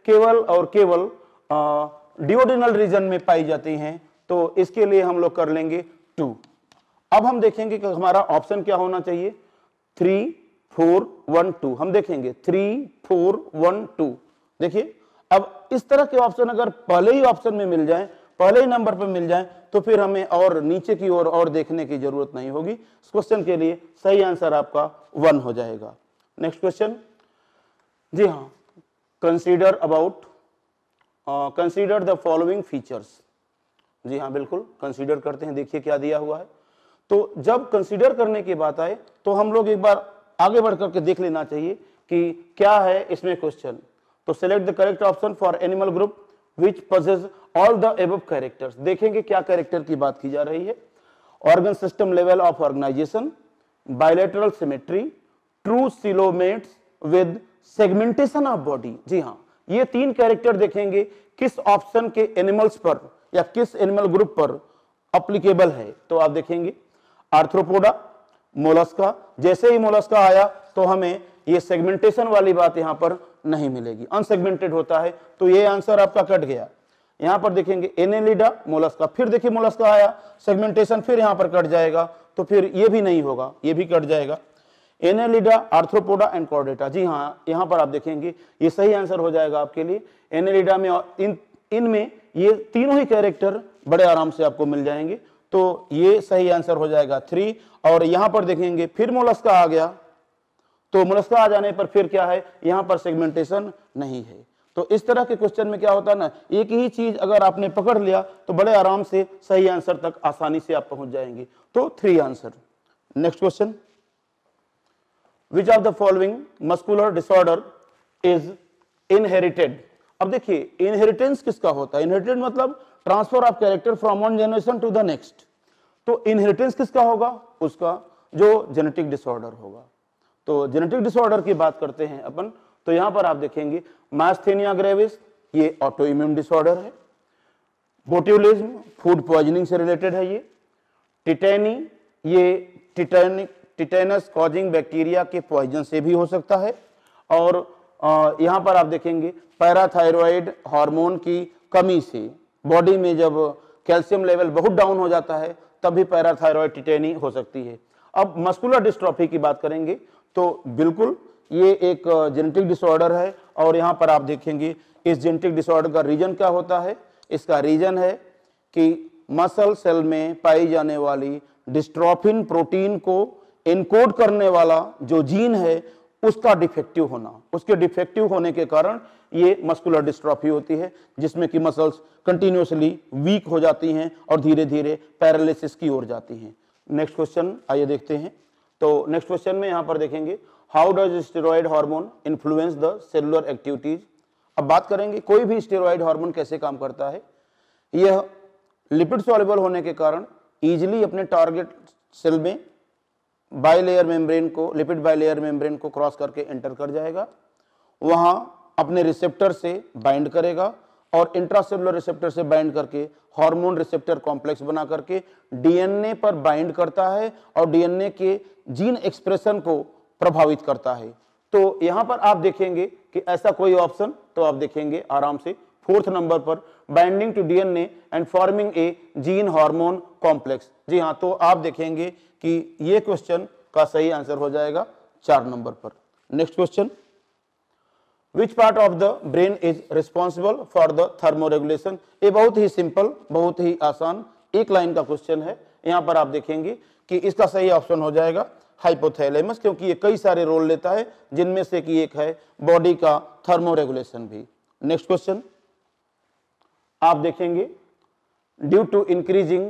केवल और केवल डिओडिनल रीजन में पाई जाती हैं, तो इसके लिए हम लोग कर लेंगे 2। अब हम देखेंगे कि हमारा ऑप्शन क्या होना चाहिए, 3 4 1 2। हम देखेंगे 3 4 1 2। देखिए अब इस तरह के ऑप्शन अगर पहले ही ऑप्शन में मिल जाएं, पहले ही नंबर पर मिल जाएं, तो फिर हमें और नीचे की ओर और देखने की जरूरत नहीं होगी। इस क्वेश्चन के लिए सही आंसर आपका 1 हो जाएगा। नेक्स्ट क्वेश्चन, जी हाँ, कंसीडर द फॉलोइंग फीचर्स। जी हाँ बिल्कुल कंसीडर करते हैं। देखिए क्या दिया हुआ है। तो जब कंसीडर करने की बात आए तो हम लोग एक बार आगे बढ़ करके देख लेना चाहिए कि क्या है इसमें क्वेश्चन। तो select the correct option for animal group which possess all the above characters. देखेंगे क्या कैरेक्टर की बात की जा रही है। Organ system level of organisation, bilateral symmetry, true coelomates with segmentation of body. जी हाँ, ये 3 कैरेक्टर देखेंगे किस ऑप्शन के एनिमल्स पर या किस एनिमल ग्रुप पर अप्लीकेबल है। तो आप देखेंगे आर्थ्रोपोडा, मोलस्का। जैसे ही मोलस्का आया तो हमें ये सेगमेंटेशन वाली बात यहां पर नहीं मिलेगी, अनसेगमेंटेड होता है, तो ये आंसर आपका कट गया। यहां पर देखेंगे एनेलिडा, मोलस्का, फिर देखिए मोलस्का आया, सेगमेंटेशन फिर यहां पर कट जाएगा, तो फिर ये भी नहीं होगा, ये भी कट जाएगा। Annelida, Arthropoda and Chordata. जी हाँ, यहां पर आप देखेंगे ये सही आंसर हो जाएगा आपके लिए। एनेलिडा में इनमें ये तीनों ही कैरेक्टर बड़े आराम से आपको मिल जाएंगे, तो ये सही आंसर हो जाएगा 3। और यहां पर देखेंगे फिर मोलस्का आ गया, तो मोलस्का आ जाने पर फिर क्या है, यहां पर सेगमेंटेशन नहीं है। तो इस तरह के क्वेश्चन में क्या होता है ना, एक ही चीज अगर आपने पकड़ लिया तो बड़े आराम से सही आंसर तक आसानी से आप पहुंच जाएंगे। तो 3 answer. Next question, which of the following muscular disorder is inherited. अब देखिए इनहेरिटेंस किसका होता है, इनहेरिटेड मतलब transfer of character from one generation to the next. तो इनहेरिटेंस किसका होगा, उसका जो जेनेटिक डिसऑर्डर होगा। तो जेनेटिक डिसऑर्डर की बात करते हैं अपन, तो यहां पर आप देखेंगे मास्थेनिया ग्रेविस, ये ऑटो इम्यून डिसऑर्डर है। बोट्यूलिज्म फूड पॉइजनिंग से रिलेटेड है। ये टिटेनी, ये टिटेनस कॉजिंग बैक्टीरिया के पॉइजन से भी हो सकता है। और यहां पर आप देखेंगे पैराथायरॉइड हार्मोन की कमी से बॉडी में जब कैल्शियम लेवल बहुत डाउन हो जाता है तब भी पैराथायरॉइड टिटेनी हो सकती है। अब मस्कुलर डिस्ट्रॉफी की बात करेंगे तो बिल्कुल ये एक जेनेटिक डिसऑर्डर है। और यहां पर आप देखेंगे इस जेनेटिक डिसऑर्डर का रीजन क्या होता है, इसका रीजन है कि मसल सेल में पाई जाने वाली डिस्ट्रोफिन प्रोटीन को एनकोड करने वाला जो जीन है उसका डिफेक्टिव होना, उसके डिफेक्टिव होने के कारण ये मस्कुलर डिस्ट्रॉफी होती है, जिसमें कि मसल्स कंटिन्यूअसली वीक हो जाती हैं और धीरे धीरे पैरालिसिस की ओर जाती हैं। नेक्स्ट क्वेश्चन आइए देखते हैं। तो नेक्स्ट क्वेश्चन में यहां पर देखेंगे how does steroid hormone influence the cellular activities. अब बात करेंगे कोई भी स्टेरॉइड हार्मोन कैसे काम करता है। यह लिपिड सॉल्युबल होने के कारण इजीली अपने टारगेट सेल में बाइलेयर मेम्ब्रेन को, लिपिड बाइलेयर मेम्ब्रेन को क्रॉस करके एंटर कर जाएगा, वहां अपने रिसेप्टर से बाइंड करेगा और इंट्रासेलुलर रिसेप्टर से बाइंड करके हार्मोन रिसेप्टर कॉम्प्लेक्स बना करके डीएनए पर बाइंड करता है और डीएनए के जीन एक्सप्रेशन को प्रभावित करता है। तो यहां पर आप देखेंगे कि ऐसा कोई ऑप्शन, तो आप देखेंगे आराम से 4th नंबर पर binding to DNA and forming a gene hormone complex. जी हां, तो आप देखेंगे कि ये क्वेश्चन का सही आंसर हो जाएगा 4 नंबर पर। Next question, which part of the brain is responsible for the thermoregulation. ये बहुत ही सिंपल, बहुत ही आसान एक लाइन का क्वेश्चन है। यहां पर आप देखेंगे कि इसका सही ऑप्शन हो जाएगा हाइपोथैलेमस, क्योंकि ये कई सारे रोल लेता है, जिनमें से कि एक है बॉडी का थर्मोरेगुलेशन भी। नेक्स्ट क्वेश्चन आप देखेंगे due to increasing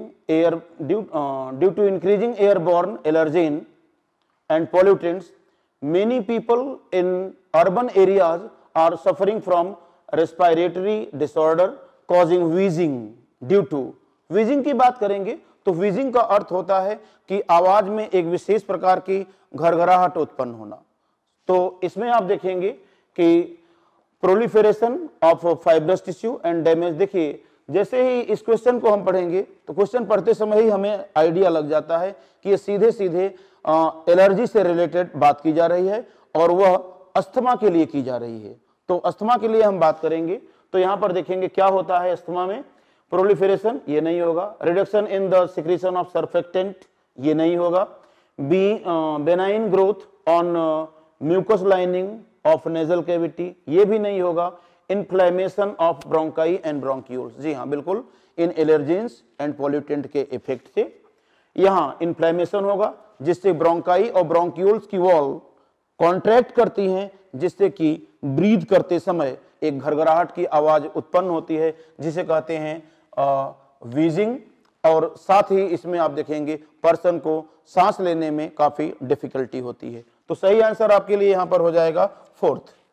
airborne allergen and pollutants, many people in urban areas are suffering from respiratory disorder causing wheezing due to। wheezing की बात करेंगे तो wheezing का अर्थ होता है कि आवाज में एक विशेष प्रकार की घरघराहट उत्पन्न होना। तो इसमें आप देखेंगे कि proliferation of fibrous tissue and damage. देखिए जैसे ही इस क्वेश्चन को हम पढ़ेंगे तो क्वेश्चन पढ़ते समय ही हमें आइडिया लग जाता है कि ये सीधे सीधे एलर्जी से रिलेटेड बात की जा रही है और वह अस्थमा के लिए की जा रही है। तो अस्थमा के लिए हम बात करेंगे तो यहां पर देखेंगे क्या होता है अस्थमा में, प्रोलिफरेशन ये नहीं होगा, reduction in the secretion of surfactant ये नहीं होगा, benign growth on mucus lining of nasal cavity ये भी नहीं होगा, inflammation of bronchi and bronchioles, जी हाँ बिल्कुल इन एलर्जेंस एंड पॉल्यूटेंट के इफेक्ट से यहां इन्फ्लेमेशन होगा जिससे ब्रोंकाई और ब्रोंक्यूल्स की वॉल कॉन्ट्रैक्ट करती हैं जिससे कि ब्रीथ करते समय एक घरघराहट की आवाज उत्पन्न होती है जिसे कहते हैं व्हीजिंग, और साथ ही इसमें आप देखेंगे पर्सन को सांस लेने में काफी डिफिकल्टी होती है। तो सही आंसर आपके लिए यहां पर हो जाएगा 4th।